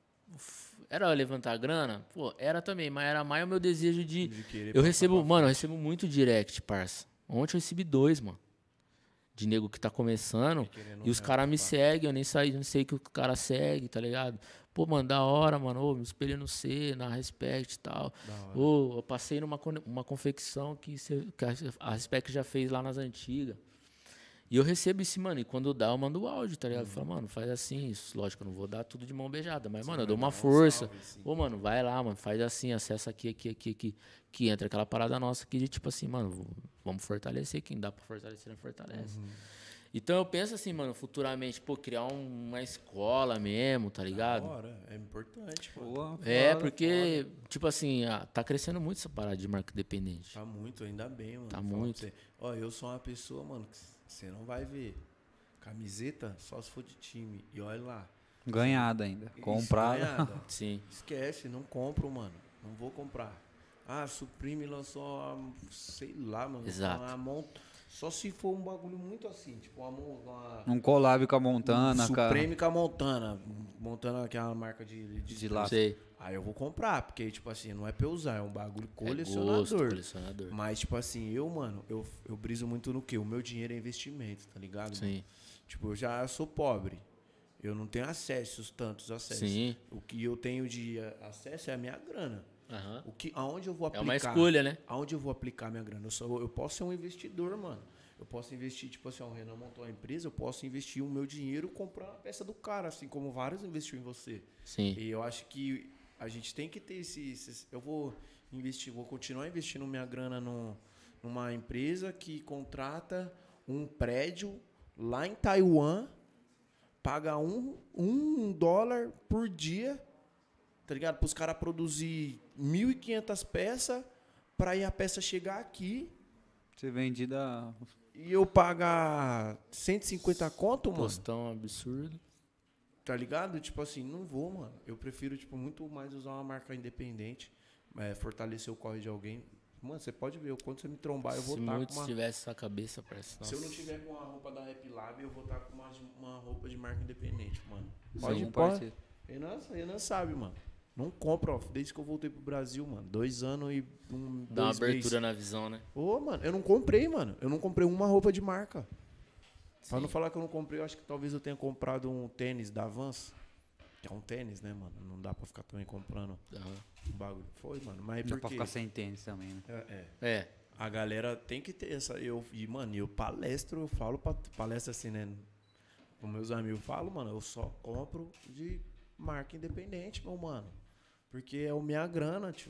Era levantar grana? Pô, era também, mas era mais o meu desejo de. querer Eu passar recebo, pra mano, eu frente. recebo muito direct, parça. Ontem eu recebi 2, mano. De nego que tá começando. querendo E os caras me seguem, eu nem sei que o cara segue, tá ligado? Pô, mano, da hora, mano. Ô, me espelhei no C, na Respect e tal. Ô, eu passei numa uma confecção que a Respect já fez lá nas antigas. E eu recebo isso, mano. E quando dá, eu mando o áudio, tá ligado? Eu falo, mano, faz assim. Isso, lógico, eu não vou dar tudo de mão beijada. Mas, mano, eu dou uma força. Ô, mano, vai lá, mano. Faz assim, acessa aqui. Que entra aquela parada nossa aqui de tipo assim, mano, vamos fortalecer. Quem dá pra fortalecer, não fortalece. Então eu penso assim, mano, futuramente, pô, criar uma escola mesmo, tá ligado? Da hora, é importante, pô. Boa, É, foda, porque, tipo assim, tá crescendo muito essa parada de marca independente. Tá muito, ainda bem, mano. Tá Fala pra muito. você. Ó, eu sou uma pessoa, mano, que você não vai ver. Camiseta só se for de time. E olha lá. Ganhada ainda. Isso, Comprada. ganhada. Sim. Esquece, não compro, mano. Não vou comprar. Supreme lançou sei lá, mano. Exato. Só se for um bagulho muito assim, tipo uma Um collab com a Montana, cara. Supreme com a Montana. Montana, que é uma marca de lá. Sei. Aí eu vou comprar, porque, tipo assim, não é pra eu usar, é um bagulho É colecionador. gosto, colecionador. Mas, tipo assim, mano, eu briso muito no quê? O meu dinheiro é investimento, tá ligado? Sim. Mano? Tipo, eu já sou pobre. Eu não tenho tantos acessos. Sim. O que eu tenho de acesso é a minha grana. Aham. Aonde eu vou É aplicar? uma escolha, né? Aonde eu vou aplicar minha grana? Eu posso ser um investidor, mano. Eu posso investir, tipo assim, o Renan montou uma empresa, eu posso investir o meu dinheiro e comprar a peça do cara, assim como vários investiu em você. Sim. E eu acho que a gente tem que ter eu vou continuar investindo minha grana numa empresa que contrata um prédio lá em Taiwan, paga um dólar por dia, tá ligado? Para os caras produzir 1.500 peças, para ir a peça chegar aqui Ser vendida. e eu pagar 150 conto, mano. Postão absurdo. Tá ligado? Tipo assim, não vou, mano. Eu prefiro, tipo, muito mais usar uma marca independente, fortalecer o corre de alguém. Mano, você pode ver, quando você me trombar, eu vou Se estar muitos com uma... tivesse essa cabeça, parece. Se eu não tiver com a roupa da Rap Lab, eu vou estar com uma roupa de marca independente, mano. Pode ir, um parceiro. Renan sabe, mano. Não compra, ó. Desde que eu voltei pro Brasil, mano. 2 anos e Dá uma 2 meses. abertura na visão, né? Ô, mano, eu não comprei, mano. Eu não comprei uma roupa de marca. Pra Sim. não falar que eu não comprei, eu acho que talvez eu tenha comprado um tênis da Vans. Que é um tênis, né, mano? Não dá pra ficar também comprando Aham. um bagulho. Foi, mano. Mas Dá por pra quê? ficar sem tênis também, né? É. A galera tem que ter essa... Mano, eu palestro, eu falo palestra assim, né? Com meus amigos, eu falo, mano, eu só compro de marca independente, meu mano. Porque é a minha grana, tio.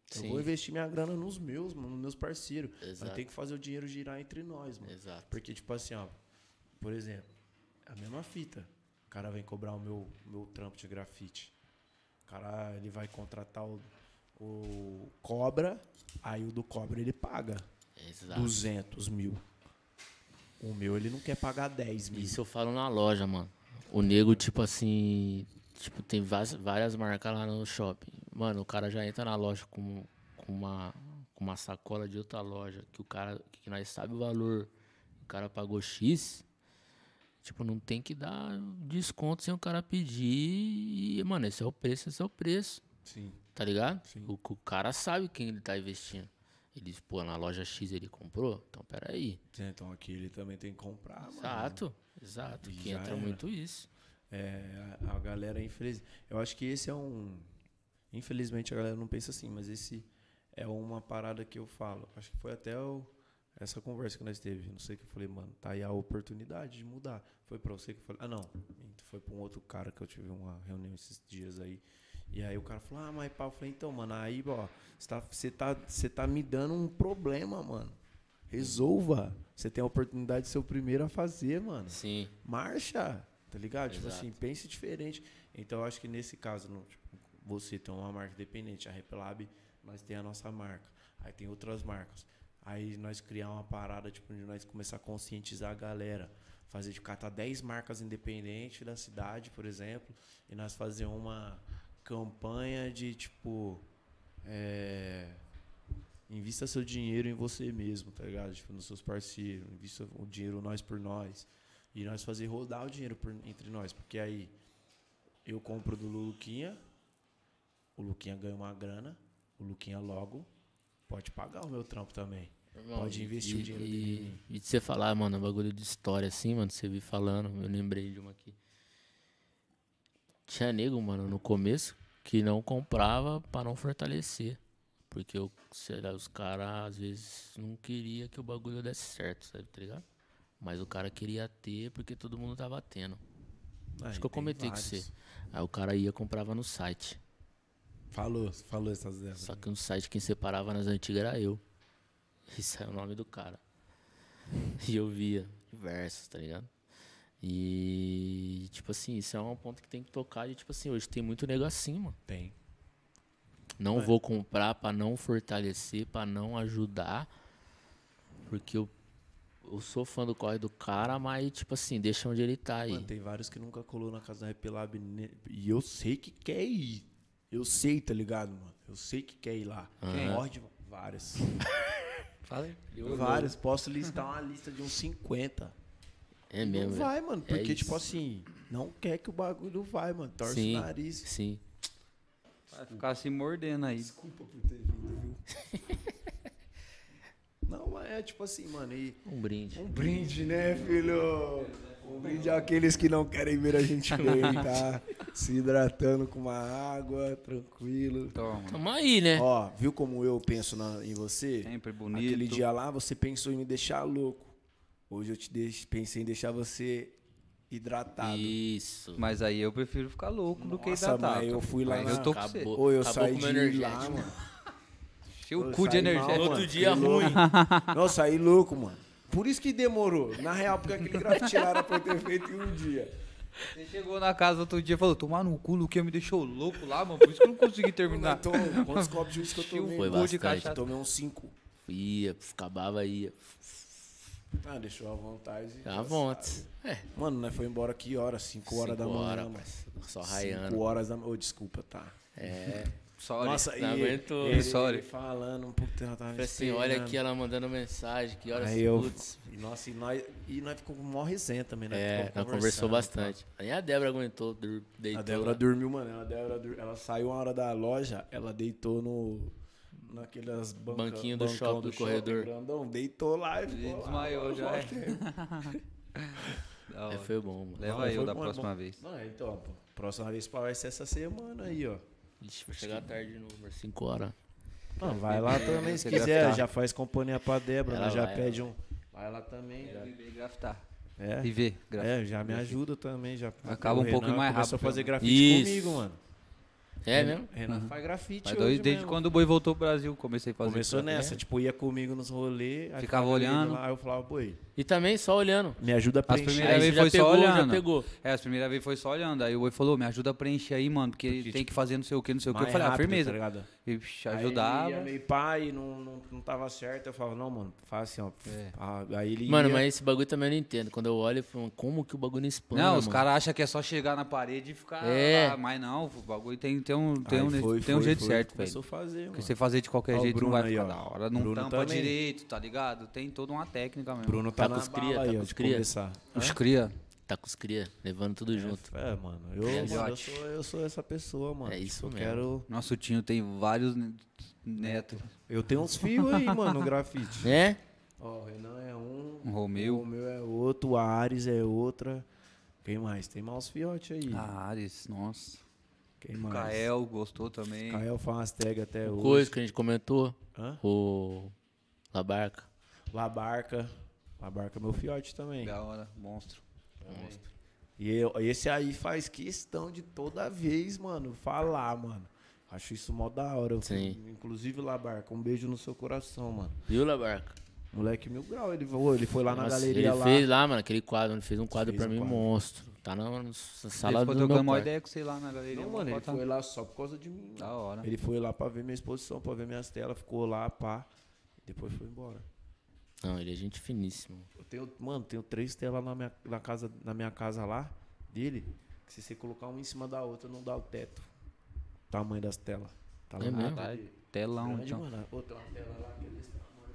Eu Sim. vou investir minha grana nos meus, mano, nos meus parceiros. Mas Exato. tem que fazer o dinheiro girar entre nós, mano. Exato. Porque, tipo assim, ó, por exemplo, a mesma fita. O cara vem cobrar o meu trampo de grafite. O cara, ele vai contratar o Cobra, aí o do Cobra ele paga Exato. 200 mil. O meu ele não quer pagar 10 mil. Isso eu falo na loja, mano. O nego, tipo assim. Tipo, tem várias marcas lá no shopping. Mano, o cara já entra na loja com uma sacola de outra loja. Que nós sabe o valor. O cara pagou X. Tipo, não tem que dar desconto sem o cara pedir. E, mano, esse é o preço. Sim. Tá ligado? Sim. O cara sabe quem ele tá investindo. Ele, pô, na loja X ele comprou? Então, peraí. Então aqui ele também tem que comprar, mano. Exato. E Que já entra era. muito isso. A galera, infeliz. Eu acho que esse é um. Infelizmente a galera não pensa assim, mas esse é uma parada que eu falo. Acho que foi até essa conversa que nós teve. Não sei o que eu falei, mano, tá aí a oportunidade de mudar. Foi pra você que eu falei. Ah, não. Foi pra um outro cara que eu tive uma reunião esses dias aí. E aí o cara falou, ah, mas pá, eu falei, então, mano, aí, ó, você tá me dando um problema, mano. Resolva. Você tem a oportunidade de ser o primeiro a fazer, mano. Sim. Marcha, tá ligado? Tipo Exato. assim, pense diferente. Então eu acho que nesse caso, tipo, você tem uma marca independente, a Replab, nós tem a nossa marca. Aí tem outras marcas. Aí nós criar uma parada, tipo, de nós começar a conscientizar a galera. Fazer de catar 10 marcas independentes da cidade, por exemplo, e nós fazer uma campanha de, tipo, invista seu dinheiro em você mesmo, tá ligado? Tipo, nos seus parceiros, invista o dinheiro nós por nós. E nós fazer rodar o dinheiro entre nós. Porque aí eu compro do Luquinha, o Luquinha ganha uma grana, o Luquinha logo pode pagar o meu trampo também. Irmão, Pode investir o dinheiro dele em mim. E de você falar, mano, um bagulho de história assim, mano, você viu falando, eu lembrei de uma aqui. Tinha nego, mano, no começo, que não comprava pra não fortalecer. Porque sei lá, os caras, às vezes, não queriam que o bagulho desse certo, sabe, tá ligado? Mas o cara queria ter porque todo mundo tava tendo. Acho que eu comentei com você. Aí o cara ia e comprava no site. Falou essas dessas. Só que no site quem separava nas antigas era eu. Isso é o nome do cara. E eu via diversos, tá ligado? E, tipo assim, isso é um ponto que tem que tocar. E, tipo assim, hoje tem muito nego assim, mano. Tem. Não vou comprar pra não fortalecer, pra não ajudar. Porque eu sou fã do corre do cara, mas, tipo assim, deixa onde ele tá aí. Mano, tem vários que nunca colou na casa da Repelab e eu sei que quer ir. Eu sei, tá ligado, mano? Eu sei que quer ir lá. Morre de vários. Fala aí. Vários. Posso listar uma lista de uns 50. É Não mesmo, vai, mano. É Porque, tipo isso. assim, não quer que o bagulho vai, mano. Torce Sim, o nariz. sim. Vai ficar se mordendo aí. Desculpa por ter vindo, viu? Não, mas é tipo assim, mano. E Um brinde. um brinde, né, filho? Um brinde àqueles que não querem ver a gente bem, tá? Se hidratando com uma água, tranquilo. Toma. Tamo aí, né? Ó, viu como eu penso em você? Sempre bonito. Aquele dia lá, você pensou em me deixar louco. Hoje eu pensei em deixar você hidratado. Isso. Mas aí eu prefiro ficar louco do que Nossa, hidratado. mas eu fui lá Mas na- eu tô com você. Acabou. Ou eu Acabou saí com o de meu lá, energético. mano. Cheio o Eu cu de saí mal, energético. mano. Outro dia Fiquei louco. ruim. Não, eu saí louco, mano. Por isso que demorou. Na real, porque aquele grafite lá era pra eu ter feito em um dia. Você chegou na casa outro dia e falou, tomar no cu, o Luquinha me deixou louco lá, mano. Por isso que eu não consegui terminar. Então, quantos copos de uísque que eu tomei? Foi Gol de bastante. cachaça. Tomei uns 5. Ia, acabava, ia. Ah, deixou à vontade. À já vontade. sabe. É. Mano, nós foi embora que horas? 5 horas da 5 manhã, horas, mano. parceiro. Só 5 raiando. horas da manhã. Ô, desculpa, tá? É. Sorry. Nossa, não aguentou. ele falando um pouco, eu tava Falei assim, esperando. olha aqui ela mandando mensagem, que horas Aí eu, putz. nossa, e nós ficamos com maior resenha também, né? É, Ficamos ela conversou conversando, bastante. Aí a Débora aguentou, tá? deitou. A Débora lá. dormiu, mano. Ela saiu uma hora da loja, ela deitou naqueles Banquinho do shopping, do corredor. Grandão, deitou lá e E ficou lá. desmaiou já. É. Da Aí hora. foi bom, mano. Leva Não, eu foi da bom, próxima bom. vez. Não, então, pô, próxima vez vai ser essa semana aí, ó. Ixi, vai chegar tarde de novo, mas 5 horas. Não, vai lá também se Você quiser, grafitar. já faz companhia pra Débora, Ela né? Já vai, pede um. Vai lá também, já. Viver, grafitar. É. Viver, grafitar. É, já me ajuda também, já. Acaba um O Renan pouquinho mais começou rápido, a fazer pelo grafite menos. comigo, mano. É mesmo? Renan faz grafite Mas hoje desde mesmo. quando o Boi voltou pro Brasil, comecei a fazer Começou isso. nessa, tipo, ia comigo nos rolês. aí Ficava ficava ele olhando. Lá, aí eu falava, Boi, E também só olhando. me ajuda a As preencher. primeiras Aí vezes você já foi só pegou, já olhando. pegou. As primeiras vezes foi só olhando. Aí o Boi falou, me ajuda a preencher aí, mano, porque Porque, tem tipo, que fazer não sei o que, não sei o que. Eu mais falei, rápido, firmeza. tá ligado? Ixi, Aí ajudava. ele ia meio pai, não tava certo. Eu falava, não, mano, faz assim, ó. É. Aí ele Mano, ia, mas esse bagulho também eu não entendo. Quando eu olho, eu falo, como que o bagulho não expande, Não, os mano? caras acham que é só chegar na parede e ficar É. lá, mas não, o bagulho tem um Aí foi, jeito certo, começou velho. a fazer, Porque mano. você fazer de qualquer Ó, o jeito Bruno não vai aí, ficar ó. da hora. Não Bruno tampa também. direito, tá ligado? Tem toda uma técnica mesmo. Bruno tá Tá na com os cria, bala tá aí, com ó, os de cria. começar. Os cria. Tá com os cria, levando tudo junto. Mano, Filhote. eu sou essa pessoa, mano. É isso Tipo, eu mesmo. quero... Nosso tio tem vários netos. Eu tenho uns fios aí, mano, no grafite. É? Ó, o Renan é um, Um Romeu. o meu é outro, o Ares é outra. Quem mais? Tem mais fiotes aí. Ah, Ares, nossa. Quem O mais? Kael gostou também. Kael faz umas tags até hoje. Coisa que a gente comentou. Hã? O Labarca. Labarca. Labarca é meu fiote também. Da hora, monstro. Esse aí faz questão de toda vez, mano, falar, mano. Acho isso mó da hora. Sim. Inclusive, Labarca, um beijo no seu coração, mano. Viu, Labarca? Moleque mil grau, ele foi lá na Nossa, galeria ele lá. fez lá, mano, aquele quadro. Ele fez um quadro Fez pra um mim quadro. monstro. Tá na sala Ele do ficou meu trocando uma quarto. ideia com você lá na galeria. Não, mano, ele Bota- foi lá só por causa de mim. mano. Da hora. Ele foi lá pra ver minha exposição, pra ver minhas telas, ficou lá, pá. Depois foi embora. Não, ele é gente finíssima. Eu tenho 3 telas na minha casa lá, dele, que se você colocar uma em cima da outra, não dá o teto. O tamanho das telas. Tá lá É na mesmo? casa Tá, dele. telão, Grande, então. mano. Outra uma tela lá que é desse tamanho.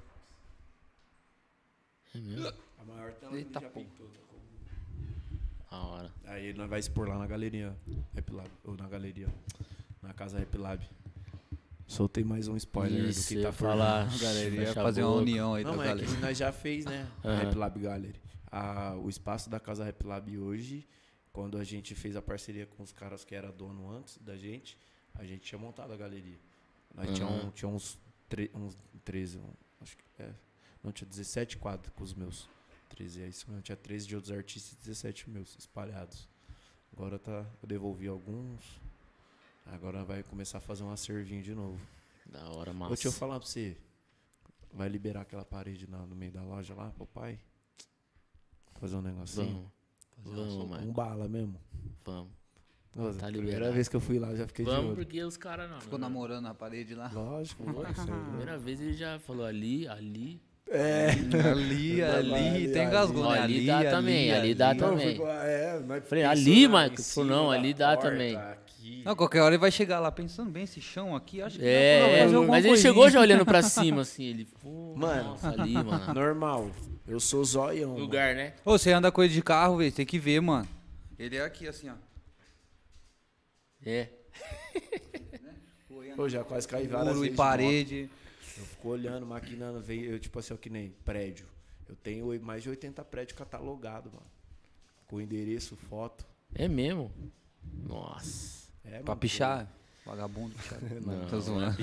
É mesmo? A maior tela Eita, ele já pô. pintou. Da hora. Aí nós vai expor lá na galeria Rap Lab, ou na galeria, na casa Rap Lab. Soltei mais um spoiler Isso, do que eu tá ia por falar. A galeria ia fecha a fazer uma boca. união aí Não, da mas é que galera. nós já fez, né? A Aham. Rap Lab Gallery. O espaço da casa Rap Lab hoje, quando a gente fez a parceria com os caras que era dono antes da gente, a gente tinha montado a galeria. Nós Aham. tinha uns 13, acho que não, tinha 17 quadros com os meus. 13, é isso mesmo. Tinha 13 de outros artistas e 17 meus espalhados. Agora eu devolvi alguns. Agora vai começar a fazer uma servinha de novo. Da hora, Ô, massa. deixa eu falar pra você. Vai liberar aquela parede no meio da loja lá, papai? Fazer um negocinho? Vamos. Vamos, mano. Um bala mesmo. Vamos. Nossa, Tá primeira liberado. vez que eu fui lá, eu já fiquei de Vamos, olho. porque os caras não. Ficou não. namorando na parede lá. Lógico, mano. Isso aí, né? Primeira vez ele já falou ali. É. Ali, tem gasgou, Ó, né? ali dá também, ali dá Não, também. nós Falei, pensou ali, lá em Marcos? cima Não, da ali dá porta, também. aqui. Não, qualquer hora ele vai chegar lá pensando bem esse chão aqui, acho que dá pra É, fazer alguma mas ele coisinha. chegou já olhando pra cima, assim. Ele, pô, Mano. nossa, ali, mano. Normal. Eu sou zoião. mano. Lugar, né? Ô, você anda com ele de carro, velho, tem que ver, mano. Ele é aqui, assim, ó. É. Pô, já quase caí várias Muro vezes e de parede. moto. Eu fico olhando, maquinando, veio, eu tipo assim, ó, que nem prédio. Eu tenho mais de 80 prédios catalogados, mano. Com endereço, foto. É mesmo? Nossa. É, Pra mano, pichar. Vagabundo, pichar. Não, Tô zoando.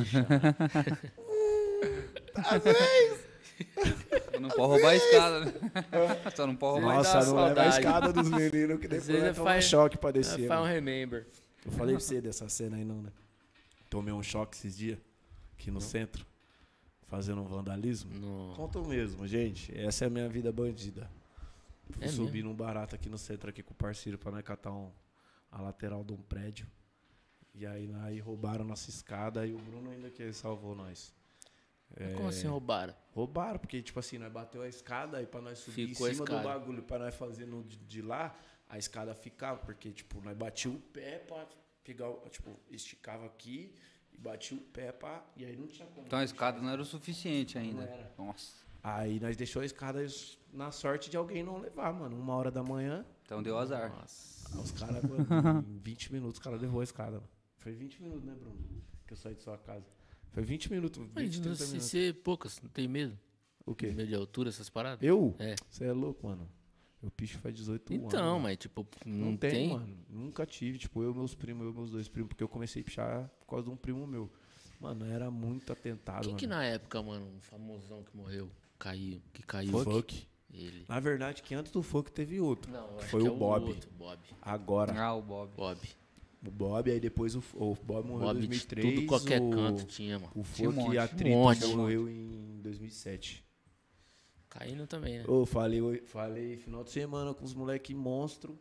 Não pode roubar a escada, né? Só não pode roubar a Nossa, dá não leva a saudade. escada dos meninos, que depois Às vezes vai tomar faz- choque pra Faz descer. um mano. remember. Eu falei pra você dessa cena aí, não, né? Tomei um choque esses dias, aqui no centro, fazendo um vandalismo. Não. Conta o mesmo, gente. Essa é a minha vida bandida. Fui É subir num barato aqui no centro, aqui com o parceiro, pra nós catar a lateral de um prédio. E aí roubaram nossa escada e o Bruno ainda que salvou nós. Como assim roubaram? Roubaram, porque, tipo assim, nós bateu a escada e pra nós subir Ficou a em cima do escada. bagulho, pra nós fazer no de lá, a escada ficava, porque, tipo, nós batia o pé pra pegar, tipo, esticava aqui e batia o pé pra... E aí não tinha como. Então a escada não era o suficiente ainda. Não era. Nossa. Aí nós deixou a escada na sorte de alguém não levar, mano. 1h da manhã, Então deu azar. Nossa. aí os caras, mano, em 20 minutos, os caras levou a escada, mano. Foi 20 minutos, né, Bruno? Que eu saí de sua casa. Foi 20 minutos, 20, Mas 30 se minutos. ser poucas, não tem medo? O quê? Medo de altura, essas paradas? Eu? É. Você é louco, mano. Eu picho faz 18 anos. Então, mano. mas tipo, não, Não tem, tem. mano. Nunca tive. Tipo, eu, meus primos, eu, meus 2 primos, porque eu comecei a pichar por causa de um primo meu. Mano, era muito atentado, Quem mano. que na época, mano, um famosão que morreu, que caiu? Funk. Ele. Na verdade, que antes do funk teve outro. Não, eu acho Foi que o é Bob. outro, Bob. Agora. Ah, o Bob. Bob. O Bob, aí depois o Bob morreu em Bob, 2003. tudo qualquer canto tinha, mano. O Tinha um Folk monte, e a um Trita monte. morreu em 2007. Caindo também, né? Ô, falei final de semana com os moleque monstro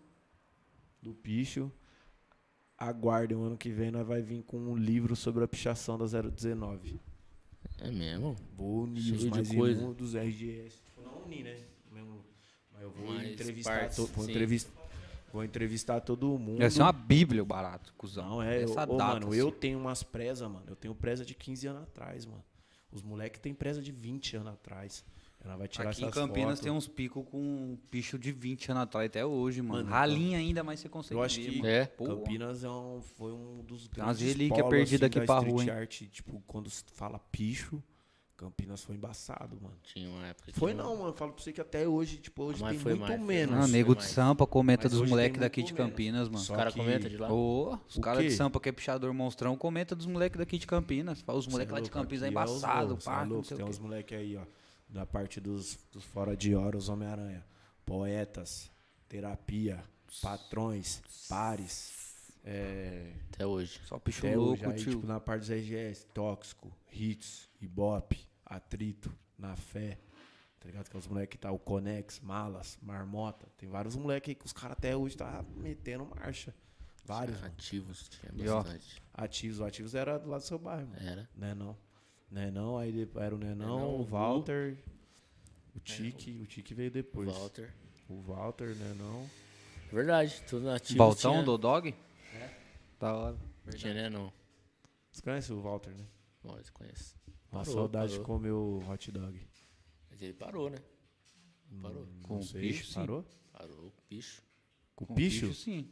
do Picho. Aguardem, o ano que vem nós vai vir com um livro sobre a pichação da 019. É mesmo? Vou unir Cheio os de mais coisa. um dos RGS. Tipo, não unir, né? Mas eu vou Mais entrevistar, partes, sim. vou entrevistar todo mundo. Deve ser uma bíblia o barato, cuzão. Não, é. Essa Ô, data, mano, assim. eu tenho umas presa, mano. Eu tenho presa de 15 anos atrás, mano. Os moleques têm presa de 20 anos atrás. Ela vai tirar Aqui em essas Campinas fotos. tem uns picos com picho de 20 anos atrás até hoje, mano. Mano, Ralinha ainda, mas você consegue Eu acho ver, que mano. É. Porra. Campinas foi um dos Tem umas grandes relíquias polos, perdidas assim, aqui da pra street rua, hein? art. Tipo, quando se fala picho, Campinas foi embaçado, mano. Tinha uma época que Foi tinha não, mano. Eu falo pra você que até hoje, tipo, hoje Mas tem foi muito mais, foi menos. mais. Ah, nego de mais. Sampa comenta Mas dos hoje moleques tem daqui muito de menos. Campinas, mano. Só Os caras que- comentam de lá. Ô, os O caras de quê? Sampa que é pichador monstrão comenta dos moleques daqui de Campinas. Fala, os moleques lá de Campinas é embaçado, pá, não sei Tem o uns quê. moleques aí, ó. Da parte dos fora de hora, os Homem-Aranha. Poetas, terapia, patrões, pares. Até hoje. Só picho Até louco, hoje, aí, tio. tipo, na parte dos RGS, Tóxico, Hits, Ibope, Atrito, Na Fé, tá ligado? Que é os moleques que tá o Conex, Malas, Marmota. Tem vários moleques aí que os caras até hoje tá metendo marcha. Vários, mano. Ativos, tinha E, ó, bastante. Ativos era do lado do seu bairro, mano. Era. Nenão, aí era o Nenão, Nenão, o o Walter, o Tique veio depois. Walter. O Walter, Nenão. Verdade, tudo nativo. Baltão tinha, do Dog? Da hora. Tinha, né, não. Você conhece o Walter, né? Bom, eu conheço. Uma Parou, saudade de parou. comer o hot dog. Mas ele parou, né? Parou. Com Não o sei, bicho, sim. parou? Parou, bicho. Com o Com bicho? sim.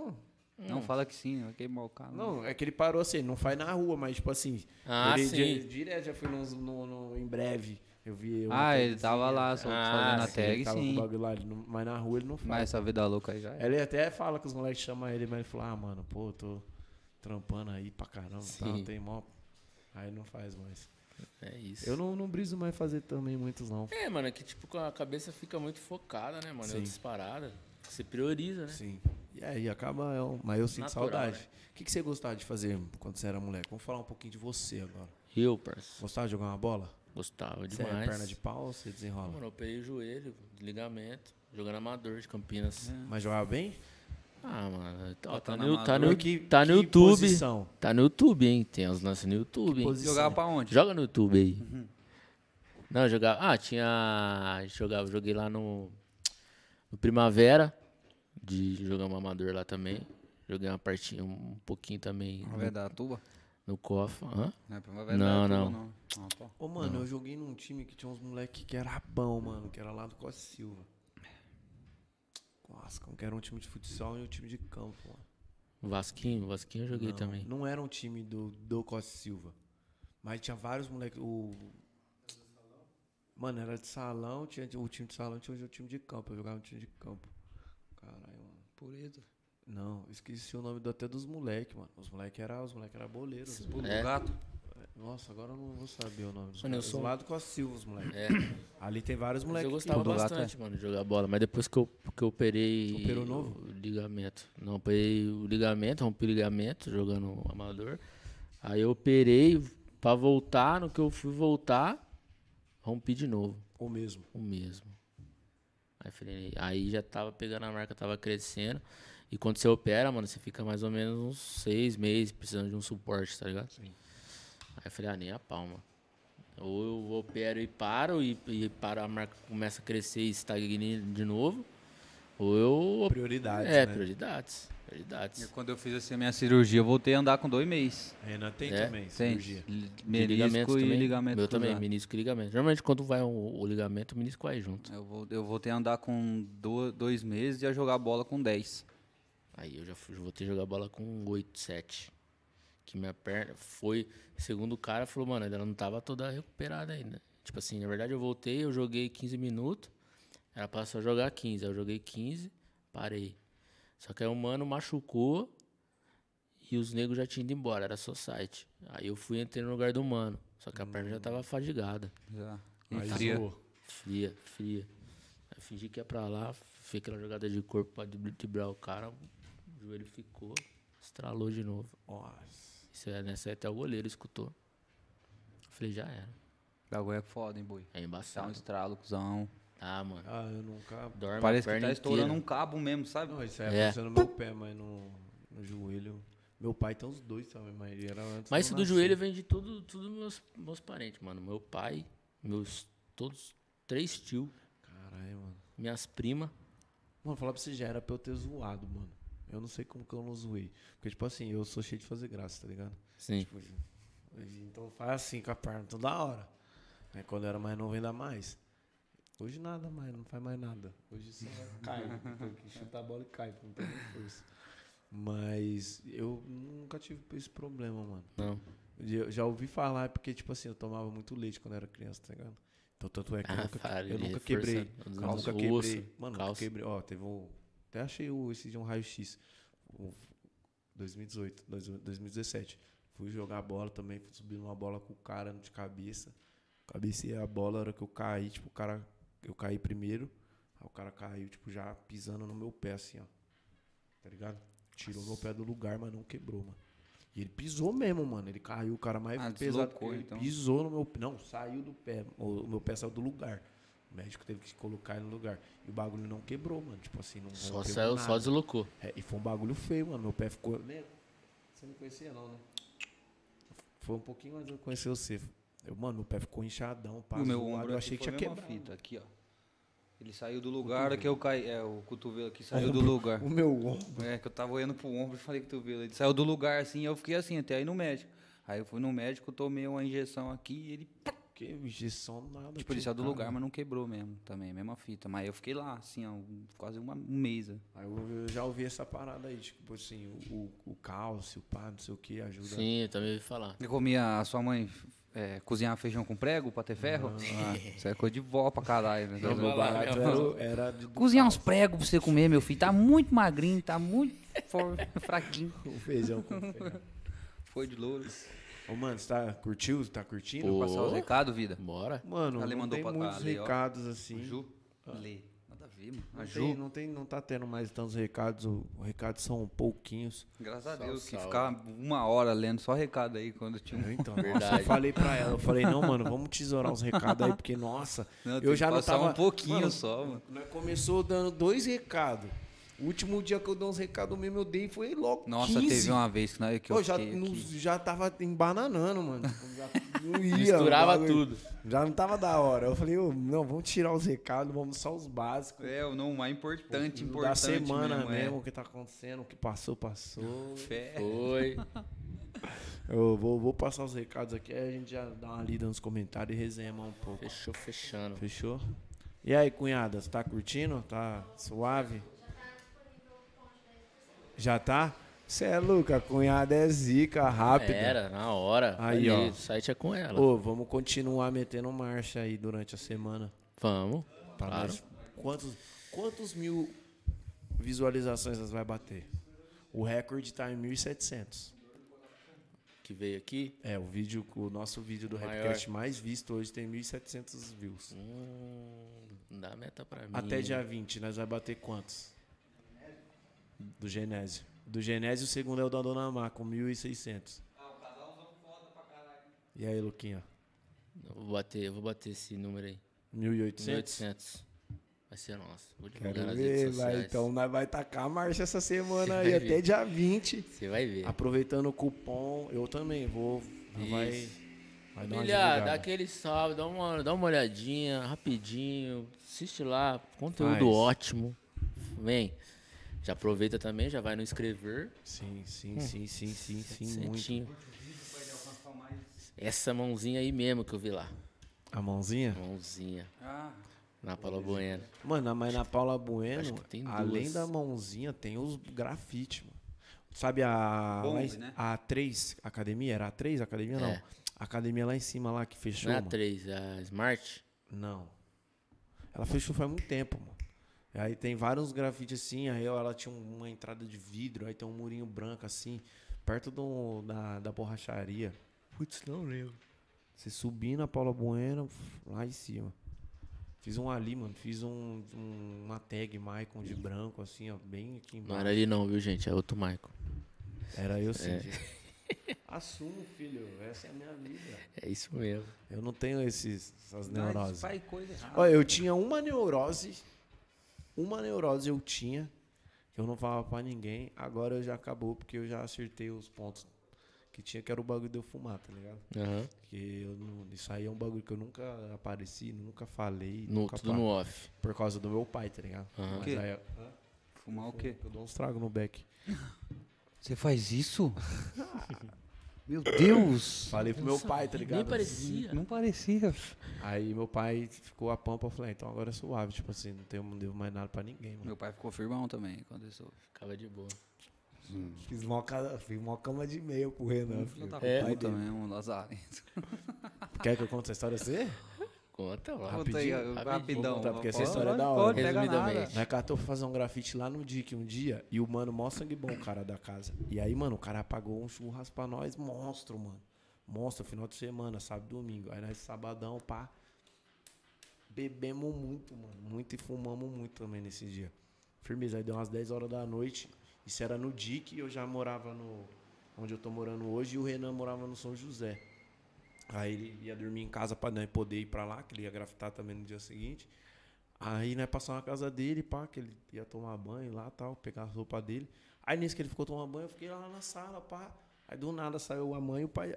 Não fala que sim, vai queimar o cara. Não, é que ele parou assim, ele não faz na rua, mas tipo assim. Ah, ele sim. direto já foi em breve. Eu vi. Ele tava lá só fazendo a sim, tag, ele tava com o sim. bagulho lá, mas na rua ele não faz. Mas essa vida louca aí já é. Ele até fala que os moleques chamam ele, mas ele fala, mano, pô, tô trampando aí pra caramba, tá, Sim. tem mó. Aí não faz mais. É isso. Eu não briso mais fazer também muitos, não. É, mano, é que tipo, a cabeça fica muito focada, né, mano? Sim. Em outras paradas. Você prioriza, né? Sim. E aí acaba, mas eu sinto Natural, saudade. né? O que você gostava de fazer quando você era moleque? Vamos falar um pouquinho de você agora. Eu, parça. Gostava de jogar uma bola? Gostava Você é demais. perna de pau ou você desenrola? Mano, eu operei o joelho, de ligamento, jogando amador de Campinas. Mas jogava bem? Ah, mano, ó, Tá tá, na no, tá, no, amador. tá no Que YouTube. posição? Tá no YouTube, hein? Tem os lances no YouTube, hein? posição? Jogava pra onde? Joga no YouTube aí. Não, eu jogava. Ah, joguei lá no Primavera. Jogamos amador lá também. Joguei uma partinha, um pouquinho também Vai dar tuba? no COF. Hã? Não é Primavera Não, da não. Tuba, não. Ah, tá. Ô, mano, eu joguei num time que tinha uns moleque que era bom, mano, que era lá do Costa Silva. Nossa, como que era um time de futsal e um time de campo, mano. O Vasquinho eu joguei também. Não era um time do Costa Silva. Mas tinha vários moleques. Mano, era de salão, tinha o time de salão, tinha o time de campo. Eu jogava no time de campo. Caralho, mano. Pureza. Não, esqueci o nome até dos moleques, mano. Os moleques eram boleiros. Pulo É. do gato. Nossa, agora eu não vou saber o nome dos Mano, eu moleques. sou- Os lá do Costa Silva, os moleques. É, Ali tem vários mas moleques. eu que- gostava do gato, bastante, mano, de jogar bola. Mas depois que eu operei Operou novo? o ligamento. Não, operei o ligamento, rompi o ligamento jogando amador. Aí eu operei pra voltar, no que eu fui voltar, rompi de novo. O mesmo. O mesmo. Aí já tava pegando a marca, tava crescendo. E quando você opera, mano, você fica mais ou menos uns 6 meses precisando de um suporte, tá ligado? Sim. Aí eu falei, nem a palma. Ou eu opero e paro, e paro, a marca começa a crescer e estagna de novo. Ou eu... Prioridades, É, né? prioridades. E Prioridades. quando eu fiz assim, a minha cirurgia, eu voltei a andar com 2 meses. Renan tem É? também, Tem. cirurgia. De ligamentos Menisco e também. ligamento Meu também, cruzado. menisco e ligamento. Normalmente quando vai o ligamento, o menisco vai junto. Eu voltei a andar com 2 meses e a jogar bola com 10. Aí eu já voltei a jogar bola com 8, 7. Que minha perna foi... Segundo o cara, falou, mano, ela não tava toda recuperada ainda. Tipo assim, na verdade eu voltei, eu joguei 15 minutos. Era pra só jogar 15. Aí eu joguei 15, parei. Só que aí o mano machucou e os negros já tinham ido embora, era só site. Aí eu fui entrei no lugar do mano. Só que a perna já tava fadigada. Já. Aí E fria. zoou. Fria. Aí eu fingi que ia pra lá, fiz aquela jogada de corpo pra driblar o cara, o joelho ficou estralou de novo. Nossa. Nessa aí até o goleiro escutou. Eu falei, já era. O bagulho é foda, hein, boi. É Dá um embaçado. estralo, cuzão. Ah, mano. Ah, eu nunca... Dorme Parece a que perna tá estourando inteira. um cabo mesmo, sabe? Não, isso aí É. aconteceu no meu pé, mas no joelho... Meu pai tem os dois, sabe? Mas ele era antes Mas de isso eu do nascer. joelho vem de tudo meus parentes, mano. Meu pai, todos 3 tios, Caralho, mano. minhas primas. Mano, falar pra você, já era pra eu ter zoado, mano. Eu não sei como que eu não zoei. Porque, tipo assim, eu sou cheio de fazer graça, tá ligado? Sim. Tipo, então faz assim com a perna toda hora. Aí quando eu era mais novo, ainda mais. Hoje nada mais, não faz mais nada. Hoje só cai. Tem que chutar a bola e cai, não tem nem força. Mas eu nunca tive esse problema, mano. Não. Eu já ouvi falar, porque, tipo assim, eu tomava muito leite quando era criança, tá ligado? Então, tanto é que eu nunca quebrei. Eu nunca quebrei. Mano, nunca quebrei. Ó, teve um... Até achei esse de um raio-x. 2017. Fui jogar bola também, fui subir numa bola com o cara de cabeça. Cabecei a bola, na hora que eu caí, tipo, eu caí primeiro. Aí o cara caiu, tipo, já pisando no meu pé, assim, ó. Tá ligado? Tirou meu pé do lugar, mas não quebrou, mano. E ele pisou mesmo, mano. Ele caiu, o cara mais pesado que ele então. pisou no meu pé. Não, saiu do pé. O meu pé saiu do lugar. O médico teve que colocar ele no lugar. E o bagulho não quebrou, mano. Tipo assim, não Só rompeu saiu, nada. só deslocou. E foi um bagulho feio, mano. Meu pé ficou... Você não conhecia, não, né? Foi um pouquinho, mas eu conheci você. Mano, meu pé ficou inchadão. O meu zoado, ombro eu aqui achei que foi tinha a mesma quebrado. fita, aqui, ó. Ele saiu do lugar que eu caí. É, o cotovelo aqui saiu do lugar. O meu ombro. É, que eu tava olhando pro ombro e falei cotovelo. Ele saiu do lugar assim, eu fiquei assim, até aí no médico. Aí eu fui no médico, tomei uma injeção aqui e ele... Que injeção nada. Tipo, ele saiu do lugar, mas não quebrou mesmo também, mesma fita. Mas eu fiquei lá, assim, ó, quase um mês. Ó. Aí eu já ouvi essa parada aí, tipo assim, o cálcio, pá, não sei o que, ajuda. Sim, eu também ouvi falar. Você comia a sua mãe cozinhar feijão com prego pra ter ferro? Isso é coisa de vó pra caralho, né? Não, meu barato era de Cozinhar uns pregos pra você comer, meu filho. Tá muito magrinho, tá muito fraquinho. o feijão com ferro. Foi de louro. Ô, mano, você tá curtindo? Pô. Passar os recados, vida. Bora. Mano, Ale não mandou tem pra muitos Ale, ó. recados assim. Ju? Lê. Nada a ver, mano. A Não, Ju. não tá tendo mais tantos recados. Os recados são pouquinhos. Graças a Salve, Deus, que salve. ficava 1 hora lendo só recado aí quando tinha um. Então, Verdade. nossa, eu falei pra ela, não, mano, vamos tesourar os recados aí, porque, nossa, Não, eu já não tava... um pouquinho Mano, só, mano. Nós começou dando 2 recados. O último dia que eu dei uns recados mesmo, eu dei foi logo Nossa, 15. teve uma vez que eu Pô, já, fiquei aqui. já tava embananando, mano. Tipo, já não ia. Misturava o bagulho tudo. Já não tava da hora. Eu falei, não, vamos tirar os recados, vamos só os básicos. O não mais importante Da semana mesmo, mesmo, o que tá acontecendo, o que passou. Fé. Foi. Eu vou passar os recados aqui, aí a gente já dá uma lida nos comentários e resenha mais um pouco. Fechou, fechando. Fechou? E aí, cunhada, você tá curtindo? Tá suave? Já tá? Você é louca, a cunhada é zica, rápida. Era, na hora. Aí, ó. O site é com ela. Ô, vamos continuar metendo marcha aí durante a semana. Vamos. Pra Claro. nós. Quantos mil visualizações nós vai bater? O recorde tá em 1.700. Que veio aqui. É, o nosso vídeo do Maior. Rapcast mais visto hoje tem 1.700 views. Dá meta pra mim. Até dia 20, nós vai bater quantos? Do Genésio. Do Genésio, o segundo é o da Dona Má, com 1.600. E aí, Luquinha? Eu vou bater esse número aí. 1.800? 1.800. Vai ser nosso. Vou divulgar Quero nas ver, redes sociais. então nós vai tacar a marcha essa semana Você aí, vai até ver. dia 20. Você vai ver. Aproveitando o cupom, eu também vou. Vai dar uma Família, divulgada. dá aquele salve, dá uma olhadinha, rapidinho. Assiste lá, conteúdo Faz. ótimo. Vem. Já aproveita também, já vai no inscrever. Sim, muito. Centinho. Essa mãozinha aí mesmo que eu vi lá. A mãozinha? Mãozinha. Ah, Na Paula Bueno. Mano, mas na Paula Bueno, Acho que tem além duas. da mãozinha, tem os grafites, mano. Sabe a Bombe, né? a A3 Academia? Era a A3 Academia? Não. É. A academia lá em cima, lá, que fechou, Não é a mano. 3, é a Smart. Não. Ela fechou faz muito tempo, mano. Aí tem vários grafites assim, aí ela tinha uma entrada de vidro, aí tem um murinho branco assim, perto da borracharia. Putz, não lembro. Você subir na Paula Bueno, lá em cima. Fiz um ali, mano. Fiz uma tag Maicon de branco, assim, ó, bem aqui Não embaixo. era ali não, viu, gente? É outro Michael. Era eu sim. Assumo, filho. Essa é a minha vida. É isso mesmo. Eu não tenho essas neuroses. Faz coisa errada. Olha, eu tinha uma neurose eu tinha, que eu não falava pra ninguém. Agora já acabou, porque eu já acertei os pontos que tinha, que era o bagulho de eu fumar, tá ligado? Aham. Que eu não, isso aí é um bagulho que eu nunca apareci, nunca falei. Tudo no off. Por causa do meu pai, tá ligado? Aham. Mas O quê? aí, Fumar o quê? eu dou uns tragos no beck. Você faz isso? Meu Deus! Falei pro meu pai, tá ligado? Nem parecia. Não parecia. Aí meu pai ficou a pampa, eu falei, então agora é suave, tipo assim, não devo mais nada pra ninguém, mano. Meu pai ficou firmão também quando isso. Ficava de boa. Fiz uma cama de meio pro Renan, filho. Tá O com pai puta dele. mesmo, Lazarento. Quer que eu conte essa história assim? Conta lá. Conta aí, rapidão. Vou contar, porque essa Pode, história é da pode, hora. pega nada. Resumidamente. Nós catou pra fazer um grafite lá no DIC um dia e o mano, mó sangue bom, o cara da casa. E aí, mano, o cara pagou um churrasco pra nós, monstro, mano. Monstro, final de semana, sábado e domingo. Aí nós, sabadão, pá, bebemos muito, mano. Muito e fumamos muito também nesse dia. Firmeza, aí deu umas 10 horas da noite. Isso era no DIC e eu já morava onde eu tô morando hoje e o Renan morava no São José. Aí ele ia dormir em casa pra nós poder ir pra lá, que ele ia grafitar também no dia seguinte. Aí nós passamos na casa dele, pá, que ele ia tomar banho lá, tal, pegar a roupa dele. Aí nisso que ele ficou tomando banho, eu fiquei lá na sala, pá. Aí do nada saiu a mãe, o pai,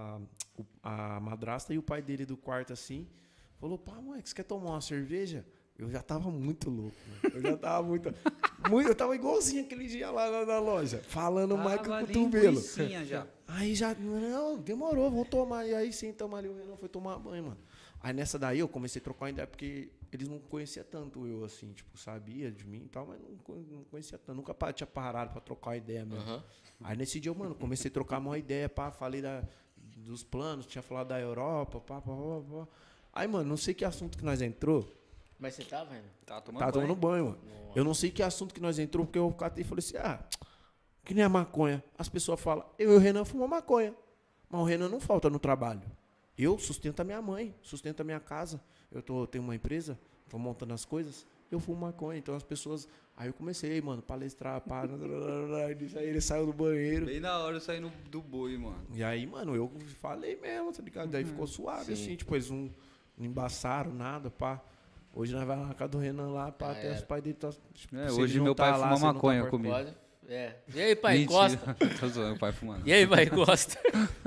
a madrasta e o pai dele do quarto assim. Falou, pá, mãe, você quer tomar uma cerveja? Eu já tava muito louco, mano. Eu já tava muito. Eu tava igualzinho aquele dia lá na loja, falando mais que o cotovelo. Já. Aí já, não, demorou, vamos tomar. E aí sentamos ali, o Renan foi tomar banho, mano. Aí nessa daí eu comecei a trocar uma ideia, porque eles não conheciam tanto eu, assim, tipo, sabia de mim e tal, mas não conhecia tanto. Nunca tinha parado pra trocar uma ideia mesmo. Aham. Aí nesse dia, mano, comecei a trocar uma ideia, pá, falei dos planos, tinha falado da Europa, pá. Aí, mano, não sei que assunto que nós entrou. Mas você tava, Renan? Tá Tava tomando banho, mano. Eu não sei que assunto que nós entrou, porque eu catei e falei assim, que nem a maconha. As pessoas falam, eu e o Renan fumamos maconha. Mas o Renan não falta no trabalho. Eu sustento a minha mãe, sustento a minha casa. Tenho uma empresa, tô montando as coisas, eu fumo maconha. Então as pessoas... Aí eu comecei, mano, palestrar, pá. Aí ele saiu do banheiro. Bem na hora eu saí do boi, mano. E aí, mano, eu falei mesmo, tá ligado? Daí ficou suave, assim, tipo, eles não embaçaram nada, pá. Hoje nós vamos na casa do Renan lá, pá, até os pais dele tá. Tipo, Hoje meu pai fuma maconha tá comigo. Pode. É. E aí, pai, Mentira. encosta? Tô zoando, o pai fumando. E aí, pai, encosta?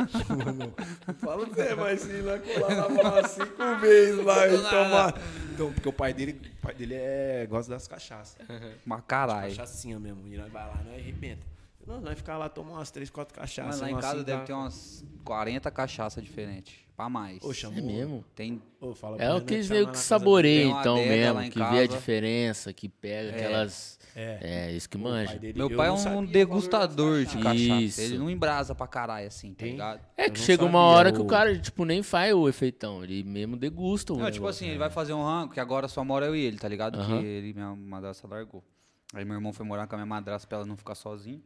Fala pra você, mas se lá colar umas 5 vezes lá e tomar. Então, porque o pai dele gosta das cachaças. Mas caralho. Cachaçinha mesmo. E nós vai lá, nós arrebenta. Não, nós ficar lá, tomar umas 3, 4 cachaças. Mas lá em umas casa cinco deve ter umas 40 cachaças diferentes. Pra mais. Ô, chamou. É mesmo? Tem. Ô, fala pro É o Renan que chamar eu na que casa saboreia, Tem uma então, adega lá mesmo. em Que vê a casa. diferença, que pega aquelas... dele. É, isso que O pai manja. dele- Meu eu pai é não um sabia o valor degustador das de cachaças. cachaça. Isso. Ele não embrasa pra caralho assim, tá Hein? ligado? É Eu que não chega uma sabia, hora que o- o cara, tipo, nem faz o efeitão. Ele mesmo degusta o Não, tipo negócio. assim, ele vai fazer um rango, que agora só mora eu e ele, tá ligado? Aham. Que ele, minha madrasta largou. Aí meu irmão foi morar com a minha madrasta pra ela não ficar sozinho.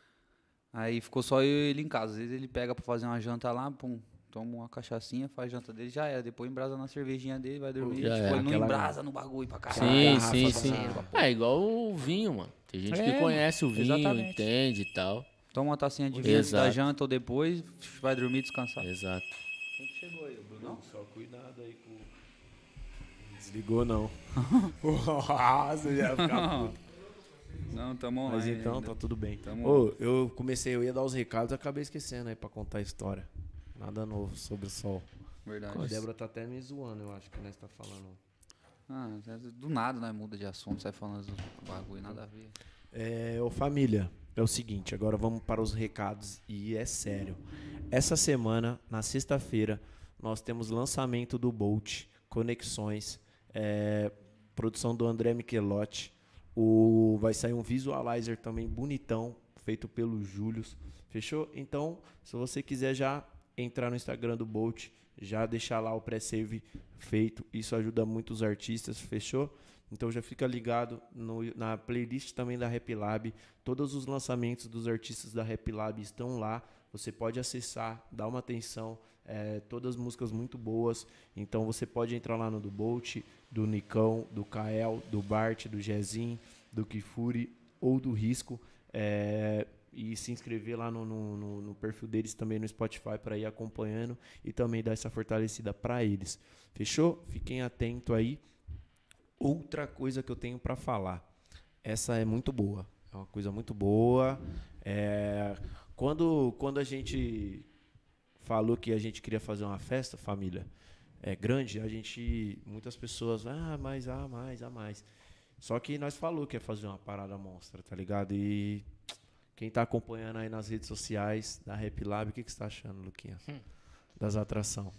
Aí ficou só eu e ele em casa. Às vezes ele pega pra fazer uma janta lá, pum, toma uma cachaçinha, faz janta dele, já era. Depois embrasa na cervejinha dele, vai dormir. Já Tipo, era. ele não Aquela- embrasa no bagulho pra caralho. Sim, garrafa sim, pra sim. caralho. É igual o vinho, mano. Tem gente que É, conhece o vinho, exatamente. entende e tal. Toma uma tacinha de vinho antes da Exato. janta ou depois, vai dormir descansar. Exato. Quem que chegou aí, Bruno? Só cuidado aí com. Desligou não. Você já ia ficar puto. Não, tamo online. Mas então ainda. tá tudo bem. Tamo- Ô, eu ia dar os recados e acabei esquecendo aí pra contar a história. Nada novo sobre o sol. Verdade. A Débora tá até me zoando, eu acho que nós tá falando. Ah, do nada, né? Muda de assunto, sai falando dos bagulho, nada a ver. Ô família, é o seguinte, agora vamos para os recados e é sério. Essa semana, na sexta-feira, nós temos lançamento do Bolt, Conexões, produção do André Michelotti. Vai sair um visualizer também bonitão, feito pelo Július. Fechou? Então, se você quiser já entrar no Instagram do Bolt, já deixar lá o pré-save feito, isso ajuda muito os artistas, fechou? Então já fica ligado na playlist também da Rap Lab. Todos os lançamentos dos artistas da Rap Lab estão lá. Você pode acessar, dar uma atenção. Todas músicas muito boas. Então você pode entrar lá no do Bolt, do Nicão, do Kael, do Bart, do Jezin, do Kifuri ou do Risco. e se inscrever lá no perfil deles também no Spotify para ir acompanhando e também dar essa fortalecida para eles. Fechou? Fiquem atentos aí. Outra coisa que eu tenho para falar. Essa é muito boa. É uma coisa muito boa. Quando a gente falou que a gente queria fazer uma festa, família, grande, muitas pessoas, mais. Só que nós falou que ia fazer uma parada monstra, tá ligado? E quem tá acompanhando aí nas redes sociais da Rap Lab, o que você tá achando, Luquinha? Das atrações.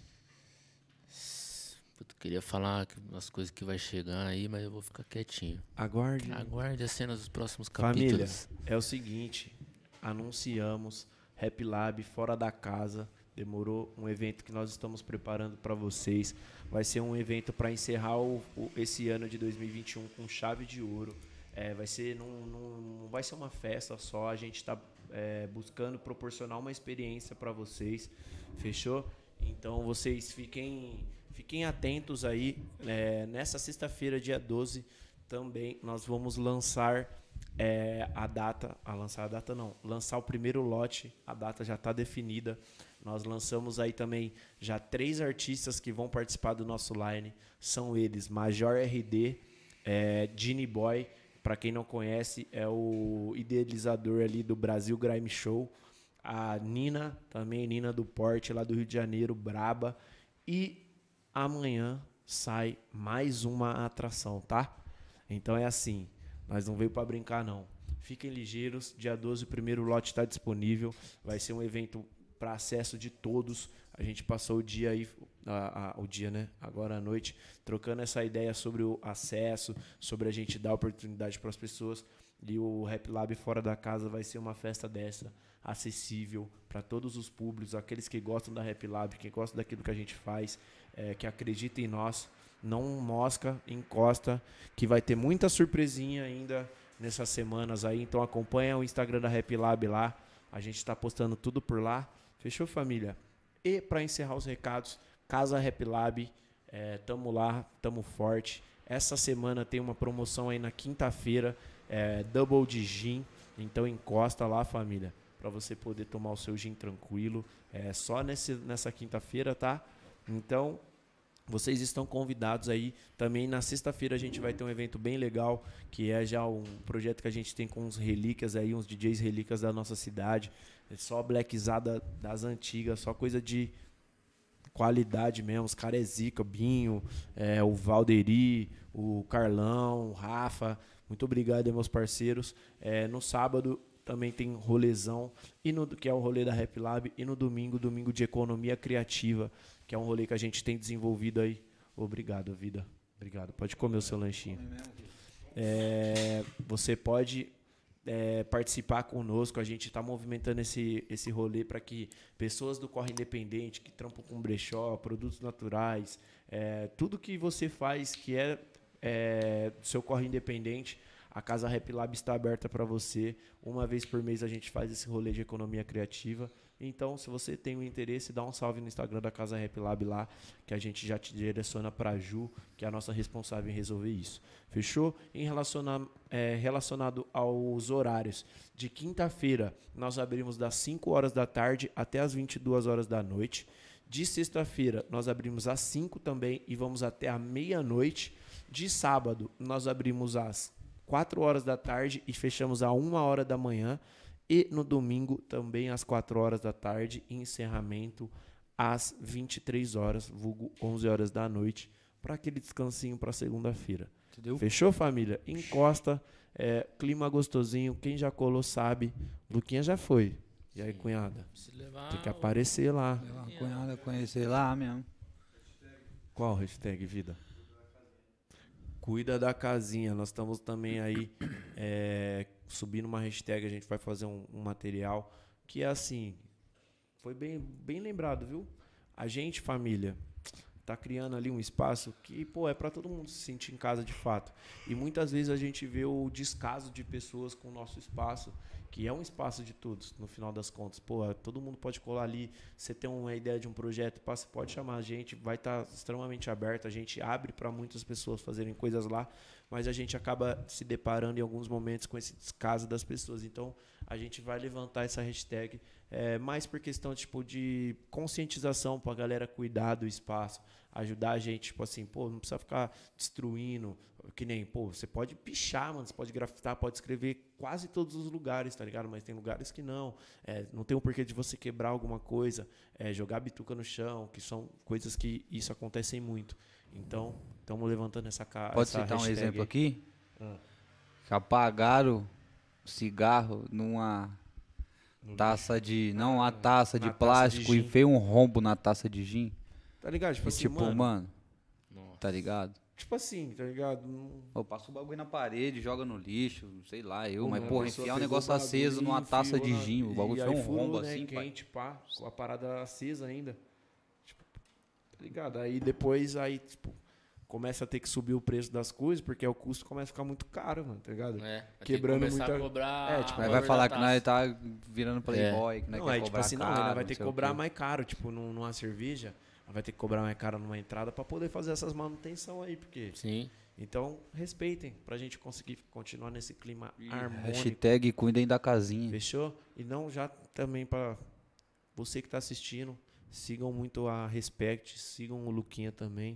Eu queria falar umas coisas que vai chegar aí, mas eu vou ficar quietinho. Aguarde as cenas dos próximos Família, capítulos. é o seguinte, anunciamos Rap Lab fora da casa. Demorou, um evento que nós estamos preparando para vocês. Vai ser um evento para encerrar esse ano de 2021 com chave de ouro. Não vai ser uma festa só. A gente está buscando proporcionar uma experiência para vocês. Fechou? Então vocês fiquem atentos aí. Nessa sexta-feira, dia 12, também nós vamos lançar lançar o primeiro lote. A data já está definida. Nós lançamos aí também já 3 artistas que vão participar do nosso line. São eles, Major RD, Genie Boy, para quem não conhece, é o idealizador ali do Brasil Grime Show. A Nina, também Nina do Porte, lá do Rio de Janeiro, braba. E amanhã sai mais uma atração, tá? Então é assim, nós não veio para brincar não. Fiquem ligeiros, dia 12 o primeiro lote está disponível. Vai ser um evento para acesso de todos. A gente passou o dia aí, agora à noite, trocando essa ideia sobre o acesso, sobre a gente dar oportunidade para as pessoas. E o Rap Lab fora da casa vai ser uma festa dessa, acessível para todos os públicos, aqueles que gostam da Rap Lab, que gostam daquilo que a gente faz, que acreditam em nós. Não mosca, encosta, que vai ter muita surpresinha ainda nessas semanas aí. Então acompanha o Instagram da Rap Lab lá. A gente está postando tudo por lá. Fechou, família? E para encerrar os recados, Casa Rap Lab, tamo lá, tamo forte. Essa semana tem uma promoção aí na quinta-feira, Double de Gin. Então encosta lá, família, para você poder tomar o seu gin tranquilo. Só nessa quinta-feira, tá? Então vocês estão convidados aí. Também na sexta-feira a gente vai ter um evento bem legal, que é já um projeto que a gente tem com uns relíquias aí, uns DJs relíquias da nossa cidade. Só blackzada das antigas, só coisa de qualidade mesmo. Os caras zica, Binho, o Valderi, o Carlão, o Rafa. Muito obrigado aí, meus parceiros. No sábado também tem rolezão, que é o rolê da Rap Lab. E no domingo de economia criativa, que é um rolê que a gente tem desenvolvido aí. Obrigado, vida. Obrigado. Pode comer o seu lanchinho. Você pode participar conosco. A gente está movimentando esse rolê para que pessoas do corre independente, que trampam com brechó, produtos naturais, tudo que você faz que do seu corre independente, a Casa Rap Lab está aberta para você. Uma vez por mês a gente faz esse rolê de economia criativa. Então, se você tem um interesse, dá um salve no Instagram da Casa Rap Lab lá, que a gente já te direciona para a Ju, que é a nossa responsável em resolver isso. Fechou? Relacionado aos horários, de quinta-feira nós abrimos das 5 horas da tarde até as 22 horas da noite. De sexta-feira nós abrimos às 5 também e vamos até a meia-noite. De sábado nós abrimos às 4 horas da tarde e fechamos a 1 hora da manhã. E no domingo também às 4 horas da tarde, encerramento às 23 horas, vulgo 11 horas da noite, para aquele descansinho para segunda-feira. Fechou, família? Encosta, clima gostosinho, quem já colou sabe. Luquinha já foi. E aí, cunhada? Tem que aparecer lá. Levar a cunhada conhecer lá mesmo. Qual hashtag, vida? Cuida da casinha. Nós estamos também aí subindo uma hashtag. A gente vai fazer um material que é assim. Foi bem lembrado, viu? A gente, família, tá criando ali um espaço que, é para todo mundo se sentir em casa de fato. E muitas vezes a gente vê o descaso de pessoas com o nosso espaço, que é um espaço de todos, no final das contas. Todo mundo pode colar ali. Você tem uma ideia de um projeto, pode chamar a gente, vai estar extremamente aberto. A gente abre para muitas pessoas fazerem coisas lá, mas a gente acaba se deparando em alguns momentos com esse descaso das pessoas. Então, a gente vai levantar essa hashtag mais por questão tipo, de conscientização para a galera cuidar do espaço, ajudar a gente, tipo assim, pô, não precisa ficar destruindo, que nem, pô, você pode pichar, mano, você pode grafitar, pode escrever quase todos os lugares, tá ligado? Mas tem lugares que não. Não tem o porquê de você quebrar alguma coisa, jogar bituca no chão, que são coisas que isso acontecem muito. Então, estamos levantando essa Pode essa citar um hashtag exemplo aí. aqui? Ah. Que apagaram cigarro numa taça de... Não, uma taça de na taça de plástico e gin. fez um rombo na taça de gin. Tá ligado? Tipo E assim, tipo, mano, Nossa. tá ligado? Tipo assim, tá ligado? Ô, passa o bagulho na parede, joga no lixo, sei lá, Pô, mas uma porra, pessoa enfiar um pegou negócio o bagulho aceso numa e taça enfiou de gin, o bagulho e foi aí um furou, rombo né, assim, pai. quente, pá, com a parada acesa ainda. Tipo, tá ligado? Aí depois, tipo, começa a ter que subir o preço das coisas, porque o custo começa a ficar muito caro, mano, tá ligado? Vai ter Quebrando que começar muita- a cobrar. tipo, Aí o vai valor falar da que nós taça. tá virando playboy, que nós Não, quer aí tipo cobrar assim, caro, não, ainda vai ter que sei o cobrar quê. mais caro, tipo, numa cerveja, vai ter que cobrar mais caro numa entrada pra poder fazer essas manutenção aí, porque... Sim. Então, respeitem, pra gente conseguir continuar nesse clima harmônico. Hashtag cuidem da casinha. Fechou? E não já também pra você que tá assistindo, sigam muito a Respect, sigam o Luquinha também.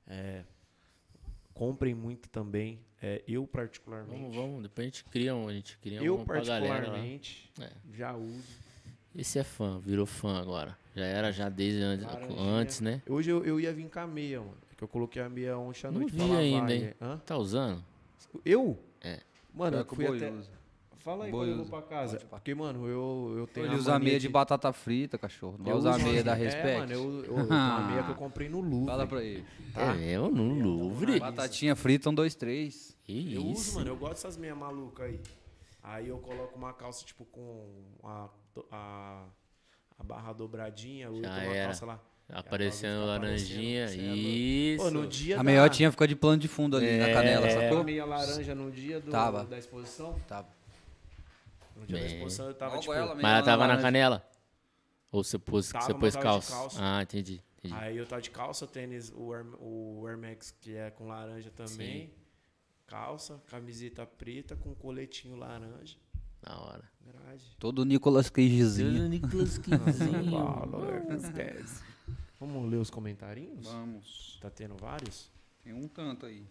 Comprem muito também. Eu particularmente. Vamos. Depois a gente cria Eu um pra galera lá. particularmente já uso. Esse é fã, virou fã agora. Já era já desde Laranjinha. antes, né? Hoje eu ia vir com a meia, mano. É que eu coloquei a meia ontem à Não noite vi pra lavar. ainda, hein? Hã? Tá usando? Eu? É. Mano, eu Pior que o fui boi até... usa. Fala aí Boi quando eu vou usa. pra casa. Pode pá. Porque, mano, eu tenho Ele a usa mania meia de batata frita, cachorro. Não vai Eu usar uso meia da uma- Respect. mano, eu tenho uma meia que eu comprei no Louvre. Fala pra ele. Tá? É mesmo? No Louvre? Batatinha frita, 1, 2, 3. Que Eu uso, isso? mano, eu gosto dessas meias malucas aí. Aí eu coloco uma calça, tipo, com a barra dobradinha. Eu Já tenho uma era. calça lá. Aparecendo Fica laranjinha. aparecendo, cê é Isso. Pô, no dia A meiotinha fica de plano de fundo ali na canela, a sacou? meia laranja no dia Tava. da exposição. Tá. No dia da Bem. exposição eu tava, Igual tipo... ela, Mas ela tava na laranja. canela? Ou você pôs Tava, você mas pôs tava de calça? calça. Ah, entendi. Aí eu tava de calça, tênis, o Air Max, que é com laranja também. Sim. Calça, camiseta preta com coletinho laranja. Da hora. Grade. Todo Nicolas Cagezinho. Nicolas Esquece. Vamos ler os comentários? Vamos. Tá tendo vários? Tem um tanto aí.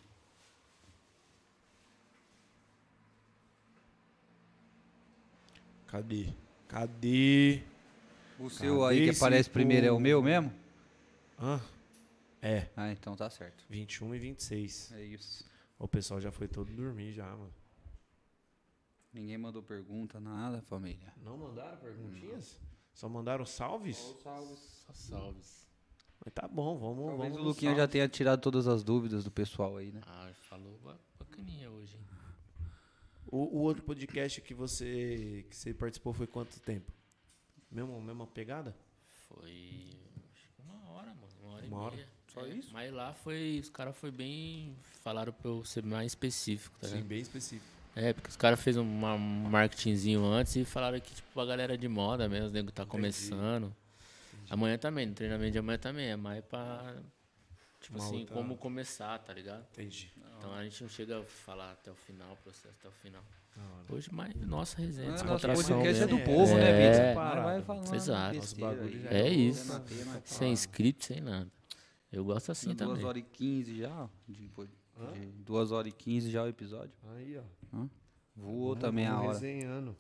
Cadê? O seu Cadê aí que esse aparece primeiro é o povo? meu mesmo? Hã? É, Ah, então tá certo. 21 e 26. É isso. O pessoal já foi todo dormir já, mano. Ninguém mandou pergunta, nada, família. Não mandaram perguntinhas? Só mandaram salves? Só salves. Mas tá bom, vamos. Talvez vamos o nos Luquinha já salves. tenha tirado todas as dúvidas do pessoal aí, né? Ah, falou bacaninha hoje, hein? O outro podcast que você participou foi quanto tempo? Mesma pegada? Foi. Acho que 1 hora, mano. 1 hora Uma e hora? meia. Só isso? Mas lá foi. Os caras foi bem. Falaram pra eu ser mais específico, tá ligado? bem específico. Porque os caras fez um marketingzinho antes e falaram que, tipo, a galera de moda mesmo, o nego tá começando. Amanhã também, no treinamento de amanhã também. É mais pra. Tipo Uma assim, outra- como começar, tá ligado? Entendi. Então a gente não chega a falar até o final, o processo até o final. Da hora. Hoje, mais nossa resenha, Nosso descontração podcast é mesmo. do povo, né, É. Vitor? Parado. Vai falando Exato. besteira Nosso bagulho aí. já É isso. Quer bater, nós Sem fala. script, sem nada. Eu gosto assim Duas também. 2h15 já, ó, de 2h15 já o episódio. Aí, ó. Voou também a hora. Resenhando.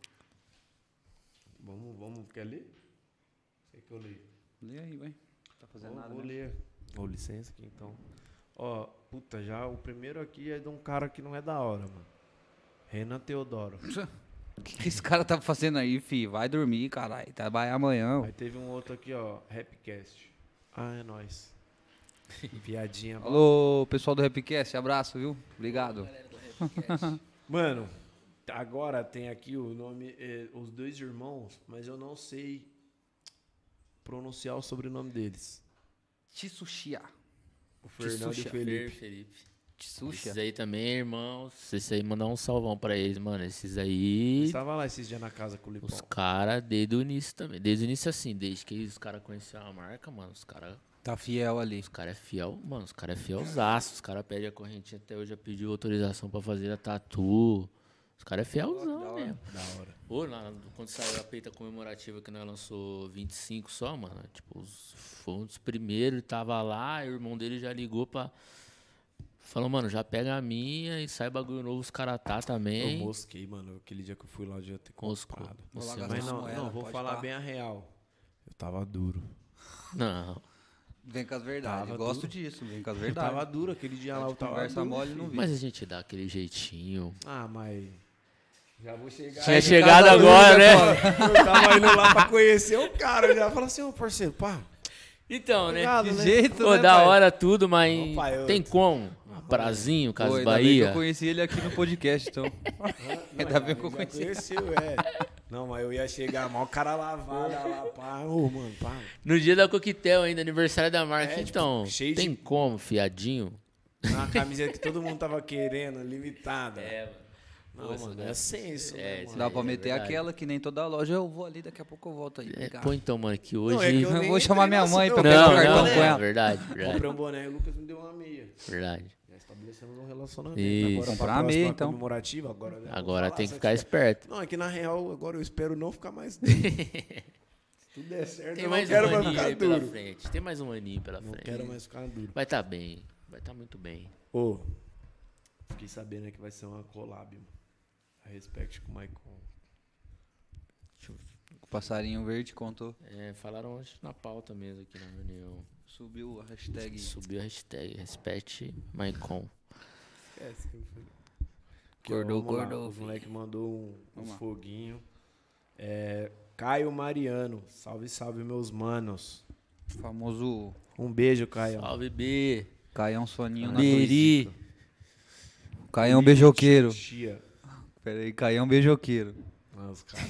Vamos, quer ler? Sei que eu leio. Lê aí, vai. Tá fazendo nada Vou mesmo. ler. Ô, licença aqui então. Ó, puta, já o primeiro aqui é de um cara que não é da hora, mano. Renan Teodoro. O que esse cara tá fazendo aí, fi? Vai dormir, caralho. Trabalhar amanhã. Aí teve um outro aqui, ó, Rapcast. Ah, é nóis. Piadinha. Alô, pessoal do Rapcast, abraço, viu? Obrigado. Mano, agora tem aqui o nome, os dois irmãos, mas eu não sei pronunciar o sobrenome deles. Tissuxia. O Fernando e o Tissucha. Felipe. Felipe. Xuxa. Esses aí também, irmãos. Esses aí, mandar um salvão pra eles, mano. Esses aí, Estava lá esses dias na casa com o Lipão. os caras, desde o início também. Desde o início, assim, desde que os caras conheceram a marca, mano, os caras Tá fiel ali. é fiel, mano, os caras é fielzaço. Os caras pedem a correntinha, até hoje já pediu autorização pra fazer a tatu. Os caras é fielzão mesmo. Da hora. Ô, quando saiu a peita comemorativa que nós lançou 25 só, mano, tipo, foi um dos primeiros, ele tava lá, o irmão dele já ligou pra... Falou, mano, já pega a minha e sai bagulho novo, os caras tá Eu também. mosquei, mano. Aquele dia que eu fui lá, eu devia ter Moscou. comprado. Vou lá Você gastar Mas uma não, moeda, vou pode falar pá. bem a real. Eu tava duro. Não. Vem com as verdades. Tava Gosto duro. disso, vem com as Eu verdades. tava duro aquele dia lá, eu tava Conversa duro, mole, filho. não vi. Mas a gente dá aquele jeitinho. Ah, mas... Já vou chegar... Tinha de chegado casa agora, né? Eu tava indo lá pra conhecer o cara. Já falei assim, ô parceiro, pá. Então, né? Obrigado, Que né? jeito, Pô, né, da pai? hora tudo, mas Ô, pai, eu- tem como? Prazinho, Pô, Casas ainda bem que Bahia. eu conheci ele aqui no podcast, então. Ainda bem que eu Já conheci. conheceu, é. Não, mas eu ia chegar mal, o cara lavado lá, pá. Ô, mano, pá. No dia da Coquetel ainda, aniversário da marca. É, tipo, Então, cheio tem de- como, fiadinho? Uma camiseta que todo mundo tava querendo, limitada. mano. Não, Pô, esse mano, daí- é senso, né, esse mano? Dá pra é meter verdade. aquela que nem toda loja. Eu vou ali, daqui a pouco eu volto aí. É, pegar. pô, então, mano, que hoje... Não, é que eu Eu nem vou chamar entrei minha no mãe assunto, pra eu pegar peguei o o cartão boné, com ela. verdade, verdade, Comprei um boné e o Lucas me deu uma meia. verdade. Já estabelecemos um relacionamento. Isso. Agora, pra Comprar uma meia, próxima então. comemorativa, agora... eu vou Agora falar, tem que se eu ficar tiver- esperto. Não, é que na real, agora eu espero não ficar mais duro. Se tudo der certo, Tem eu mais não um quero mais aninho ficar aí pela duro. frente. Tem mais um aninho pela Não frente. quero mais ficar duro. Vai tá bem. Vai tá muito bem. Ô, fiquei sabendo que vai ser uma collab, mano. A Respect com o Maicon. O passarinho verde contou. É, falaram hoje na pauta mesmo aqui na reunião. Subiu a hashtag. Subiu a hashtag Respect Maicon. Esquece que eu falei. Acordou, Vamos lá, acordou, O moleque mandou um Vamos lá. foguinho. É, Caio Mariano. Salve, salve, meus manos. Famoso Um beijo, Caio. Salve, B. Caião Soninho na Beri. Twitch. Caião beijoqueiro. Tia. Pera aí, Caião beijoqueiro. Nossa, cara.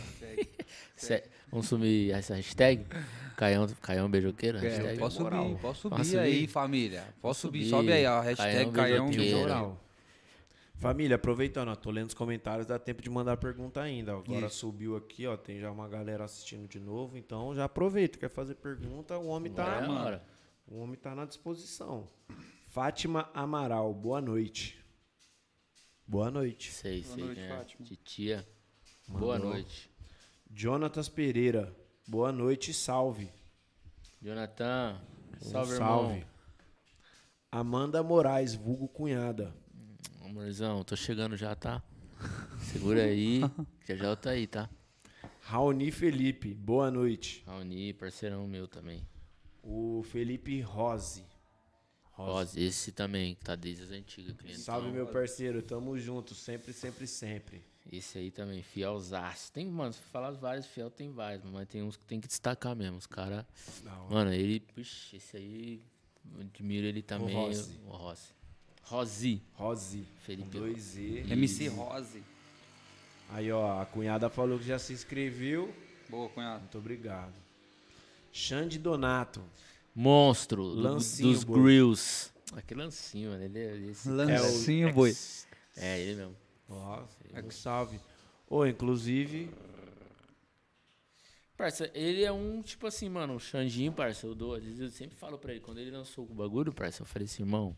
Vamos sumir essa hashtag? Caião beijoqueiro? É, Hashtag? posso moral. subir, posso Posso subir aí, subir? família. Posso subir, subir. sobe aí a hashtag Caião Caião beijoqueiro. beijoqueiro. Moral. Família, aproveitando, ó, tô lendo os comentários, dá tempo de mandar pergunta ainda. Ó. Agora Isso. subiu aqui, ó, tem já uma galera assistindo de novo, então já aproveita, quer fazer pergunta, o homem tá, Agora é a hora. o homem tá na disposição. Fátima Amaral, boa noite. Boa noite. Sei, Boa sei noite, quem é. Fátima. Titia. Boa Mandou. noite. Jonatas Pereira, boa noite, salve. Jonathan. Um Salve, salve. irmão. Amanda Moraes, vulgo cunhada. Amorzão, tô chegando já, tá? Segura aí. Já já eu tô aí, tá? Raoni Felipe, boa noite. Raoni, parceirão meu também. O Felipe Rose. Rose, esse também, que tá desde as antigas. Clientão. Salve, meu parceiro, tamo junto, sempre, sempre, sempre. Esse aí também, fielzaço. Tem, mano, se falar vários fiel, tem vários, mas tem uns que tem que destacar mesmo. Os caras. Da hora. Mano, ele. Puxa, esse aí. Eu admiro ele também. Rossi. O Rossi. Rosi. Rose, Felipe. com 2Z. MC Rose. Aí, ó, a cunhada falou que já se inscreveu. Boa, cunhado. Muito obrigado. Xande Donato. Monstro Lancinho, dos boi. grills. Aquele lancinho, mano. Ele é esse. Lancinho, boi. É, ele mesmo. Nossa, que salve. Ô, inclusive, Parça, ele é um, tipo assim, mano, o Xandinho, parça, às vezes eu sempre falo pra ele, quando ele lançou o bagulho, parça, eu falei assim, irmão,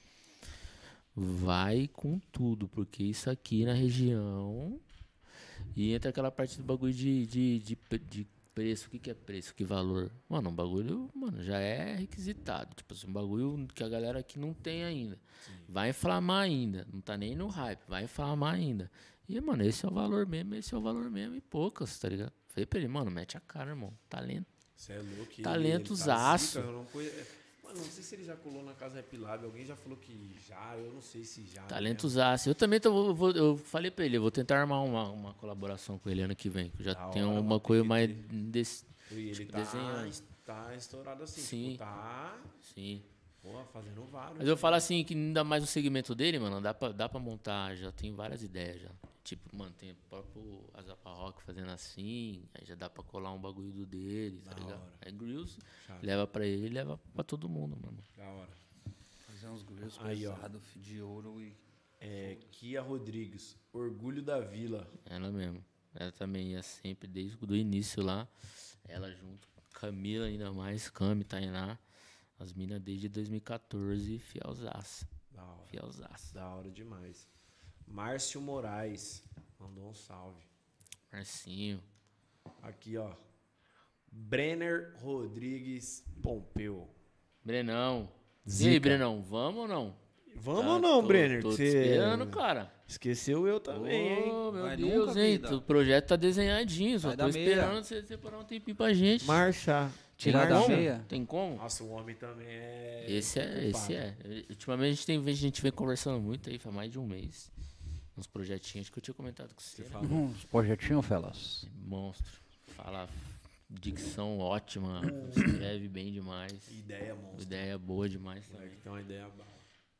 vai com tudo, porque isso aqui na região, e entra aquela parte do bagulho de preço, o que é preço, que valor? Mano, um bagulho, mano, já é requisitado, tipo assim, um bagulho que a galera aqui não tem ainda, vai inflamar ainda, não tá nem no hype, vai inflamar ainda. E, mano, esse é o valor mesmo, e poucas, tá ligado? Falei pra ele, mano, mete a cara, irmão. Talento. você é louco. Talentosaço. Ele tá zica, eu não conhe- Mano, não sei se ele já colou na casa Rap Lab. Alguém já falou que já, eu não sei se já. Talentosaço. Eu também eu falei pra ele, eu vou tentar armar uma colaboração com ele ano que vem. Que eu já Da tenho hora, uma mano, coisa tem mais que desse. E ele tipo, tá, desenhando. tá estourado assim. Sim. Tipo, tá, Sim. porra, fazendo vários. Mas eu falo assim, que ainda mais no segmento dele, mano, dá pra montar, já tem várias ideias já. Tipo, mano, tem o próprio Azapa Rock fazendo assim, aí já dá pra colar um bagulho do dele, tá Da ligado? hora. Aí Grills Chave. leva pra ele e leva pra todo mundo, mano. Da hora. Mas é uns goleiros Aí, ó. pesados, de ouro e... Kia Rodrigues, orgulho da vila. Ela mesmo. Ela também ia sempre, desde o início lá. Ela junto. Camila ainda mais, Cami, Tainá. As minas desde 2014, fielzaça. Da hora. Fielzaça. Da hora demais. Márcio Moraes, mandou um salve. Marcinho. Aqui, ó. Brenner Rodrigues Pompeu. Brenão. E Zica. aí, Brenão, vamos ou não? Vamos ou não, Brenner? Tô que te você esperando, cara. esqueceu eu também, hein? Ô, meu Vai Deus, nunca, hein? vida. O projeto tá desenhadinho, só Vai tô dar meia. esperando você separar um tempinho pra gente. Marcha. Tirar da como? meia? Tem como? Nossa, o homem também é... Esse é. Ultimamente a gente vem conversando muito aí, faz mais de um mês. Uns projetinhos que eu tinha comentado com você. Né? Uns projetinhos, fellas. Monstro. Fala dicção ótima, escreve bem demais. Ideia monstra. Ideia boa demais Moleque, também. tem uma ideia bala.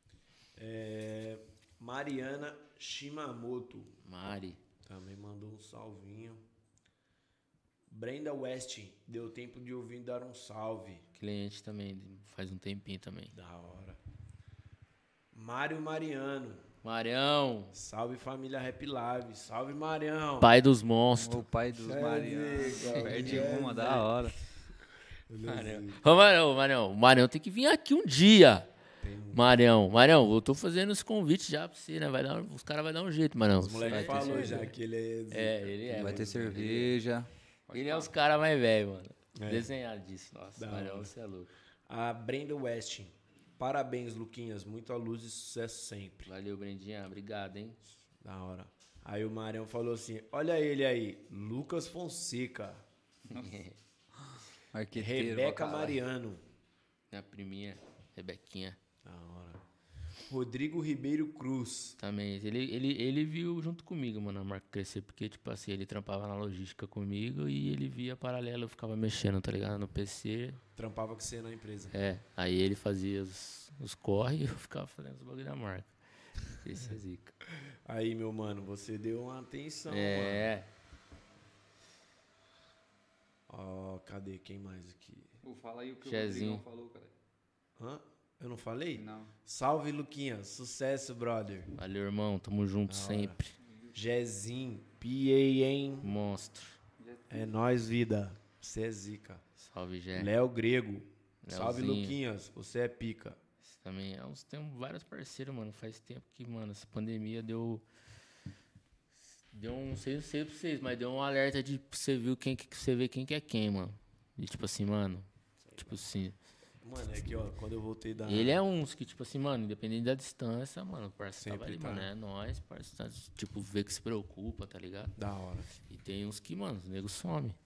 Mariana Shimamoto Mari. também mandou um salvinho. Brenda West, deu tempo de ouvir dar um salve. Cliente também, faz um tempinho também. Da hora. Mário Mariano, Marião, salve família Rap Live, salve Marião. pai dos monstros. O pai dos Marianos. Zica, Perde é uma, da hora. Ô, Marião, o Marião tem que vir aqui um dia. Marião, eu tô fazendo esse convite já pra você, né? Os caras vão dar um jeito, Marião. Os moleques Vai ter falou cerveja. já que ele é... É, ele é. Vai mano. ter cerveja. Ele é os caras mais velhos, mano. É. Desenhado disso. Nossa, Da Marião, hora. você é louco. A Brenda West, parabéns Luquinhas, muita luz e sucesso sempre. Valeu, Brendinha. Obrigado, hein? Da hora. Aí o Marião falou assim, olha ele aí, Lucas Fonseca, Arquiteiro. Rebeca pra caralho. Mariano. Minha priminha, Rebequinha. Da hora. Rodrigo Ribeiro Cruz. Também. Ele viu junto comigo, mano, a marca crescer. Porque, tipo assim, ele trampava na logística comigo e ele via paralelo, eu ficava mexendo, tá ligado? No PC. Trampava com você na empresa. É. Aí ele fazia os corre e eu ficava fazendo os bagulho da marca. Esse é zica. Aí, meu mano, você deu uma atenção, mano. É. Ó, cadê? Quem mais aqui? Pô, fala aí o que Chezinho. o Rodrigão falou, cara. Hã? Eu não falei? Não. Salve, Luquinhas. Sucesso, brother. Valeu, irmão. Tamo junto Da hora. sempre. Jezin, PAN. Monstro. É nóis, vida. Você é zica. Salve, Jé. Léo Grego. Salve, Leozinho. Luquinhas. Você é pica. Esse também tem vários parceiros, mano. Faz tempo que, mano, essa pandemia deu um, não sei pra vocês, mas deu um alerta de você ver quem que é quem, mano. E tipo assim, mano, tipo assim, Mano, é que, ó, quando eu voltei da... ele é uns que, tipo assim, mano, independente da distância, mano, o parceiro tava Sempre ali, tá. mano, é nóis, parceiro, tá, tipo, vê que se preocupa, tá ligado? Da hora. E tem uns que, mano, os negros some.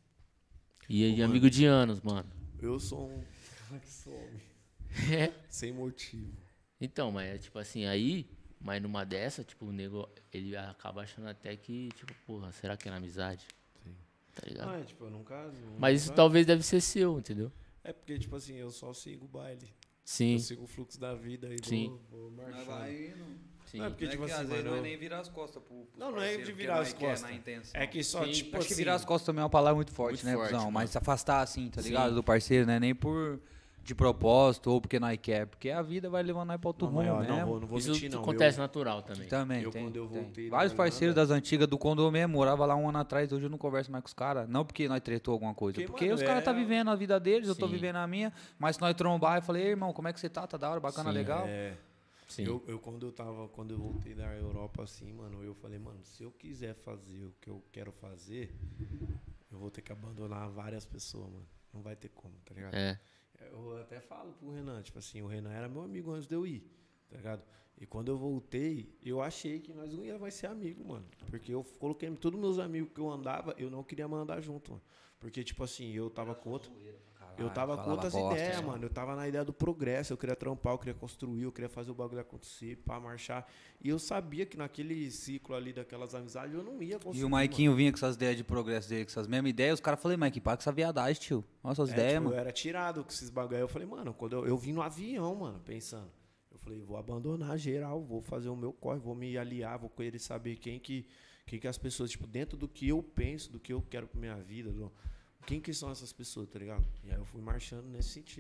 E mano. amigo de anos, mano. Eu sou um cara que some. É. Sem motivo. Então, mas é tipo assim, aí, mas numa dessa, tipo, o nego, ele acaba achando até que, tipo, porra, será que é na amizade? Sim. Tá ligado? Ah, é, tipo, eu nunca... Mas isso nunca- talvez deve ser seu, entendeu? É porque, tipo assim, eu só sigo o baile. Sim, Eu sigo o fluxo da vida e Sim. vou Nós marchando. vai indo. sim. Não é porque, Não é tipo que assim, às vezes mano, não é eu- nem virar as costas pro Não, não é parceiro, de porque virar nós as quer costas. na intenção. É que só, Sim, tipo Acho que assim... virar as costas também é uma palavra muito forte, Muito né, forte, cuzão? mano. Mas se afastar assim, tá Sim. ligado? Do parceiro, né? Nem por de propósito ou porque nós quer. Porque a vida vai levando nós pra outro Não, mas, rumo ó, mesmo. não vou Isso mentir, não. acontece natural também. Também, Eu, tem, quando eu tem. voltei da Vários Holanda- parceiros das antigas do condomínio, morava lá um ano atrás, hoje eu não converso mais com os caras. Não porque nós tretou alguma coisa, porque mano, os caras tá vivendo a vida deles, eu tô Sim. vivendo a minha, mas se nós trombar, eu falei, ei, irmão, como é que você tá? Tá da hora, bacana, Sim, legal? É, Sim. quando eu voltei da Europa, assim, mano, eu falei, mano, se eu quiser fazer o que eu quero fazer, eu vou ter que abandonar várias pessoas, mano. Não vai ter como, tá ligado? É. Eu até falo pro Renan, tipo assim, o Renan era meu amigo antes de eu ir, tá ligado? E quando eu voltei, eu achei que nós não ia mais ser amigo, mano. Porque eu coloquei todos meus amigos que eu andava, eu não queria mandar junto, mano. Porque, tipo assim, eu tava com outro. Eu tava com falava outras bosta, ideias, só. mano. Eu tava na ideia do progresso, eu queria trampar, eu queria construir, eu queria fazer o bagulho acontecer, pra marchar. E eu sabia que naquele ciclo ali daquelas amizades eu não ia conseguir. E o Maiquinho vinha com essas ideias de progresso dele, com essas mesmas ideias, os caras falaram, Mike, para com essa viadagem, tio. Olha suas ideias, tipo, mano. eu era tirado com esses bagulho. Aí eu falei, mano, quando eu vim no avião, mano, pensando. Eu falei, vou abandonar geral, vou fazer o meu corre, vou me aliar, vou querer saber quem que as pessoas, tipo, dentro do que eu penso, do que eu quero pra minha vida, quem que são essas pessoas, tá ligado? E aí eu fui marchando nesse sentido, mano.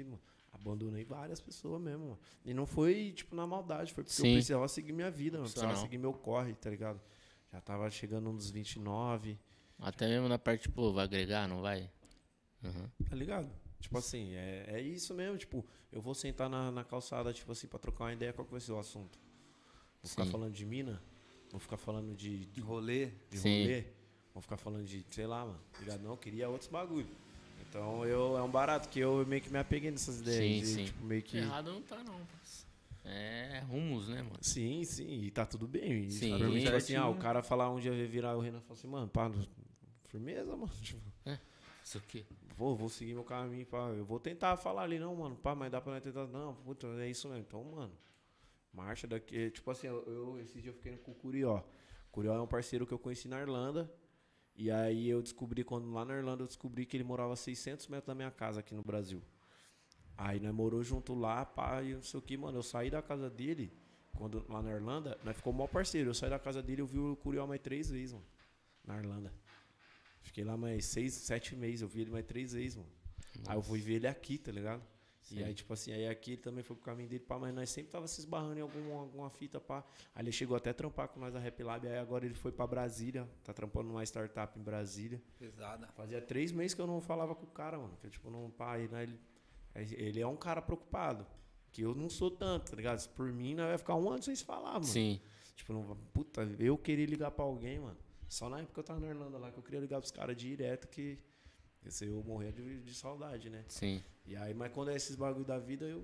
Abandonei várias pessoas mesmo, mano. E não foi, tipo, na maldade, foi porque Sim. eu precisava seguir minha vida, mano. Precisava Não. seguir meu corre, tá ligado? Já tava chegando nos 29, Até mesmo na parte, tipo, vai agregar, não vai? Uhum. tá ligado? Tipo assim, é isso mesmo, tipo, eu vou sentar na calçada, tipo assim, pra trocar uma ideia, qual que vai ser o assunto? Vou ficar Sim. falando de mina? Vou ficar falando de Rolê. Sim. rolê? Vou ficar falando de, sei lá, mano, tá ligado? Não, eu queria outros bagulho. Então, é um barato que eu meio que me apeguei nessas ideias. Sim, de, sim. Tipo, meio que... Errado não tá, não, parça. É rumos, né, mano? Sim, e tá tudo bem. E, Sim. pra mim, tipo assim, Certinho. o cara falar um dia virar o Renan e falar assim, mano, pá, firmeza, mano. Tipo, Isso aqui. vou seguir meu caminho, pá. Eu vou tentar falar ali, não, mano, pá, mas dá pra nós tentar. Não, puta, é isso mesmo. Então, mano, marcha daqui. Tipo assim, esse dia eu fiquei com o Curió. O Curió é um parceiro que eu conheci na Irlanda. E aí eu descobri, quando lá na Irlanda, eu descobri que ele morava a 600 metros da minha casa aqui no Brasil. Aí nós morou junto lá, pá, e não sei o que, mano. Eu saí da casa dele, quando, lá na Irlanda, nós ficou maior parceiro. Eu saí da casa dele, eu vi o Curió mais 3 vezes, mano. Na Irlanda. Fiquei lá mais 6, 7 meses, eu vi ele mais 3 vezes, mano. Aí eu fui ver ele aqui, tá ligado? Sim. E aí, tipo assim, aí aqui ele também foi pro caminho dele, pá, mas nós sempre tava se esbarrando em alguma fita, pá. Aí ele chegou até a trampar com nós a Rap Lab, aí agora ele foi pra Brasília, tá trampando numa startup em Brasília. Pesada. Fazia 3 meses que eu não falava com o cara, mano. Que, tipo, não, pá, ele é um cara preocupado. Que eu não sou tanto, tá ligado? Se por mim, nós vai ficar um ano sem se falar, mano. Sim. Tipo, não, puta, eu queria ligar pra alguém, mano. Só na época que eu tava na Irlanda lá, que eu queria ligar pros caras direto, que eu morria de saudade, né? Sim. E aí, mas quando é esses bagulho da vida, eu...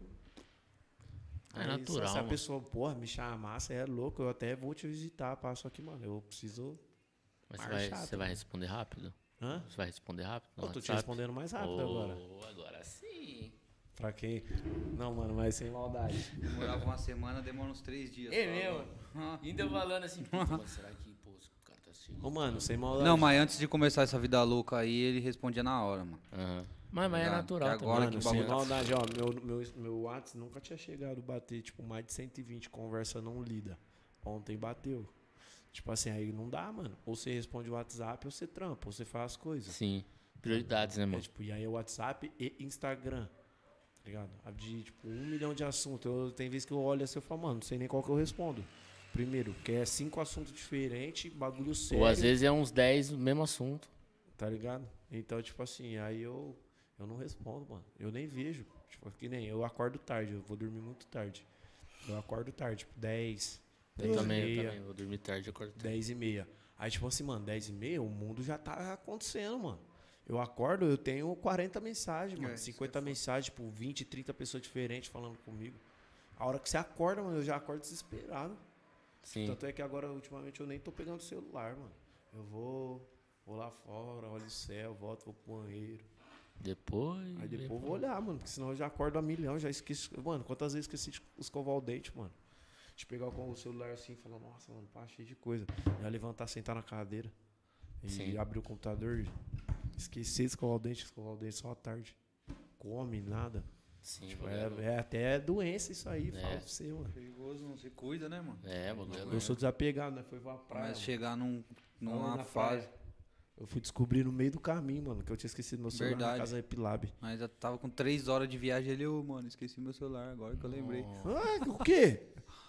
É Aí, natural, Se a mano. pessoa, porra, me chamar, você é louco, eu até vou te visitar, pá. Só que, mano, eu preciso... Mas Marchado, você vai responder rápido? Hã? Você vai responder rápido? no Eu tô te WhatsApp? respondendo mais rápido agora. Agora sim. Pra quem? Não, mano, mas sem maldade. Demorava uma semana, demora uns 3 dias. É só, mesmo? mano. Ainda falando assim, puta, mas será que, pô, o cara tá assim? Ô, mano, sem maldade. Não, mas antes de começar essa vida louca aí, ele respondia na hora, mano. Aham. Mas é Ligado? natural Que também. agora Mano, que o sem bagulho tá- maldade, ó, meu WhatsApp nunca tinha chegado a bater, tipo, mais de 120 conversa não lida. Ontem bateu. Tipo assim, aí não dá, mano. Ou você responde o WhatsApp, ou você trampa, ou você faz as coisas. Sim. Prioridades, né, É, mano? tipo, e aí é WhatsApp e Instagram. Tá ligado? De, tipo, 1 milhão de assuntos. Tem vezes que eu olho assim e falo, mano, não sei nem qual que eu respondo. Primeiro, que é 5 assuntos diferentes, bagulho sério. Ou às vezes é uns 10 no mesmo assunto. Tá ligado? Então, tipo assim, aí eu não respondo, mano. Eu nem vejo. Tipo, que nem eu acordo tarde, eu vou dormir muito tarde. Eu acordo tarde, tipo, 10, Eu 10 e também, meia, eu também. Vou dormir tarde e acordo tarde. 10 e meia. Aí, tipo assim, mano, 10 e meia, o mundo já tá acontecendo, mano. Eu acordo, eu tenho 40 mensagens, mano. isso 50 mensagens, tipo, 20, 30 pessoas diferentes falando comigo. A hora que você acorda, mano, eu já acordo desesperado. Sim. Tanto é que agora, ultimamente, eu nem tô pegando o celular, mano. Eu vou lá fora, olho o céu, volto, vou pro banheiro. Depois. Aí depois eu vou olhar, mano, porque senão eu já acordo a milhão, já esqueço. Mano, quantas vezes esqueci de escovar o dente, mano? De pegar o celular assim e falar, nossa, mano, pá, cheio de coisa. Já levantar, sentar na cadeira. E Sim. abrir o computador. Esquecer de escovar o dente só à tarde. Come, nada. Sim, Tipo, bagulho é até doença isso aí, fala pra você, mano. Perigoso, não se cuida, né, mano? bagulho é Eu louco. sou desapegado, né? Foi pra praia. Começa a mano. chegar numa Na fase. praia. Eu fui descobrir no meio do caminho, mano, que eu tinha esquecido meu celular Verdade. na casa da Epilab. Mas já tava com 3 horas de viagem ali, ô, mano, esqueci meu celular agora que eu lembrei. Ah, o quê?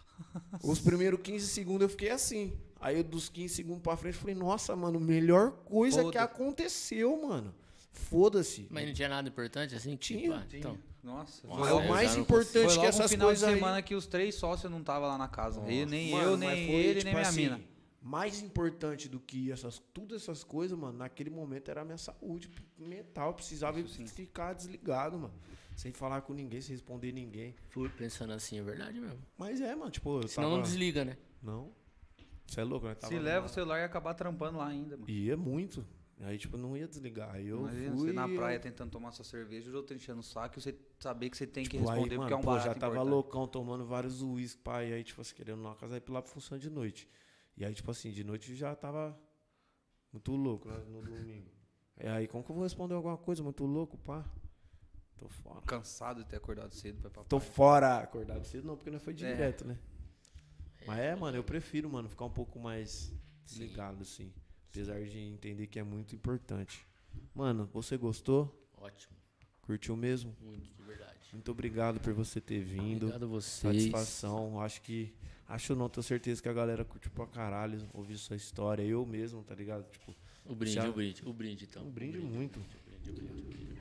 Os primeiros 15 segundos eu fiquei assim. Aí dos 15 segundos pra frente eu falei, nossa, mano, melhor coisa que Foda-se. aconteceu, mano. Foda-se. Mas não tinha nada importante assim? Tinha, Tipo, então. Nossa, É eu o mais já não foi importante logo que um essas final de coisas aí. semana que os 3 sócios não tava lá na casa. Nem Mano, eu, mas nem foi, ele, tipo nem minha assim, mina. Mais importante do que todas essas coisas, mano, naquele momento era a minha saúde mental. Eu precisava Isso sim. ficar desligado, mano. Sem falar com ninguém, sem responder ninguém. Fui pensando assim, é verdade mesmo. Mas é, mano, tipo, eu Senão tava... não desliga, né? Não. Você é louco, né? Tava Se leva numa- o celular e acabar trampando lá ainda, mano. Ia muito. Aí, tipo, não ia desligar. Aí eu Imagina fui... você na eu- praia tentando tomar sua cerveja, os outros enchendo o saco e você saber que você tem que Tipo, responder aí, porque é um mano, pô, barato já tava importante. loucão, tomando vários uísques, pai. Aí, tipo assim, querendo uma casa aí lá funciona de noite. E aí, tipo assim, de noite já tava muito louco, né, no domingo. E aí, como que eu vou responder alguma coisa muito louco, pá? Tô fora. Cansado de ter acordado cedo pra ir pra Tô praia. fora. Acordado cedo não, porque não foi direto, né? Mas mano, eu prefiro, mano, ficar um pouco mais desligado, assim. Apesar de entender que é muito importante. Mano, você gostou? Ótimo. Curtiu mesmo? Muito, de verdade. Muito obrigado por você ter vindo. Obrigado a vocês. Satisfação. Acho não, tenho certeza que a galera curtiu pra caralho ouvir sua história. Eu mesmo, tá ligado? Tipo, O brinde, já- o brinde, então. um brinde muito. O brinde.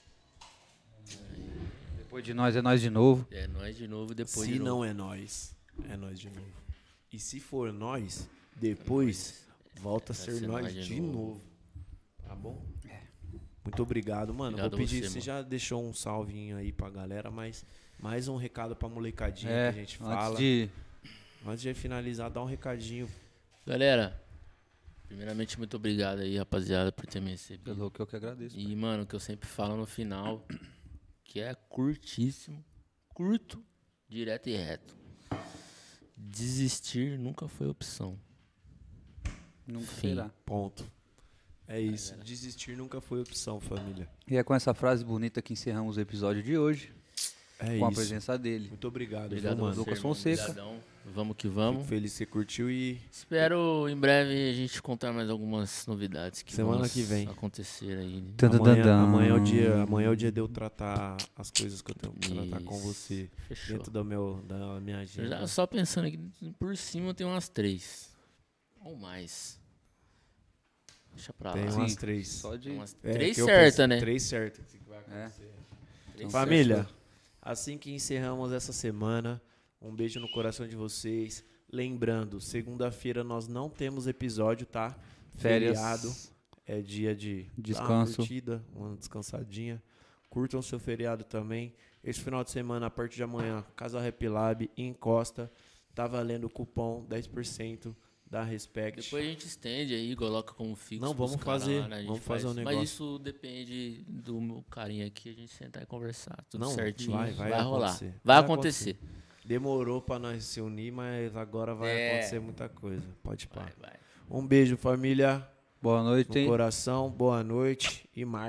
Depois de nós é nós de novo. É nós de novo, depois Se de não novo. é nós de novo. E se for nós, depois volta a vai ser ser nós nós de de novo. Tá bom? Muito obrigado, mano. Obrigado Vou pedir, você, você mano. já deixou um salvinho aí pra galera, mas mais um recado pra molecadinha É, que a gente fala. antes de Antes de finalizar, dá um recadinho. Galera, primeiramente, muito obrigado aí, rapaziada, por ter me recebido. pelo que eu que agradeço. E, mano, o que eu sempre falo no final, que é curtíssimo, curto, direto e reto. Desistir nunca foi opção. Nunca Fim. será. Ponto. É isso. Desistir nunca foi opção, família. E é com essa frase bonita que encerramos o episódio de hoje, É com a isso. presença dele. Muito obrigado, Obrigado, viu, mano? você, Lucas irmão. Fonseca. Obrigadão. Vamos que Fico vamos. feliz que você curtiu e Espero em breve a gente contar mais algumas novidades que Semana vamos que vem. acontecer aí. amanhã é o dia de eu tratar as coisas que eu tenho que tratar com Isso. você Fechou. dentro da minha Eu agenda. já só pensando aqui, por cima tem umas 3. Ou mais. Deixa pra lá. Tem Sim. umas 3. Só de. Umas É, 3 que eu certas, pensei- né? 3 certas. Que vai É. acontecer. Três Família, certas. assim que encerramos essa semana, um beijo no coração de vocês. Lembrando, segunda-feira nós não temos episódio, tá? Férias. Feriado. É dia de dar uma Descanso. curtida, uma descansadinha. Curtam seu feriado também. Esse final de semana, a partir de amanhã, Casa Rap Lab em Costa. Tá valendo o cupom 10% da Respect. Depois a gente estende aí, coloca como fixo. Não, pros vamos caras fazer, lá, né? A gente vamos fazer faz. um negócio. Mas isso depende do meu carinha aqui, a gente sentar e conversar. Tudo Não, certinho. vai rolar. acontecer. Vai acontecer. Demorou pra nós se unir, mas agora vai É. acontecer muita coisa. Pode pá. Vai. Um beijo, família. Boa noite, No hein? coração, boa noite e mais.